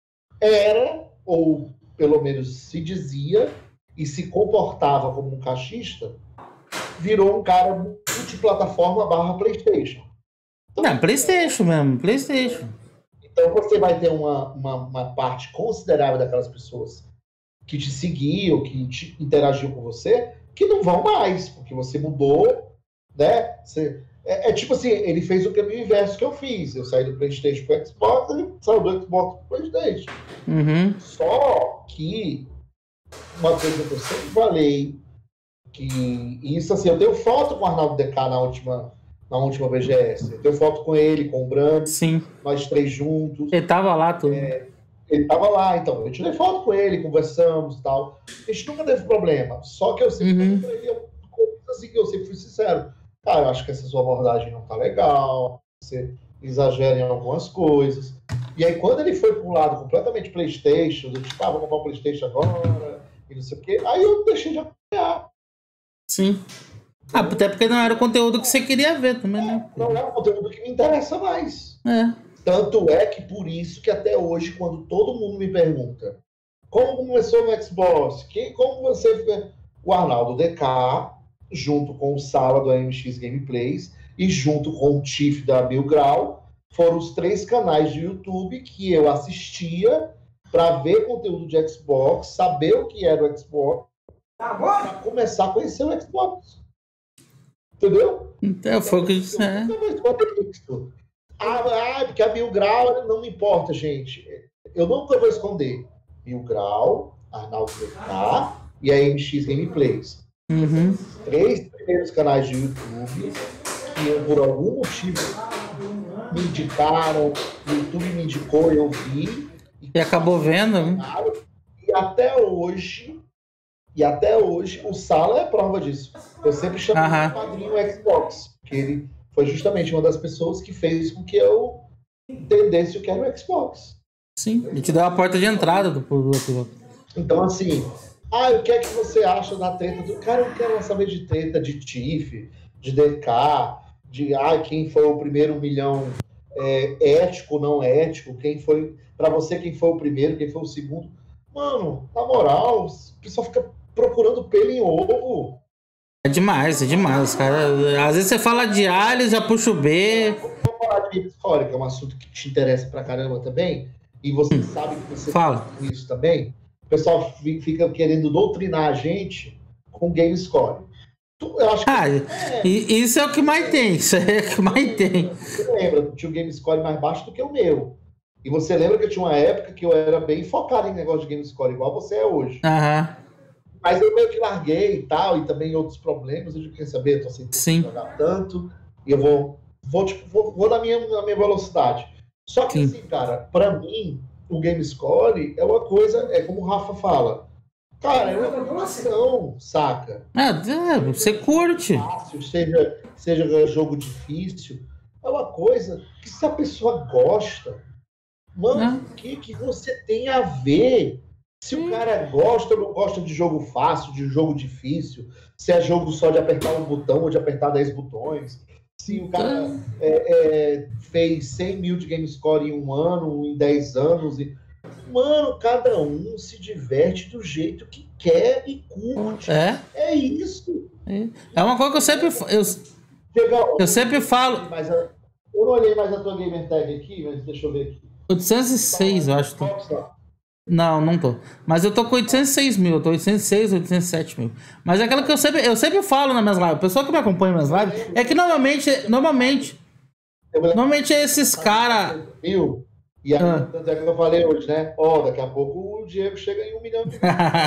era, ou pelo menos se dizia, e se comportava como um cachista, virou um cara multiplataforma barra PlayStation. Então, Não, PlayStation mesmo, PlayStation. Então você vai ter uma, uma, uma parte considerável daquelas pessoas que te seguiam, que te interagiam com você, que não vão mais, porque você mudou, né? Você, é, é tipo assim, ele fez o caminho inverso que eu fiz. Eu saí do PlayStation para o Xbox, ele saiu do Xbox para o PlayStation. Uhum. Só que uma coisa que eu sempre falei, que isso assim, eu tenho foto com o Arnaldo D K na última, na última B G S. Eu tenho foto com ele, com o Brando, Sim. nós três juntos. Ele tava lá tudo. É, ele tava lá, então. Eu tirei foto com ele, conversamos e tal. A gente nunca teve problema. Só que eu sempre Uhum. falei pra ele, assim, que eu sempre fui sincero. Cara, eu acho que essa sua abordagem não tá legal. Você exagera em algumas coisas. E aí, quando ele foi para um lado completamente PlayStation, eu tipo, ah, vou comprar um PlayStation agora, e não sei o quê, aí eu deixei de acompanhar. Sim. Ah, até porque não era o conteúdo que você queria ver também, né? Não é um conteúdo que me interessa mais. É. Tanto é que por isso que até hoje, quando todo mundo me pergunta como começou no Xbox, quem, como você fez? O Arnaldo D K, junto com o Sala do A M X Gameplays e junto com o Tiff da Mil Grau, foram os três canais de YouTube que eu assistia para ver conteúdo de Xbox, saber o que era o Xbox, para começar a conhecer o Xbox. Entendeu? Então, foi o que eu disse. É. Ah, ah, porque a Mil Grau não me importa, gente. Eu nunca vou esconder. Mil Grau, Arnaldo D K e a A M X Gameplays. Uhum. Os três primeiros canais de YouTube que eu, por algum motivo, me indicaram, o YouTube me indicou, eu vi. E acabou vendo. E até hoje, e até hoje, o Sala é prova disso. Eu sempre chamo Aham. de padrinho Xbox, porque ele foi justamente uma das pessoas que fez com que eu entendesse o que era o Xbox. Sim, e te deu a porta de entrada do produto. Então, assim, ah, o que é que você acha da treta do... Cara, eu não quero saber de treta de Tiff, de D K, de ah, quem foi o primeiro milhão é, ético, não ético, quem foi... Pra você, quem foi o primeiro, quem foi o segundo. Mano, na moral, o pessoal fica procurando pelo em ovo. É demais, é demais, cara. Às vezes você fala de A, eles já puxa o B. Vamos falar de história, que é um assunto que te interessa pra caramba também, e você hum, sabe que você fala com isso também. O pessoal fica querendo doutrinar a gente com game score. Eu acho que ah, é, isso é o que mais tem, isso é o que mais tem. Você lembra, eu tinha um game score mais baixo do que o meu. E você lembra que eu tinha uma época que eu era bem focado em negócio de game score, igual você é hoje. Aham. Mas eu meio que larguei e tal, e também outros problemas, eu queria saber, eu tô sem Sim. jogar tanto, e eu vou, vou, tipo, vou, vou na, minha, na minha velocidade. Só que, Sim. assim, cara, pra mim, o game score é uma coisa, é como o Rafa fala, cara, é uma evolução, saca? É, é você curte. Fácil, seja, seja jogo difícil, é uma coisa que se a pessoa gosta, mano, o que, que você tem a ver? Se o cara gosta ou não gosta de jogo fácil, de jogo difícil, se é jogo só de apertar um botão ou de apertar dez botões, se o cara é, é, fez cem mil de game score em um ano, em dez anos. E... Mano, cada um se diverte do jeito que quer e curte. É, é isso. É uma coisa que eu sempre, eu, Chega, eu sempre falo. Mas eu não olhei mais a tua gamer tag aqui, mas deixa eu ver aqui. oitocentos e seis, eu acho. Não, não tô. Mas eu tô com oitocentos e seis mil, eu tô oitocentos e seis, oitocentos e sete mil. Mas é aquela que eu sempre, eu sempre falo nas minhas lives. O pessoal que me acompanha nas minhas lives é que normalmente, normalmente, normalmente é esses caras. Mil. E aí, ah. tanto é que eu falei hoje, né? Ó, oh, daqui a pouco o Diego chega em um milhão de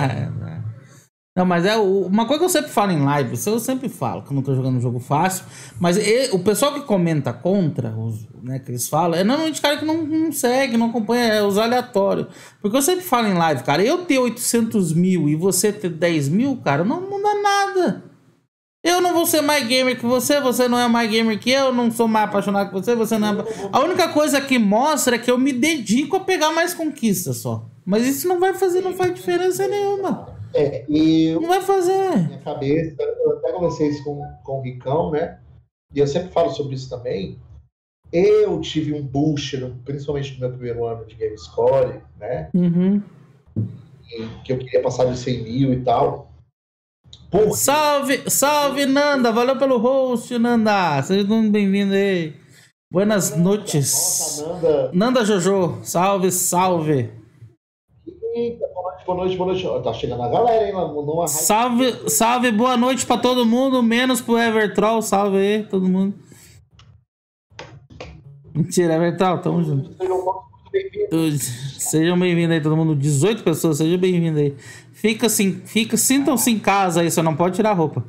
Não, mas é uma coisa que eu sempre falo em live, eu sempre falo que eu não tô jogando um jogo fácil, mas ele, o pessoal que comenta contra, os, né, que eles falam, é normalmente cara que não, não segue, não acompanha, é os aleatórios. Porque eu sempre falo em live, cara, eu ter oitocentos mil e você ter dez mil, cara, não muda nada. Eu não vou ser mais gamer que você, você não é mais gamer que eu, não sou mais apaixonado que você, você não é... A única coisa que mostra é que eu me dedico a pegar mais conquistas só. Mas isso não vai fazer, não faz diferença nenhuma. É, e não vai fazer. Na minha cabeça, eu até conversei isso com, com o Ricão, né? E eu sempre falo sobre isso também. Eu tive um boost, principalmente no meu primeiro ano de Game Score, né? Uhum. E, que eu queria passar de cem mil e tal. Porque... Salve, salve, Nanda! Valeu pelo host, Nanda! Seja muito bem-vindo aí. Buenas Nanda, noites. Nossa, Nanda. Nanda Jojo, salve, salve. Eita, boa noite, boa noite, boa noite. Tá chegando a galera, hein? Numa... Salve, salve, boa noite pra todo mundo, menos pro Evertroll. Salve aí, todo mundo. Mentira, Evertroll, tamo junto. Sejam bem-vindos aí, todo mundo. dezoito pessoas, sejam bem-vindos aí. Fica assim, fica, sintam-se em casa aí, você não pode tirar a roupa.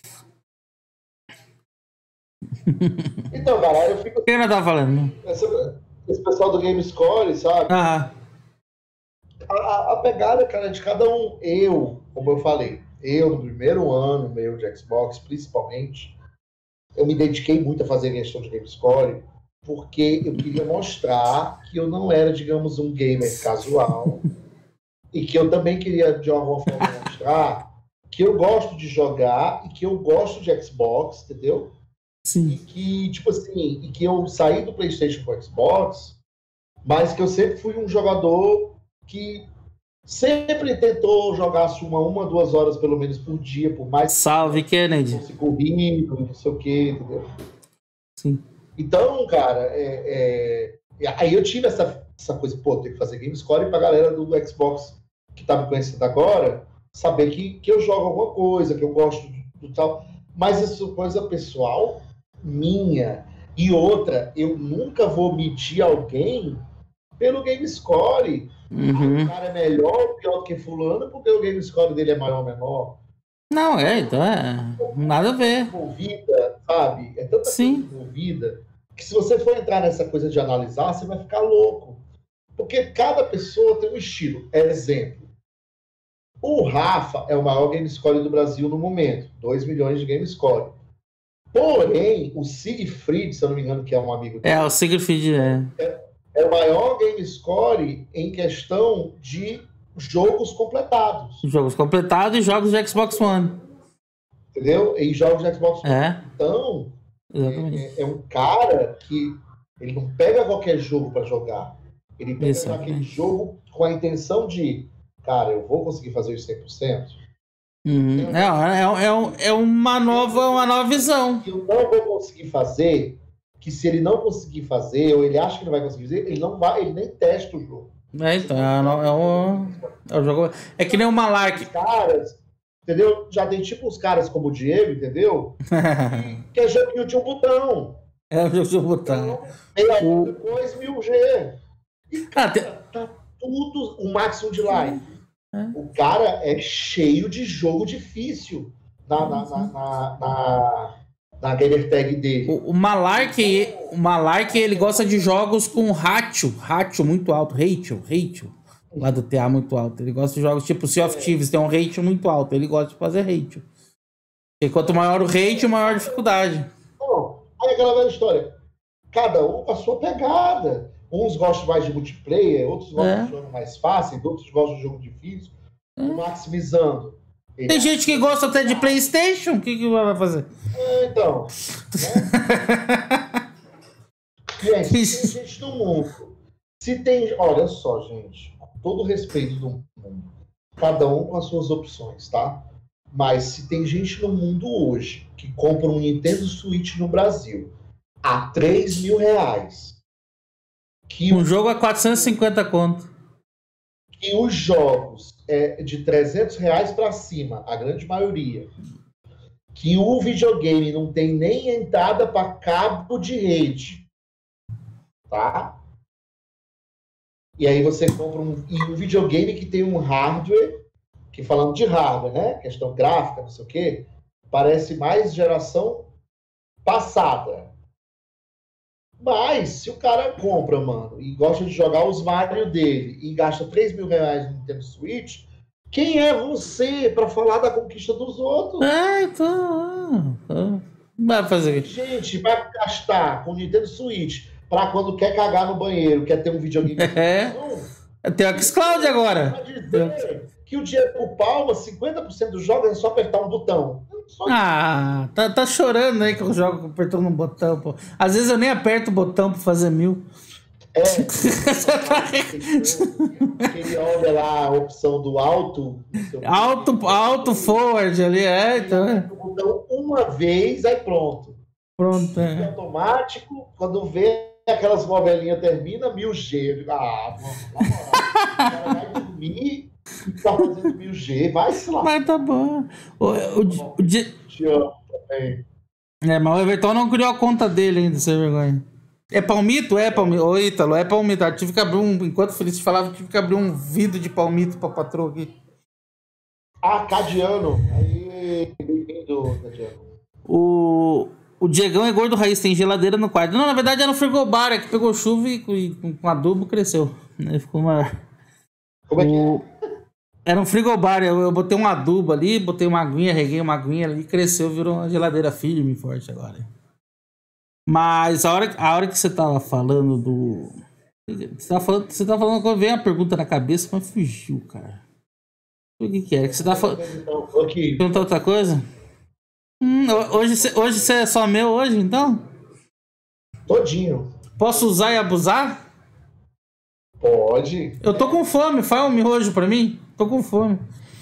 Então, galera, eu fico. Quem não tá falando? Esse, esse pessoal do Game Score, sabe? Ah. A, a pegada, cara, de cada um. Eu, como eu falei, eu no primeiro ano meu de Xbox, principalmente, eu me dediquei muito a fazer questão de Game Score, porque eu queria mostrar que eu não era, digamos, um gamer casual. E que eu também queria, de alguma forma, mostrar que eu gosto de jogar e que eu gosto de Xbox, entendeu? Sim. E que, tipo assim, e que eu saí do PlayStation pro Xbox, mas que eu sempre fui um jogador que sempre tentou jogar uma, uma, duas horas, pelo menos, por dia, por mais... Salve, Kennedy! Fosse corrido, não sei o quê, entendeu? Sim. Então, cara, é, é... aí eu tive essa, essa coisa, pô, tem que fazer Game Score pra galera do Xbox que tá me conhecendo agora, saber que, que eu jogo alguma coisa, que eu gosto do tal, mas isso é coisa pessoal minha. E outra, eu nunca vou medir alguém pelo Game Score. Uhum. Ah, o cara é melhor ou pior do que fulano porque o Game Score dele é maior ou menor. Não, é, então é nada a ver. Envolvida, sabe? É tanta Sim. coisa envolvida que se você for entrar nessa coisa de analisar, você vai ficar louco. Porque cada pessoa tem um estilo. Exemplo. O Rafa é o maior game score do Brasil no momento. dois milhões de game score. Porém, o Siegfried, se eu não me engano, que é um amigo dele, É, o Siegfried é. é, é o maior game score em questão de jogos completados. Jogos completados e jogos de Xbox One. Entendeu? Em jogos de Xbox One. É. Então, Exatamente. é, é um cara que ele não pega qualquer jogo para jogar. Ele pega Isso, aquele é. jogo com a intenção de, cara, eu vou conseguir fazer isso cem por cento. Uhum. É, é, é, é uma nova, uma nova visão. Que eu não vou conseguir fazer, que se ele não conseguir fazer, ou ele acha que não vai conseguir fazer, ele não vai, ele nem testa o jogo. É, então, é, é, o, é o jogo. É que nem o Malark. Os caras, entendeu? Já tem tipo uns caras como o Diego, entendeu? Que é joguinho de um botão. É o jogo de um botão. Meia O... depois mil G. E, cara, Ah, tem... tá tudo o máximo de live. É. O cara é cheio de jogo difícil na, na, na, na, na, na gamer tag dele. O, o Malark, o Malark, ele gosta de jogos com ratio, ratio muito alto, ratio, ratio, lá do T A muito alto. Ele gosta de jogos tipo Sea of Thieves, tem um ratio muito alto, ele gosta de fazer ratio. E quanto maior o ratio, maior a dificuldade. Bom, aí aquela velha história. Cada um com a sua pegada. Uns gostam mais de multiplayer, outros gostam É. de jogo mais fácil, outros gostam de jogo difícil, é. maximizando. Ele Tem gente que gosta até de PlayStation, o que, que vai fazer? É, então. Né? Gente, tem gente no mundo. Se tem. Olha só, gente, com todo o respeito do mundo, cada um com as suas opções, tá? Mas se tem gente no mundo hoje que compra um Nintendo Switch no Brasil a três mil reais. Que um jogo a quatrocentos e cinquenta conto. Que os jogos é de trezentos reais para cima, a grande maioria. Que o videogame não tem nem entrada para cabo de rede. Tá? E aí você compra um, e um videogame que tem um hardware, que falando de hardware, né? Questão gráfica, não sei o quê, parece mais geração passada. Mas, se o cara compra, mano, e gosta de jogar os Mario dele e gasta três mil reais no Nintendo Switch, quem é você para falar da conquista dos outros? É, então... Vai fazer isso. Gente, vai gastar com o Nintendo Switch para quando quer cagar no banheiro, quer ter um videogame... É, tem o xCloud agora. Pra dizer que o Diego Palma, cinquenta por cento dos jogos é só apertar um botão. Só... Ah, tá, tá chorando aí que eu jogo apertando um botão, pô. Às vezes eu nem aperto o botão pra fazer mil. É. Ele olha lá a opção do alto. Alto, alto forward ali, é. Então, é. Então, uma vez, aí pronto. Pronto, é. É automático, quando vê aquelas novelinhas termina, mil G. Eu digo, ah, vamos, na moral. O cara vai dormir e tá fazendo mil G, vai se lá. Mas tá bom. O, o, o, o di... Te amo também. É, mas o Everton não criou a conta dele ainda, sem vergonha. É palmito? É palmito. Ô, Ítalo, é palmito. Eu tive que abrir um. Enquanto o Feliz falava, eu tive que abrir um vidro de palmito pra patroa aqui. Ah, Cadiano. Aí, bem-vindo, Cadiano. O. O Diegão é gordo raiz, tem geladeira no quarto. Não, na verdade era um frigobar, é que pegou chuva e, e com adubo cresceu. Né? Ficou uma. Como é que o... é? Era um frigobar, eu, eu botei um adubo ali, botei uma aguinha, reguei uma aguinha ali, cresceu, virou uma geladeira firme e forte agora. Mas a hora, a hora que você tava falando do. Você tava falando, você tava falando quando veio a pergunta na cabeça, mas fugiu, cara. O que que era? Que você tava falando. Perguntar outra coisa? Hum, hoje você hoje você é só meu hoje, então? Todinho. Posso usar e abusar? Pode. Eu tô com fome, faz um miojo pra mim. Tô com fome.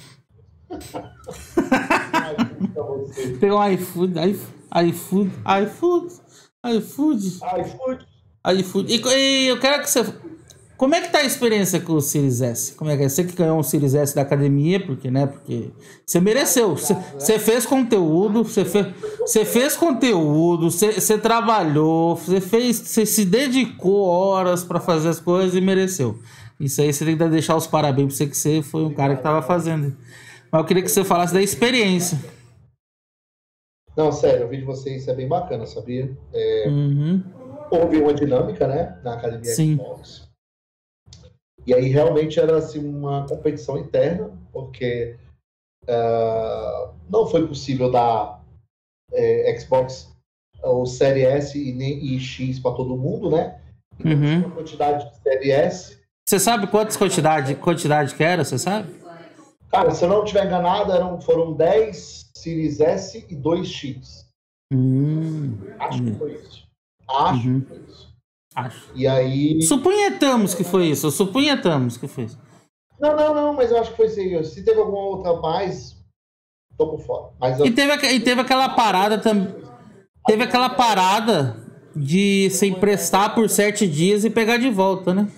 Tem um iFood, iFood, iFood, iFood, iFood. iFood. E, e eu quero que você... Como é que tá a experiência com o Series S? Como é que é? Você que ganhou um Series S da academia, porque, né? Porque você mereceu. Você, você fez conteúdo, você fez, você fez conteúdo, você, você trabalhou, você fez, você se dedicou horas pra fazer as coisas e mereceu. Isso aí você tem que deixar os parabéns pra você, que você foi um cara que tava fazendo. Mas eu queria que você falasse da experiência. Não, sério, o vídeo de vocês é bem bacana, sabia? É, uhum. Houve uma dinâmica, né? Na academia Sim. Xbox. E aí realmente era assim, uma competição interna, porque uh, não foi possível dar é, Xbox o Série S e, e X para todo mundo, né? Então, Uhum. uma quantidade de Série S. Você sabe quantas quantidade, quantidade que era, você sabe? Cara, se eu não estiver enganado, eram, foram dez Series S e dois X. Hum. Acho que foi isso. Acho Uhum. que foi isso. Acho. E aí... Supunhetamos que foi isso. Supunhetamos que foi isso. Não, não, não, mas eu acho que foi isso. Se teve alguma outra mais, tô por fora. Mas eu... E teve, e teve aquela parada também. Teve aquela parada de se emprestar por sete dias e pegar de volta, né?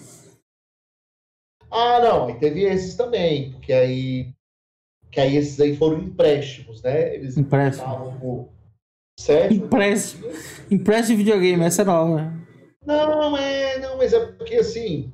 Ah, não, e teve esses também, porque aí, que aí esses aí foram empréstimos, né? Eles Empréstimo. estavam por sete. Empréstimo. Empréstimo de videogame, essa é nova. Não, é, não, mas é porque assim.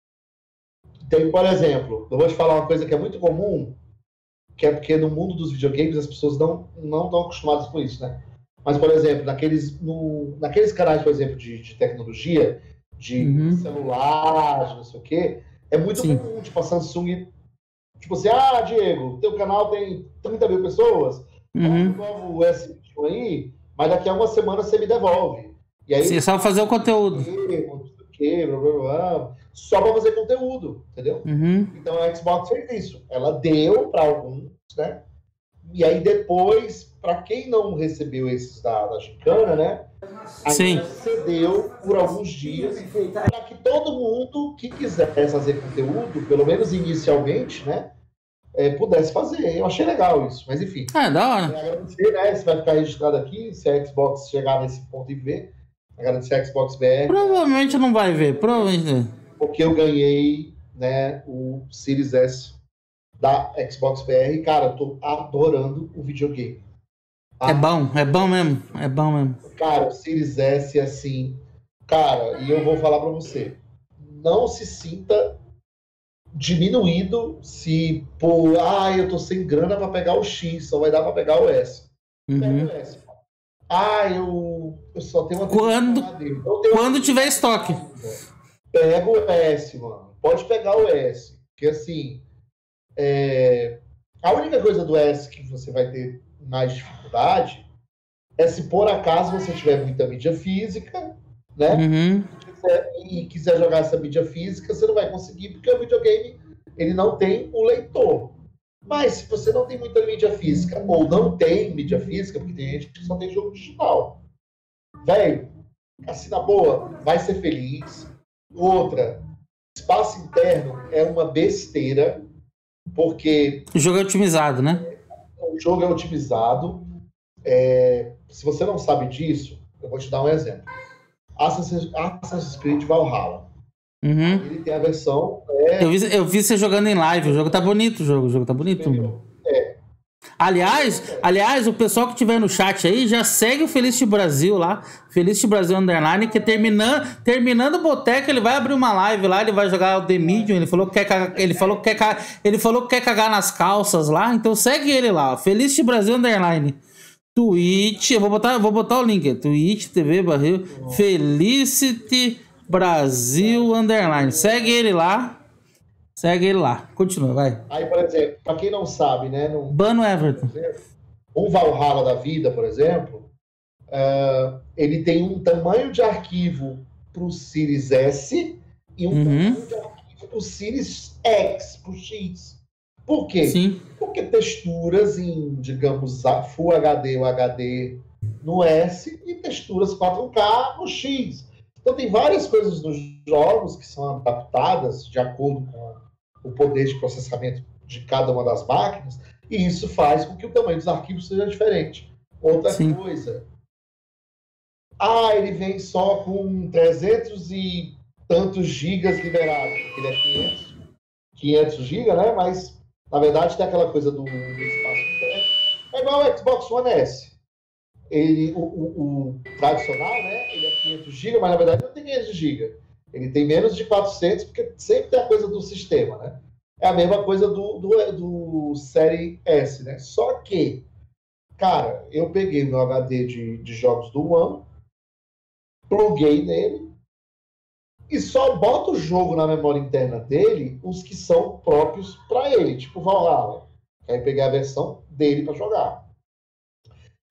Tem, por exemplo, eu vou te falar uma coisa que é muito comum, que é porque no mundo dos videogames as pessoas não, não estão acostumadas com isso, né? Mas, por exemplo, naqueles, no, naqueles canais, por exemplo, de, de tecnologia, de Uhum. celular, de não sei o quê, é muito Sim. comum, tipo, a Samsung, tipo assim, ah, Diego, teu canal tem trinta mil pessoas, Uhum. bota o novo S vinte e um aí, mas daqui a uma semana você me devolve. E aí, Sim, é só fazer o conteúdo. não sei o quê, blá, blá, blá, só para fazer conteúdo, entendeu? Uhum. Então a Xbox fez isso. Ela deu para alguns, né? E aí depois, para quem não recebeu esses da, da Gincana, né? Sim. Cedeu por alguns dias para que todo mundo que quisesse fazer conteúdo, pelo menos inicialmente, né? É, pudesse fazer. Eu achei legal isso, mas enfim. É, da hora. Agradecer, né? Você vai ficar registrado aqui, se a Xbox chegar nesse ponto e ver. Agradecer a Xbox B R. Provavelmente não vai ver, provavelmente não. Porque eu ganhei, né, o Series S da Xbox B R. Cara, eu tô adorando o videogame. É bom, é bom mesmo, é bom mesmo. Cara, o Series S, assim... Cara, e eu vou falar pra você. Não se sinta diminuído se, por... Ah, eu tô sem grana pra pegar o X, só vai dar pra pegar o S. Pega Uhum. o S. Ah, eu, eu só tenho uma... Quando, quando tiver estoque. Pega o S, mano. Pode pegar o S. Porque, assim... É... A única coisa do S que você vai ter mais dificuldade é se por acaso você tiver muita mídia física, né? Uhum. E, quiser, e quiser jogar essa mídia física, você não vai conseguir, porque o videogame ele não tem o leitor. Mas se você não tem muita mídia física, ou não tem mídia física, porque tem gente que só tem jogo digital, velho, assim na boa, vai ser feliz. Outra, espaço interno é uma besteira, porque o jogo é otimizado, né? O jogo é otimizado. É, se você não sabe disso, eu vou te dar um exemplo. Assassin's, Assassin's Creed Valhalla. Uhum. Ele tem a versão... É... Eu, vi, eu vi você jogando em live. O jogo tá bonito, o jogo, o jogo tá bonito. É. Aliás, aliás, o pessoal que tiver no chat aí, já segue o Felicity Brasil lá. Felicity Brasil Underline, que terminando, terminando o boteco, ele vai abrir uma live lá, ele vai jogar o The Medium. Ele falou que quer cagar, ele falou que quer, ele falou que quer cagar nas calças lá. Então segue ele lá, Felicity Brasil Underline. Twitch, eu vou botar, vou botar o link, Twitch T V barril Felicity Brasil Underline. Segue ele lá. Segue ele lá. Continua, vai. Aí, por exemplo, pra quem não sabe, né? No, Bano Everton. Um Valhalla da vida, por exemplo, uh, ele tem um tamanho de arquivo pro Series S e um uhum. tamanho de arquivo pro Series X, pro X. Por quê? Sim. Porque texturas em, digamos, Full H D ou H D no S e texturas quatro K no X. Então tem várias coisas nos jogos que são adaptadas de acordo com o poder de processamento de cada uma das máquinas, e isso faz com que o tamanho dos arquivos seja diferente. Outra Sim. coisa. Ah, ele vem só com trezentos e tantos gigas liberados. Ele é quinhentos, quinhentos gigas, né? Mas, na verdade, tem aquela coisa do, do espaço interno. É igual o Xbox One S. Ele, o, o, o tradicional, né? Ele é quinhentos gigas, mas, na verdade, não tem quinhentos gigas. Ele tem menos de quatrocentos, porque sempre tem a coisa do sistema, né? É a mesma coisa do, do, do Série S, né? Só que, cara, eu peguei meu H D de, de jogos do One, pluguei nele e só boto o jogo na memória interna dele, os que são próprios para ele, tipo Valhalla. Aí peguei a versão dele para jogar.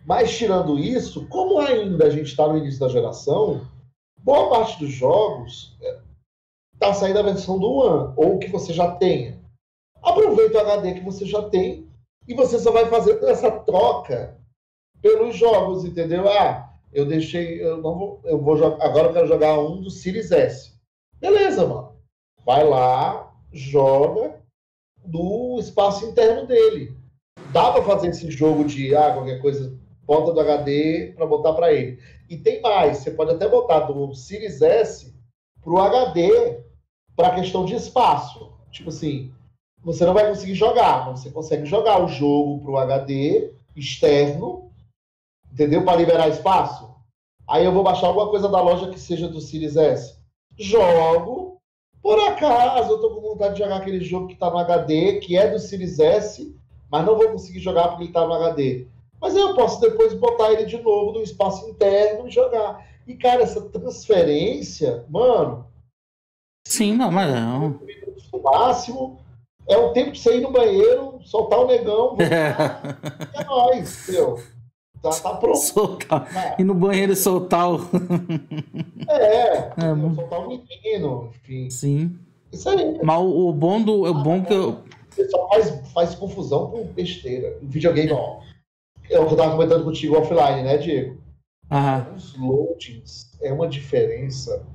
Mas tirando isso, como ainda a gente está no início da geração, boa parte dos jogos está saindo a versão do One, ou que você já tenha. Aproveita o H D que você já tem e você só vai fazer essa troca pelos jogos, entendeu? Ah, eu deixei, eu não vou, eu vou jogar, agora eu quero jogar um do Series S. Beleza, mano. Vai lá, joga do espaço interno dele. Dá para fazer esse jogo de, ah, qualquer coisa, bota do H D para botar para ele. E tem mais, você pode até botar do Series S pro H D para questão de espaço. Tipo assim, você não vai conseguir jogar, mas você consegue jogar o jogo pro H D externo, entendeu? Para liberar espaço. Aí eu vou baixar alguma coisa da loja que seja do Series S. Jogo. Por acaso eu tô com vontade de jogar aquele jogo que tá no H D, que é do Series S, mas não vou conseguir jogar porque ele tá no H D. Mas aí eu posso depois botar ele de novo no espaço interno e jogar. E, cara, essa transferência, mano... Sim, não, mas não. No máximo, é o tempo de você ir no banheiro, soltar o negão, voltar, e é nóis, entendeu? Tá, tá pronto. Soltar. É. Ir no banheiro e soltar o... É, é soltar o menino, enfim. Sim. Isso aí. Mas o, o bom do... O bom que eu... O pessoal faz, faz confusão com besteira. O videogame, ó. É o que eu tava comentando contigo offline, né, Diego? Aham. Os loadings é uma diferença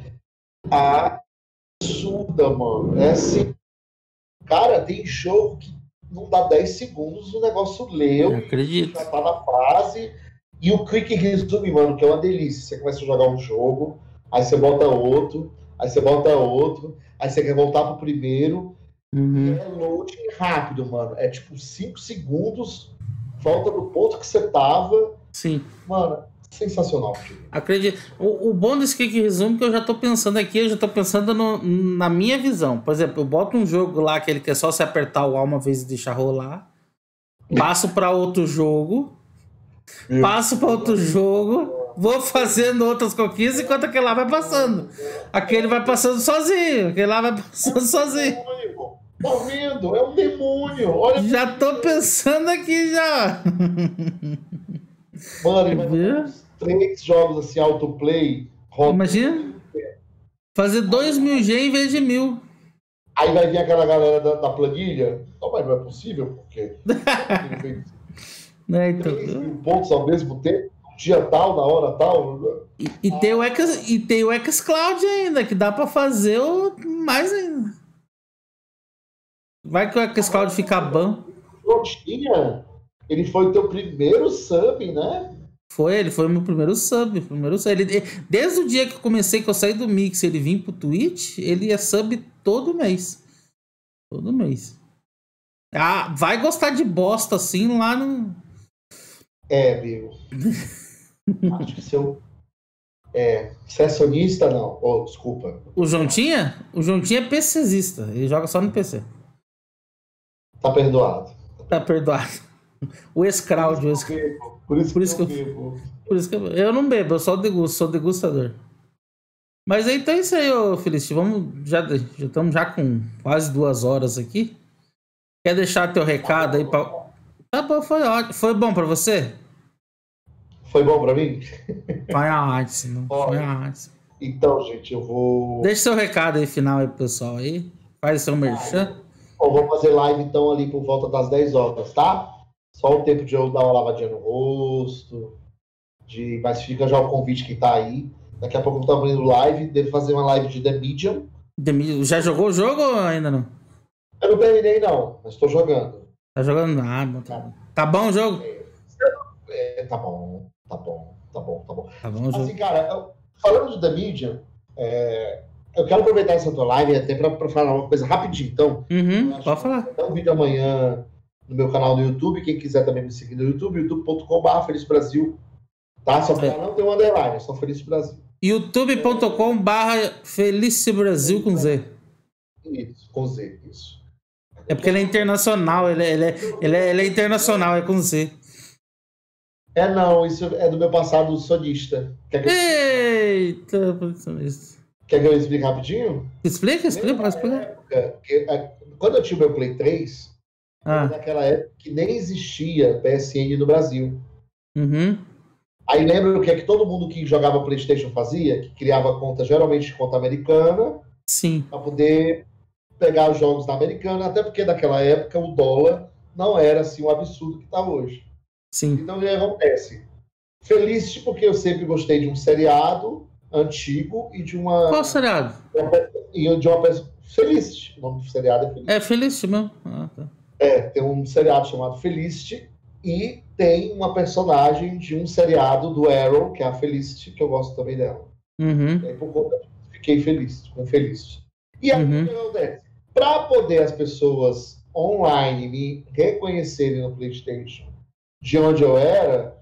absurda, mano. É assim. Cara, tem jogo que não dá dez segundos, o negócio leu. Eu acredito. Já tá na fase. E o Quick Resume, mano, que é uma delícia. Você começa a jogar um jogo, aí você bota outro, aí você bota outro, aí você quer voltar pro primeiro. Uhum. É loading rápido, mano. É tipo cinco segundos, volta do ponto que você tava. Sim. Mano, sensacional. Acredito. O, o bom desse Quick Resume que eu já tô pensando aqui, eu já tô pensando no, na minha visão. Por exemplo, eu boto um jogo lá que ele quer só se apertar o A uma vez e deixar rolar. Passo para outro jogo. Meu passo para outro jogo. Vou fazendo outras conquistas enquanto aquele lá vai passando. Aquele vai passando sozinho. Aquele lá vai passando sozinho. Tá vendo? É um demônio. Olha, já tô pensando aqui já. Mano, imagina três jogos assim, autoplay. Imagina. Fazer dois mil G em vez de mil. Aí vai vir aquela galera da, da planilha. Não, mas não é possível, porque. É, então... três mil pontos ao mesmo tempo, no dia tal, na hora tal. E, e, ah. tem o X, e tem o xCloud ainda, que dá pra fazer o mais ainda. Vai que o xCloud fica bom. Tinha. Ele foi o teu primeiro sub, né? Foi, ele foi o meu primeiro sub. Primeiro sub. Ele, desde o dia que eu comecei, que eu saí do Mix, ele vim pro Twitch, ele é sub todo mês. Todo mês. Ah, vai gostar de bosta assim lá no... É, Bill. Acho que se eu... É, se é sonista, não. Oh, desculpa. O Jontinha? O Jontinha é PCzista. Ele joga só no P C. Tá perdoado. Tá perdoado. O ex-crowd. Por, por isso, por isso que, que eu bebo. Por isso que eu, eu não bebo, eu só degusto, sou degustador. Mas aí, então é isso aí, ô Felicity. Vamos, já, já estamos já com quase duas horas aqui. Quer deixar teu recado aí pra... Tá bom, foi ótimo. Foi bom pra você? Foi bom pra mim? Foi ótimo. Foi ótimo. Então, gente, eu vou... Deixa seu recado aí final aí pro pessoal aí. Faz seu merchan. Eu vou fazer live, então, ali por volta das dez horas, tá? Só o tempo de eu dar uma lavadinha no rosto. De... Mas fica já o convite que tá aí. Daqui a pouco eu tô abrindo live. Devo fazer uma live de The Medium. The Medium. Já jogou o jogo ou ainda não? Eu não terminei, não. Mas tô jogando. Tá jogando nada. Tá, tá bom o jogo? É, é, tá bom. Tá bom. Tá bom, tá bom. Tá bom o jogo. Assim, cara, eu, falando de The Medium, é, eu quero aproveitar essa tua live até pra, pra falar uma coisa rapidinho. Então, uhum, pode falar. Tem um vídeo amanhã no meu canal no YouTube. Quem quiser também me seguir no YouTube, youtube ponto com barra Feliz Brasil. Tá? Só pra não ter um underline, é só Feliz Brasil. youtube ponto com barra Feliz Brasil com Z. Isso, com Z, isso. É porque ele é internacional, ele é, ele é, ele é, ele é internacional, é com Z. É, não, isso é do meu passado sonista. Quer que eu... Eita, sonista. Quer que eu explique rapidinho? Explica, explica, pode explicar. Época, que, quando eu tinha o meu Play três, ah. naquela época que nem existia P S N no Brasil. Uhum. Aí lembra o que é que todo mundo que jogava PlayStation fazia? Que criava conta, geralmente conta americana, Sim. para poder pegar os jogos da americana, até porque naquela época o dólar não era assim um absurdo que está hoje. Sim. Então o que acontece? Felicity, porque eu sempre gostei de um seriado antigo e de uma. Qual seriado? E de uma pessoa. Felicity, o nome do seriado é Felicity. É Felicity mesmo. Ah, tá. É, tem um seriado chamado Felicity e tem uma personagem de um seriado do Arrow, que é a Felicity, que eu gosto também dela. Uhum. E aí, por conta disso, fiquei feliz com Felicity. E aí, Uhum. o que acontece? Para poder as pessoas online me reconhecerem no PlayStation de onde eu era,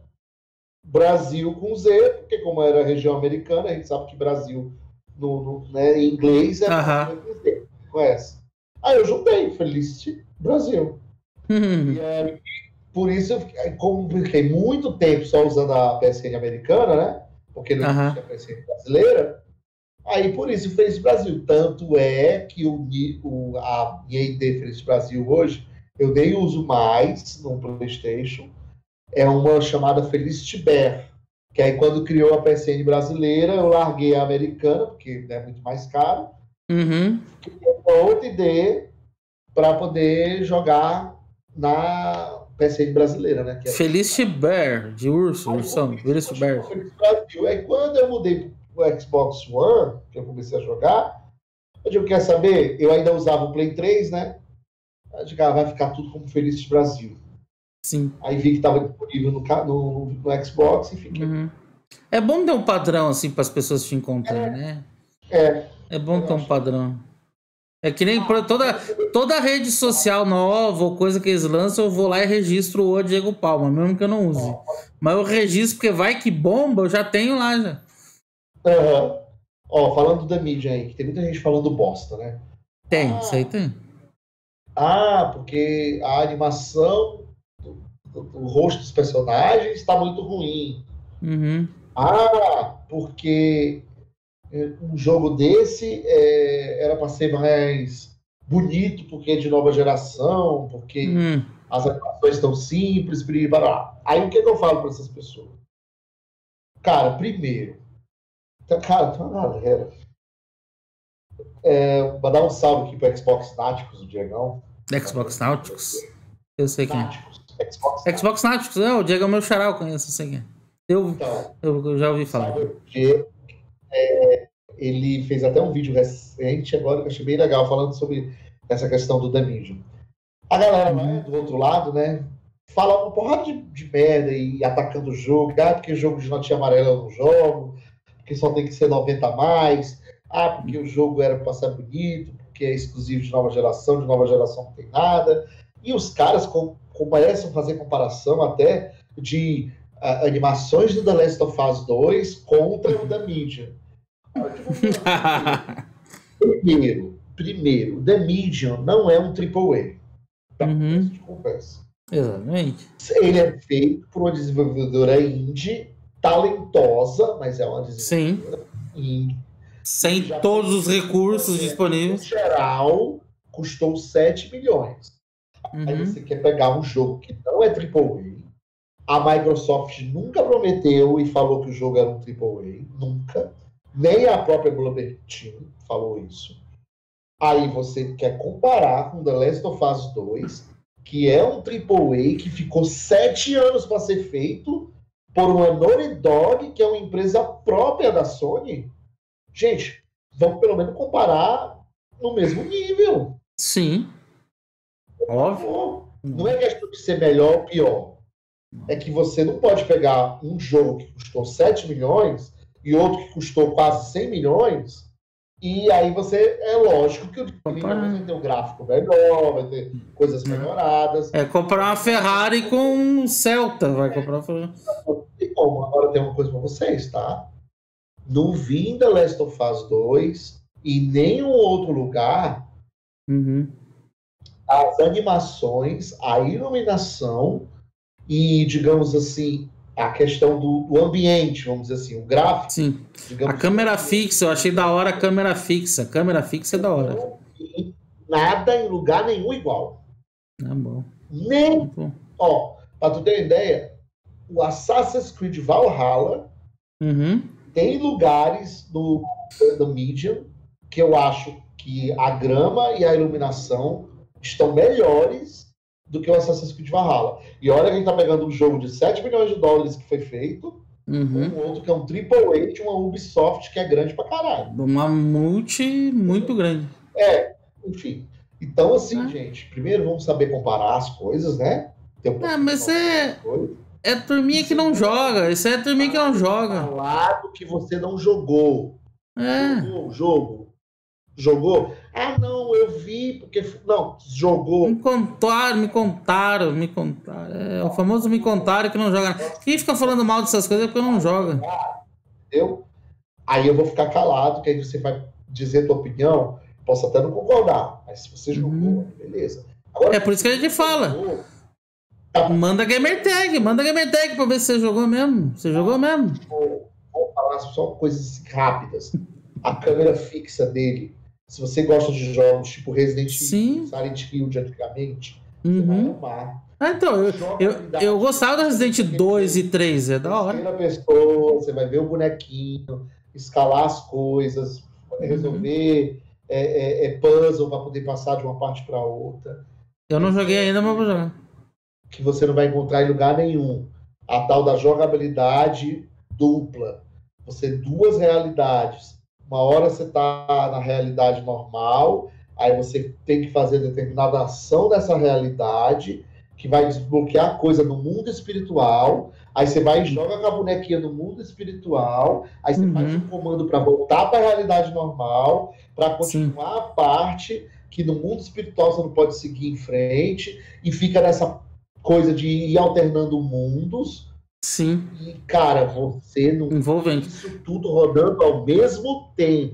Brasil com Z, porque como era região americana, a gente sabe que Brasil no, no, né, em inglês é Aham. com Z, conhece? Aí eu juntei Felicity Brasil. Uhum. E é, por isso, eu fiquei, como fiquei muito tempo só usando a P S N americana, né? Porque não Aham. existia a P S N brasileira, aí por isso fez Brasil. Tanto é que o, o, a minha I D Feliz Brasil hoje, eu nem uso mais no PlayStation, é uma chamada Felicity Bear, que aí quando criou a P S N brasileira, eu larguei a americana, porque é muito mais caro, Uhum. criei uma outra I D para poder jogar na P S N brasileira, né? Que é... Felicity Bear, de urso, ursão. Felicity Bear. Felicity Brasil. Aí quando eu mudei pro Xbox One, que eu comecei a jogar, eu digo, quer saber? Eu ainda usava o Play três, né? Eu digo, ah, vai ficar tudo como Felicity Brasil. Sim. Aí vi que estava disponível no, no, no Xbox e fiquei. Uhum. É bom ter um padrão assim para as pessoas te encontrarem, É. né? É. É bom Eu ter um acho. padrão. É que nem pra toda, toda rede social nova ou coisa que eles lançam, eu vou lá e registro o Diego Palma, mesmo que eu não use. Mas eu registro porque vai que bomba, eu já tenho lá já. Uhum. Ó, falando da mídia aí, que tem muita gente falando bosta, né? Tem, ah, isso aí tem. Ah, porque a animação do, do, do rosto dos personagens está muito ruim. Uhum. Ah, porque um jogo desse é, era para ser mais bonito, porque é de nova geração, porque Uhum. as animações estão simples, blá, blá, blá. Aí o que, que eu falo para essas pessoas? Cara, primeiro, cara, tem uma galera. É, vou dar um salve aqui para Xbox Náticos, o Diegão. Xbox Náuticos? Eu sei quem é. Náticos. Xbox, Xbox Náuticos, é, o Diego é meu xará, eu conheço, eu sei quem é. Eu, então, eu, eu já ouvi falar. salve, Diego. É, ele fez até um vídeo recente agora que eu achei bem legal, falando sobre essa questão do The Medium. A galera lá Uhum. do outro lado, né, fala uma porrada de, de merda e atacando o jogo. Ah, porque o jogo de notinha amarela eu não jogo, porque só tem que ser noventa a mais. Ah, porque o jogo era para ser bonito, porque é exclusivo de nova geração, de nova geração não tem nada. E os caras com, começam a fazer comparação até de uh, animações do The Last of Us dois contra o The Medium. Primeiro, primeiro, The Medium não é um triple A. Tá? Uhum. De conversa. Exatamente. Ele é feito por uma desenvolvedora indie, talentosa, mas é uma desenvolvedora Sim. indie. Sem todos os recursos disponíveis. No geral, custou sete milhões. Uhum. Aí você quer pegar um jogo que não é triple A. A Microsoft nunca prometeu e falou que o jogo era um triple A. Nunca. Nem a própria Bloober Team falou isso. Aí você quer comparar com The Last of Us dois, que é um triple A que ficou sete anos para ser feito por uma Naughty Dog, que é uma empresa própria da Sony. Gente, vamos pelo menos comparar no mesmo nível. Sim. Óbvio. Não é questão de ser melhor ou pior. É que você não pode pegar um jogo que custou sete milhões e outro que custou quase cem milhões, e aí você, é lógico que o de cem milhões vai ter um gráfico melhor, vai ter coisas melhoradas. É comprar uma Ferrari com um Celta, vai comprar uma Ferrari. E como? Agora tem uma coisa para vocês, tá? Não vi em The Last of Us dois e nenhum outro lugar Uhum. as animações, a iluminação e, digamos assim, a questão do, do ambiente, vamos dizer assim, o gráfico. Sim. Digamos, a câmera fixa, eu achei da hora a câmera fixa. Câmera fixa é da hora. Não vi nada em lugar nenhum igual. É bom. Nem, Bom. ó, pra tu ter uma ideia, o Assassin's Creed Valhalla Uhum. tem lugares no, no Medium que eu acho que a grama e a iluminação estão melhores do que o Assassin's Creed Valhalla. E olha que a gente tá pegando um jogo de sete milhões de dólares que foi feito, Uhum. um outro que é um Triple A de uma Ubisoft que é grande pra caralho. Uma multi muito grande. É, enfim. Então, assim, Ah. gente, primeiro vamos saber comparar as coisas, né? Ter um Ah, mas é... coisa. É turminha que não joga. Isso é turminha que não joga. Falar do que você não jogou. É. Jogou o jogo. Jogou? Ah, não, eu vi, porque... Não, jogou. Me contaram, me contaram, me contaram. É o famoso me contaram que não joga. Quem fica falando mal dessas coisas é porque não joga. Entendeu? Aí eu vou ficar calado, que aí você vai dizer a tua opinião. Posso até não concordar, mas se você jogou, Uhum. beleza. Agora, É por isso que a gente fala. Jogou, Manda gamer tag, manda gamer tag pra ver se você jogou mesmo. Você jogou mesmo? vou, vou falar só coisas rápidas. A câmera fixa dele, se você gosta de jogos tipo Resident Evil, Silent Hill de antigamente, Uhum. você vai amar. Ah, então, eu, eu, eu gostava do Resident dois e três, é da hora. Terceira pessoa, você vai ver o bonequinho, escalar as coisas, resolver uhum. é, é, é puzzle para poder passar de uma parte para outra. Eu não joguei ainda, mas vou jogar. Que você não vai encontrar em lugar nenhum. A tal da jogabilidade dupla. Você duas realidades. Uma hora você está na realidade normal, aí você tem que fazer determinada ação dessa realidade, que vai desbloquear coisa no mundo espiritual, aí você vai e joga com a bonequinha no mundo espiritual, aí você uhum. faz um comando para voltar para a realidade normal, para continuar Sim. a parte que no mundo espiritual você não pode seguir em frente, e fica nessa coisa de ir alternando mundos. Sim. E, cara, você não envolvente isso tudo rodando ao mesmo tempo.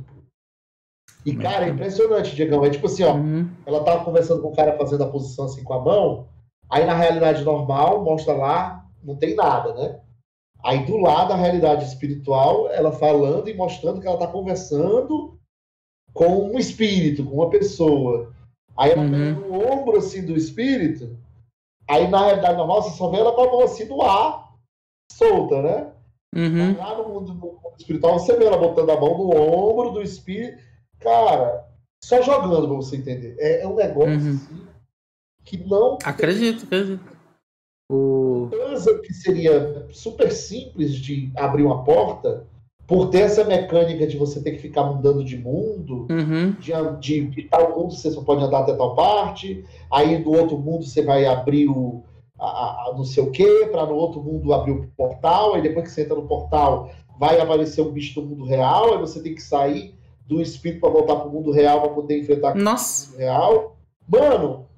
E, cara, é impressionante, Diegão. É tipo assim, ó, uhum. ela tava conversando com o cara fazendo a posição assim com a mão, aí na realidade normal, mostra lá, não tem nada, né? Aí do lado, a realidade espiritual, ela falando e mostrando que ela tá conversando com um espírito, com uma pessoa. Aí ela uhum. pega no ombro, assim, do espírito, aí na realidade normal, você só vê ela com a mão assim no ar, solta, né? Uhum. Lá no mundo, no mundo espiritual, você vê ela botando a mão no ombro do espírito. Cara, só jogando pra você entender. É, é um negócio uhum. assim, que não... Acredito, acredito. O... Coisa que seria super simples de abrir uma porta, por ter essa mecânica de você ter que ficar mudando de mundo, uhum. de, de, de tal mundo você só pode andar até tal parte, aí do outro mundo você vai abrir o a, a, não sei o que, para no outro mundo abrir o portal, aí depois que você entra no portal vai aparecer um bicho do mundo real, aí você tem que sair do espírito para voltar pro mundo real para poder enfrentar Nossa. o mundo real. Mano,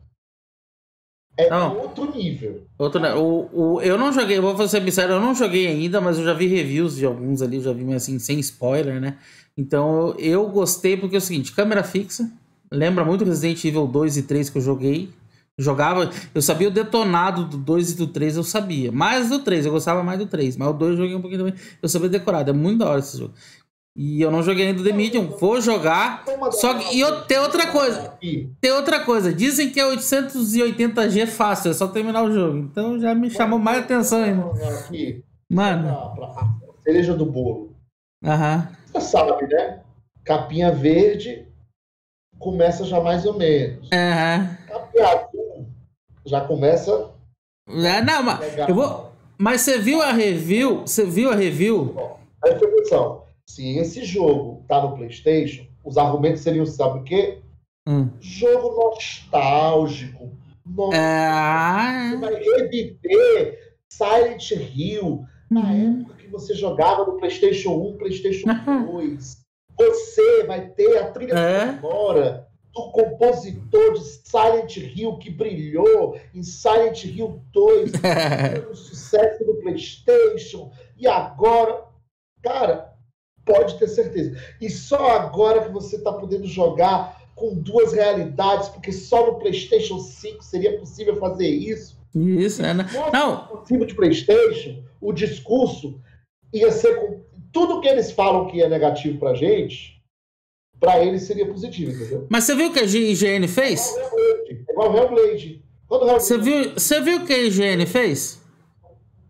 é não. outro nível. Outro, o, o, eu não joguei, vou ser sincero, eu não joguei ainda, mas eu já vi reviews de alguns ali, já vi assim, sem spoiler, né? Então eu gostei porque é o seguinte, câmera fixa, lembra muito Resident Evil dois e três que eu joguei. Jogava, eu sabia o detonado do dois e do três, eu sabia. Mais do três, eu gostava mais do três, mas o dois eu joguei um pouquinho também. Eu sabia decorado, é muito da hora esse jogo. E eu não joguei ainda o The Medium, vou jogar. Só que, e eu, tem outra coisa. Tem outra coisa. Dizem que é oitocentos e oitenta G fácil, é só terminar o jogo. Então já me chamou mais atenção ainda. Mano. A cereja do bolo. Aham. Você sabe, né? Capinha verde começa já mais ou menos. Aham. Capinha azul já começa. Não, mas eu vou. Mas você viu a review? Você viu a review? Presta atenção. Se esse jogo tá no PlayStation, os argumentos seriam, sabe o quê? Hum. Jogo nostálgico. Nossa, é... Você vai reviver Silent Hill na hum. época que você jogava no PlayStation um, PlayStation dois. Você vai ter a trilha é? sonora do compositor de Silent Hill que brilhou em Silent Hill dois, um sucesso do PlayStation. E agora, cara, pode ter certeza. E só agora que você está podendo jogar com duas realidades, porque só no PlayStation cinco seria possível fazer isso. Isso, é, né? Não. Possível de PlayStation, o discurso ia ser com tudo que eles falam que é negativo pra gente, pra eles seria positivo, entendeu? Mas você viu o que a I G N fez? É igual o Hellblade. Quando o Hellblade... Você viu, você viu o que a I G N fez?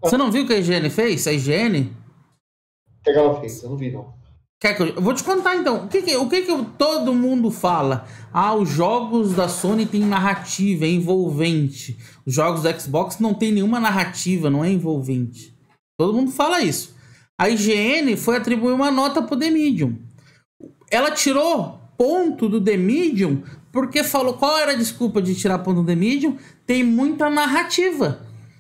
Você não viu o que a I G N fez? A I G N? O que, é que ela fez? Eu não vi, não. Quer que eu... eu vou te contar, então. O que que, o que, que todo mundo fala? Ah, os jogos da Sony têm narrativa, é envolvente. Os jogos do Xbox não tem nenhuma narrativa, não é envolvente. Todo mundo fala isso. A I G N foi atribuir uma nota pro The Medium. Ela tirou ponto do The Medium porque falou... Qual era a desculpa de tirar ponto do The Medium? Tem muita narrativa.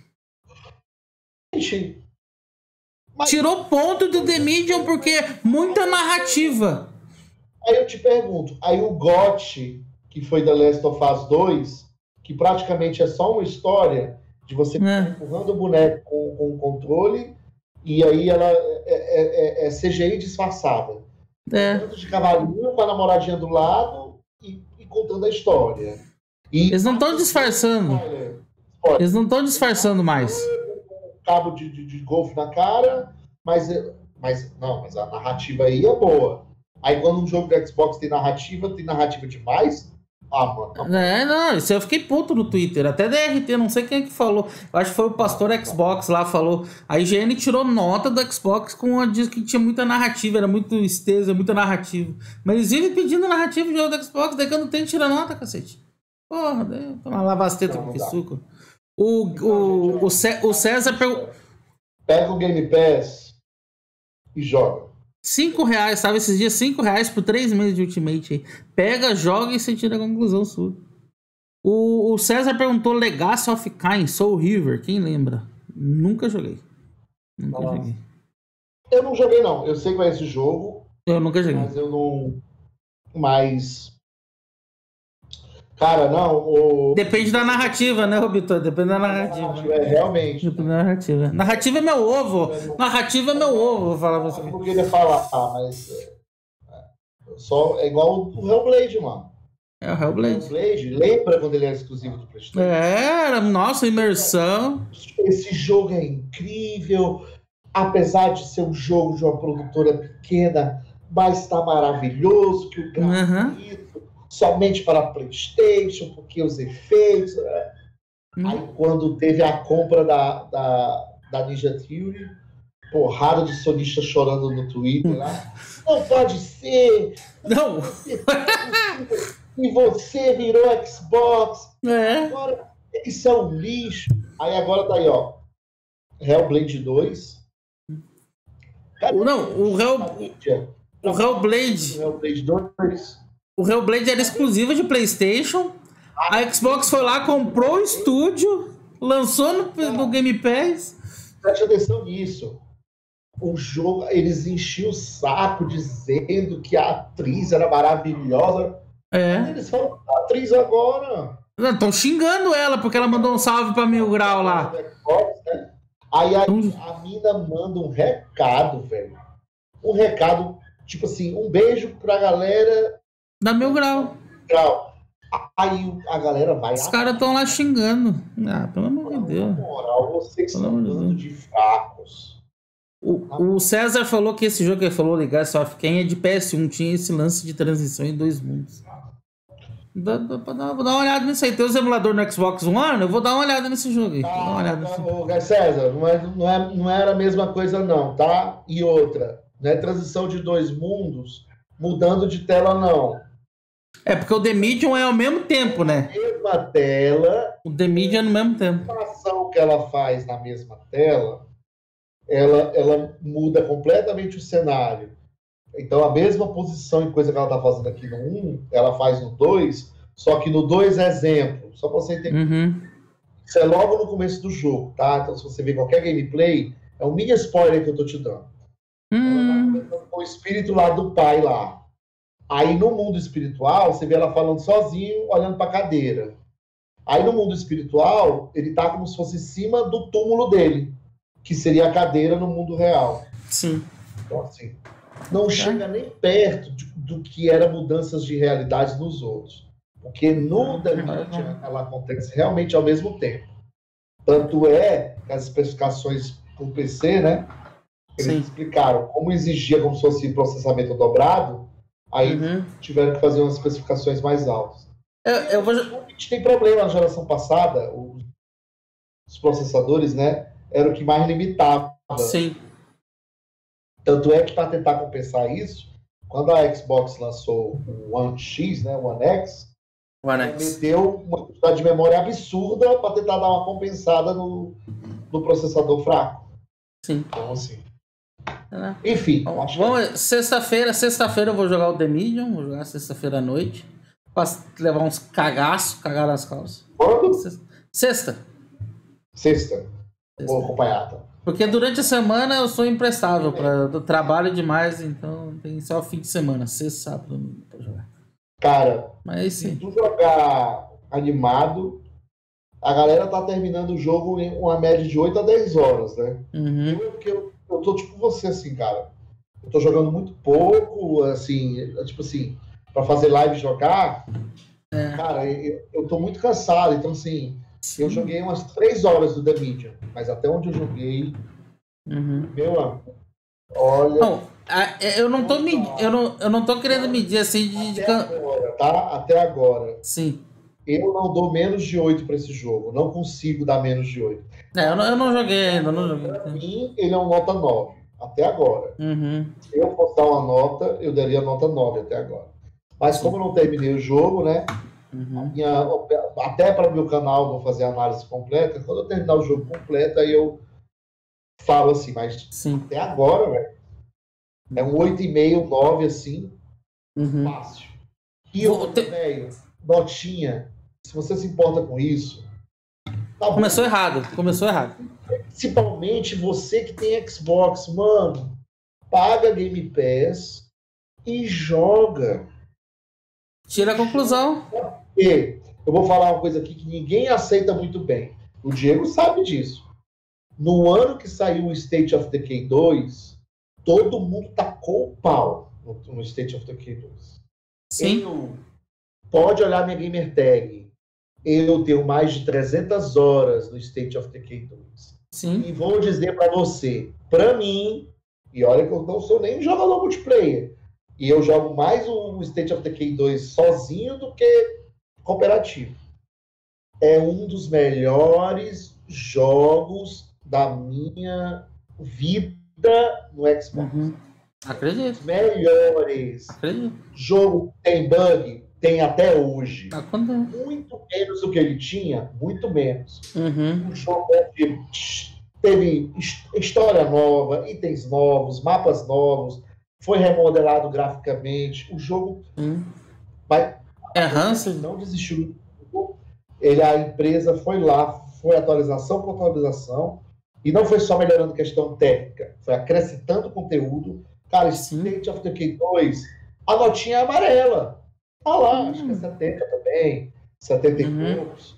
Gente... Mas... Tirou ponto do The Medium porque muita narrativa. Aí eu te pergunto, aí o G O T, que foi da Last of Us dois, que praticamente é só uma história de você é. empurrando o boneco com, com o controle, e aí ela é, é, é C G I disfarçada. É. Tanto de cavalinho com a namoradinha do lado e, e contando a história. E, Eles não estão disfarçando. Olha, Eles não estão disfarçando mais. Cabo de, de, de golfe na cara, mas, mas não, mas a narrativa aí é boa. Aí quando um jogo do Xbox tem narrativa, tem narrativa demais. Ah, mano. É, não, isso eu fiquei puto no Twitter. Até D R T, não sei quem é que falou. Eu acho que foi o pastor Xbox lá, falou. A I G N tirou nota do Xbox com a diz que tinha muita narrativa, era muito extensa, muita narrativa. Mas eles vivem pedindo narrativa de jogo do Xbox, daí quando tem, tira nota, cacete. Porra, daí toma lavar as tetas com que suco. O, o, o, Cé, o César pegou... Pega o Game Pass e joga. Cinco reais, sabe? Esses dias, cinco reais por três meses de Ultimate aí. Pega, joga e você tira a conclusão sua. O, o César perguntou Legacy of Kain, Soul River. Quem lembra? Nunca joguei. Nunca Nossa. joguei. Eu não joguei, não. Eu sei qual é esse jogo. Eu nunca joguei. Mas eu não... Mas... Cara, não, o... Depende da narrativa, né, Robitor? Depende da narrativa. narrativa é, realmente. Depende da narrativa. Narrativa é meu ovo. Narrativa é meu ovo, vou falar pra você. Eu não queria falar, mas... É, só, é igual o Hellblade, mano. É o Hellblade. Hellblade, lembra quando ele era exclusivo do PlayStation? É, nossa, imersão. Esse jogo é incrível. Apesar de ser um jogo de uma produtora pequena, mas tá maravilhoso, que o gráfico... Uhum. Somente para PlayStation, porque os efeitos... Né? Hum. Aí quando teve a compra da, da, da Ninja Theory, porrada de sonista chorando no Twitter lá. Não pode ser! Não! E você virou Xbox. É. Agora isso é um lixo. Aí agora tá aí, ó. Hellblade dois. Cadê não, o, Hell... o Hellblade... O Hellblade dois... O Hellblade era exclusivo de PlayStation. A Xbox foi lá, comprou o estúdio, lançou no, no Game Pass. Preste atenção nisso. O jogo, eles enchiam o saco dizendo que a atriz era maravilhosa. É. Eles falam a atriz agora. Estão xingando ela porque ela mandou um salve pra Mil Grau lá. Aí a, a mina manda um recado, velho. Um recado, tipo assim, um beijo pra galera. Da Mil Grau. Grau. Aí a galera vai... Os caras estão lá xingando. Ah, pelo amor de Deus. Na moral, vocês são um bando de fracos. O, o César falou que esse jogo que ele falou, Legacy of Kain, é de P S um. Tinha esse lance de transição em dois mundos. Dá, dá, dá, vou dar uma olhada nisso aí. Tem os emuladores no Xbox One? Eu vou dar uma olhada nesse jogo aí. Ah, vou dar uma olhada nesse... Ô, César, não, é, não, é, não era a mesma coisa não, tá? E outra, não é transição de dois mundos mudando de tela não. É, porque o The Medium é ao mesmo tempo, né? Na mesma tela. O The Medium é no mesmo tempo. A ação que ela faz na mesma tela, ela, ela muda completamente o cenário. Então, a mesma posição e coisa que ela tá fazendo aqui no um, ela faz no dois, só que no dois é exemplo. Só pra você entender. Uhum. Isso é logo no começo do jogo, tá? Então, se você ver qualquer gameplay, é um mini spoiler que eu tô te dando. Uhum. Ela tá com o espírito lá do pai lá. Aí no mundo espiritual, você vê ela falando sozinho, olhando para a cadeira. Aí no mundo espiritual, ele tá como se fosse em cima do túmulo dele, que seria a cadeira no mundo real. Sim. Então, assim, não chega nem perto de, do que era mudanças de realidade nos outros. Porque no The Medium, ela acontece realmente ao mesmo tempo. Tanto é que as especificações para o P C, né, eles Sim. explicaram como exigia como se fosse processamento dobrado. Aí uhum. tiveram que fazer umas especificações mais altas. Eu, eu vou... A gente tem problema na geração passada, os processadores, né? era o que mais limitava. Sim. Tanto é que, para tentar compensar isso, quando a Xbox lançou o One X, né, o One X, One X. meteu uma quantidade de memória absurda para tentar dar uma compensada no, no processador fraco. Sim. Então, assim. É. Enfim. Bom, acho vamos, que... Sexta-feira, sexta-feira eu vou jogar o The Medium, vou jogar sexta-feira à noite. Pra levar uns cagaços, cagar nas calças. Quando? Sexta. Sexta. Sexta. Vou acompanhar, tá? Porque durante a semana eu sou imprestável, pra, eu trabalho demais, então tem só o fim de semana, sexta, sábado, domingo pra jogar. Cara, mas se sim. tu jogar animado, a galera tá terminando o jogo em uma média de oito a dez horas, né? Uhum. Eu, eu, eu tô tipo você, assim, cara. Eu tô jogando muito pouco, assim, tipo assim, pra fazer live e jogar, É. cara, eu, eu tô muito cansado, então assim, Sim. eu joguei umas três horas do The Medium, mas até onde eu joguei, Uhum. meu amigo, olha... Não, eu não tô me, eu não, eu não tô querendo medir assim de... de... Até agora, tá? Até agora. Sim. Eu não dou menos de oito pra esse jogo, não consigo dar menos de oito. É, eu não, eu não joguei ainda, eu não joguei. Pra mim, ele é um nota nove, até agora. Uhum. Se eu fosse dar uma nota, eu daria nota nove até agora. Mas Sim. como eu não terminei o jogo, né? Uhum. Minha, até para o meu canal, vou fazer a análise completa. Quando eu terminar o jogo completo, aí eu falo assim, mas Sim. até agora, velho, é um oito vírgula cinco, nove, assim, uhum. fácil. E eu, te... velho, notinha, se você se importa com isso, tá começou bom. errado, começou errado. Principalmente você que tem Xbox, mano, paga Game Pass e joga. Tira a conclusão. E eu vou falar uma coisa aqui que ninguém aceita muito bem. O Diego sabe disso. No ano que saiu o State of Decay dois, todo mundo tacou o pau no, no State of Decay dois. Sim. Eu, pode olhar minha gamer tag. Eu tenho mais de trezentas horas no State of Decay dois. Sim. E vou dizer para você, para mim, e olha que eu não sou nem jogador multiplayer, e eu jogo mais o State of Decay dois sozinho do que cooperativo. É um dos melhores jogos da minha vida no Xbox. Uhum. Acredito. Os melhores. Acredito. Jogo tem bug? Tem até hoje. Acontece. Muito menos do que ele tinha, muito menos. Uhum. Um jogo que teve história nova, itens novos, mapas novos, foi remodelado graficamente. O jogo Uhum. vai... É Hansen? Não desistiu. Ele, a empresa foi lá, foi atualização por atualização, e não foi só melhorando questão técnica, foi acrescentando conteúdo. Cara, State of Decay dois, a notinha é amarela. Tá lá, hum. acho que é setenta também, setenta uhum. e poucos.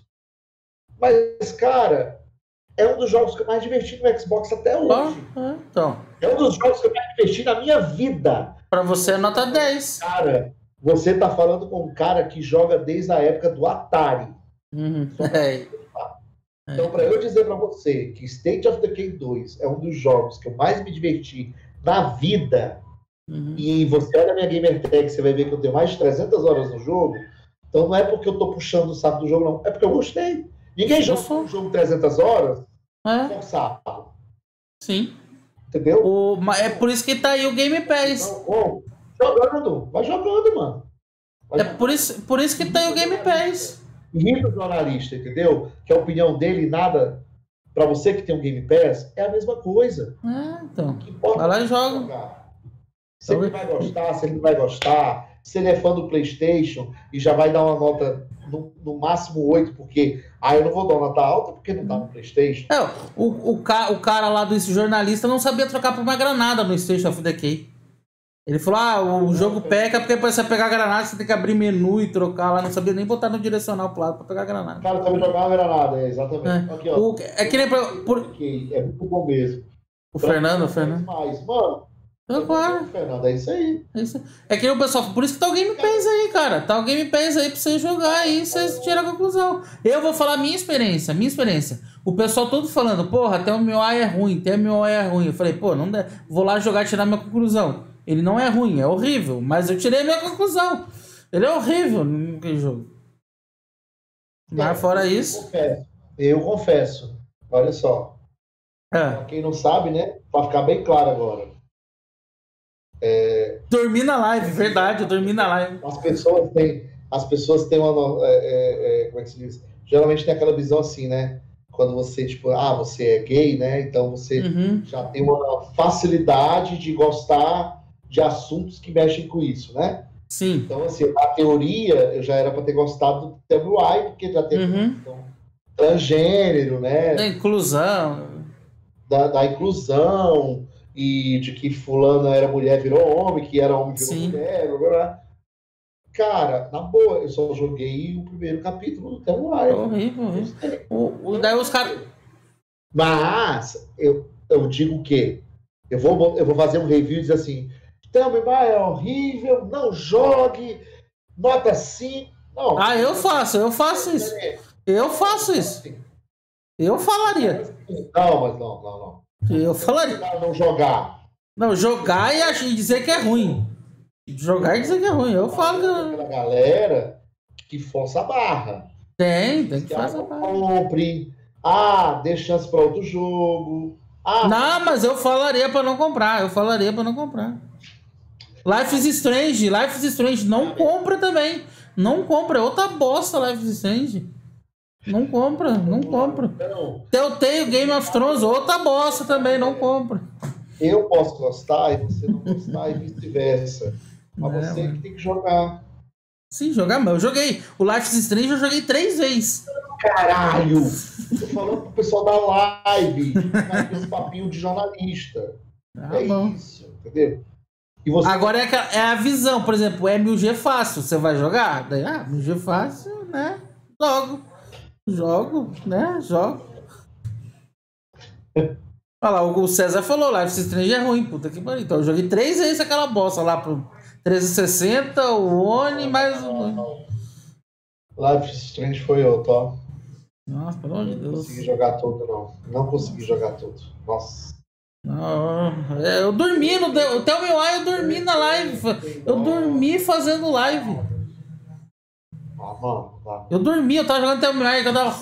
Mas, cara, é um dos jogos que eu mais diverti no Xbox até hoje. Ah, então. É um dos jogos que eu mais diverti na minha vida. Pra você é nota dez. Cara, você tá falando com um cara que joga desde a época do Atari. Uhum. É. Então, para eu dizer para você que State of Decay dois é um dos jogos que eu mais me diverti na vida, uhum. e você olha a minha gamer tag, você vai ver que eu tenho mais de trezentas horas no jogo, então não é porque eu tô puxando o saco do jogo, não. É porque eu gostei. Ninguém joga um jogo trezentas horas é. forçado. Sim. Entendeu? O... É por isso que tá aí o Game Pass. Então, jogando. Vai jogando, mano. Vai é jogando. Por, isso, por isso que tá aí o Game Pass. Irrita o jornalista, entendeu? Que a opinião dele, nada, pra você que tem um Game Pass, é a mesma coisa. É, então. Que importa vai lá e joga. Jogar. Se ele vai gostar, se ele não vai gostar, se ele é fã do PlayStation e já vai dar uma nota no, no máximo oito, porque ah, eu não vou dar uma nota alta porque não tá no PlayStation. É, o, o, ca, o cara lá desse jornalista não sabia trocar por uma granada no State of Decay. Ele falou, ah, o jogo peca porque pra você pegar a granada você tem que abrir menu e trocar lá. Não sabia nem botar no direcional pro lado pra pegar a granada. Cara, sabe jogar uma granada, é, exatamente. É. Aqui, ó. O, é que nem pra... Por... É muito bom mesmo. O Fernando, o Fernando. Mais. Mano, eu, claro. Fernando, é isso aí. É, isso aí. É que nem o pessoal... Por isso que tá o Game Pass aí, cara. Tá o Game Pass aí pra você jogar aí, você tira a conclusão. Eu vou falar a minha experiência, minha experiência. O pessoal todo falando, porra, até o meu A I é ruim, até o meu A I é ruim. Eu falei, pô, não dá. Vou lá jogar e tirar minha conclusão. Ele não é ruim, é horrível, mas eu tirei a minha conclusão. Ele é horrível no jogo. Mas fora eu isso... Confesso, eu confesso, olha só. É. Pra quem não sabe, né? Pra ficar bem claro agora. É... Dormi na live, verdade, eu dormi na live. As pessoas têm, as pessoas têm uma. É, é, como é que se diz? Geralmente tem aquela visão assim, né? Quando você, tipo, ah, você é gay, né? Então você Uhum. já tem uma facilidade de gostar de assuntos que mexem com isso, né? Sim. Então, assim, na teoria, eu já era para ter gostado do T W I, porque já tem Uhum. então, transgênero, né? Da inclusão. Da, da inclusão, e de que fulano era mulher, virou homem, que era homem, virou Sim. mulher, blá, blá, blá. Cara, na boa, eu só joguei o primeiro capítulo do T W I. Horrível, horrível. O, o, daí os caras... Mas, eu, eu digo que eu vou, eu vou fazer um review e dizer assim, Thelma é horrível, não jogue, nota cinco. Não. Ah, eu faço, eu faço isso. Eu faço isso. Eu falaria. Não, mas não, não, não. Eu falaria. Não jogar. Não, jogar e dizer que é ruim. Jogar e dizer que é ruim. Eu falo que... Aquela galera que força a barra. Tem, tem que fazer a barra. Compre. Ah, dê chance para outro jogo. Ah, não, mas eu falaria para não comprar. Eu falaria para não comprar. Life is Strange. Life is Strange. Não compra também. Não compra. É outra bosta Life is Strange. Não compra. Não compra. Telltale Game of Thrones. Outra bosta também. Não compra. Eu posso gostar e você não gostar e vice-versa. Mas É, você mano. que tem que jogar. Sim, jogar, mas eu joguei. O Life is Strange eu joguei três vezes. Caralho! Tô falando pro pessoal da live, com esse papinho de jornalista. Ah, é bom. isso, entendeu? E você... Agora é a, é a visão, por exemplo, é mil G fácil, você vai jogar? Daí, ah, mil G fácil, né? Jogo. Jogo, né? Jogo. Olha lá, o César falou, Life is Strange é ruim, puta que pariu. Então eu joguei três vezes aquela bosta lá pro trezentos e sessenta, o One, mais o... Life is Strange foi outro, ó. Nossa, pelo amor de Deus. Não consegui jogar tudo, não. Não consegui jogar tudo. Nossa. Não, eu dormi no o Tell Me Why, eu dormi na live. Eu dormi fazendo live. Ah, mano, tá. Eu dormi, eu tava jogando Tell Me Why, eu tava...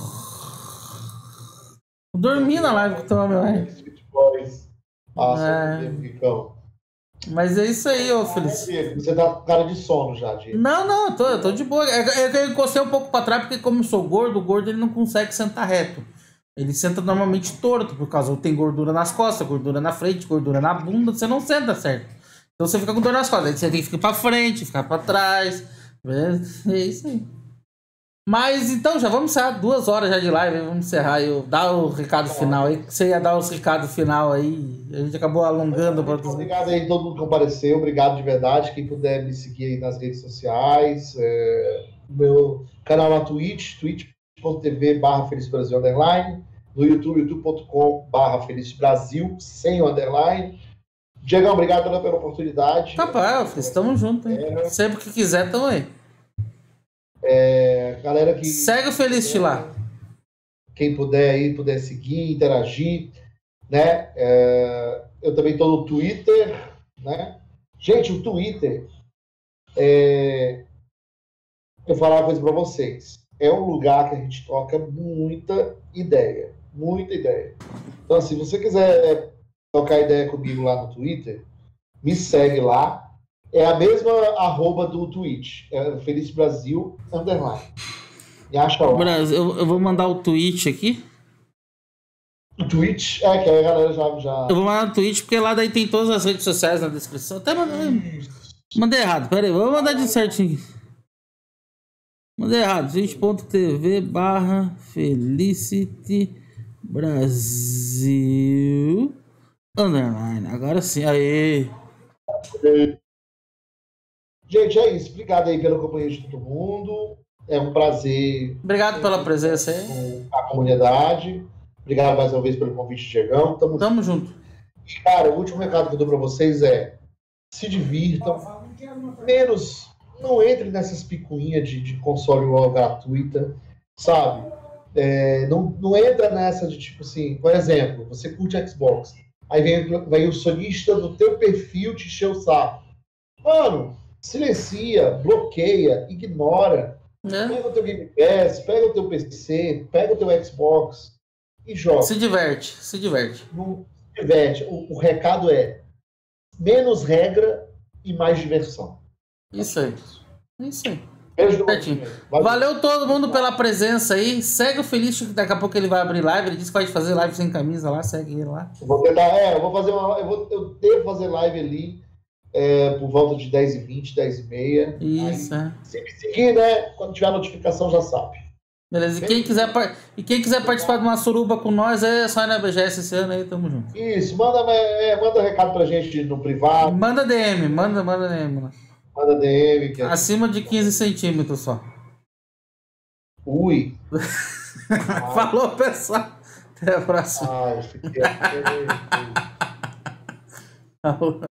Eu dormi na live com o Tell Me Why. Ah, é. Tempo, mas é isso aí, ô Feliz. Você tá com cara de sono já, Diego. Não, não, eu tô, eu tô de boa. É que eu encostei um pouco pra trás, porque como eu sou gordo, o gordo ele não consegue sentar reto. Ele senta normalmente torto, por causa que tem gordura nas costas, gordura na frente, gordura na bunda, você não senta certo. Então você fica com dor nas costas, aí você tem que ficar pra frente, ficar pra trás. É isso aí. Mas então, já vamos encerrar duas horas já de live, vamos encerrar aí, dar o recado final aí. Você ia dar os recados final aí, a gente acabou alongando. Pra... Obrigado aí todo mundo que compareceu, obrigado de verdade. Quem puder me seguir aí nas redes sociais, é, meu canal na Twitch, twitch.tv barra Feliz Brasil underline, no YouTube, youtube.com barra Feliz Brasil, sem o underline. Diegão, obrigado pela, pela oportunidade. Rapaz, estamos juntos, hein? É. Sempre que quiser, tamo aí. É, galera que segue o Feliz lá. Quem puder aí, puder seguir, interagir, né? É, eu também estou no Twitter, né? Gente, o Twitter, é, eu vou falar uma coisa para vocês. É um lugar que a gente troca muita ideia, muita ideia. Então, assim, se você quiser trocar ideia comigo lá no Twitter, me segue lá. É a mesma arroba do Twitch. É Feliz Brasil underline. Me acha lá. Brasil, eu, eu vou mandar o tweet aqui. O Twitch? É, que aí a galera já, já... Eu vou mandar o Twitch, porque lá daí tem todas as redes sociais na descrição. Até mandei, mandei errado, peraí. Vou mandar de certinho. Mandei errado. twitch.tv barra Felicity Brasil underline. Agora sim, aê. Gente, é isso. Obrigado aí pela companhia de todo mundo. É um prazer. Obrigado pela presença aí. Com a comunidade. Obrigado mais uma vez pelo convite, Diegão. Tamo, Tamo junto. E, cara, o último recado que eu dou pra vocês é: se divirtam. Menos, não entre nessas picuinhas de, de console wall gratuita, sabe? É, não, não entra nessa de tipo assim, por exemplo, você curte Xbox. Aí vem, vem o sonista do teu perfil te encher o saco. Mano, silencia, bloqueia, ignora. É. Pega o teu Game Pass, pega o teu P C, pega o teu Xbox. e joga. Se diverte, se diverte. Não se diverte. O, o recado é menos regra e mais diversão. Isso aí. Isso aí. Beijo do Certinho. Valeu todo mundo pela presença aí. Segue o Felício, que daqui a pouco ele vai abrir live. Ele disse que vai fazer live sem camisa lá. Segue ele lá. Eu vou tentar, é, eu vou fazer uma eu, vou, eu devo fazer live ali é, por volta de dez e vinte, dez e meia. Isso, aí, é. Se me seguir, né? Quando tiver a notificação, já sabe. Beleza. E quem quiser, e quem quiser participar de uma suruba com nós, é só ir na B G S esse ano aí. Tamo junto. Isso, manda, é, manda recado pra gente no privado. Manda D M, manda, manda D M. Mano. Manda D M. Que Acima de quinze centímetros só. Ui. Falou, pessoal. Até a próxima. Ai, eu fiquei...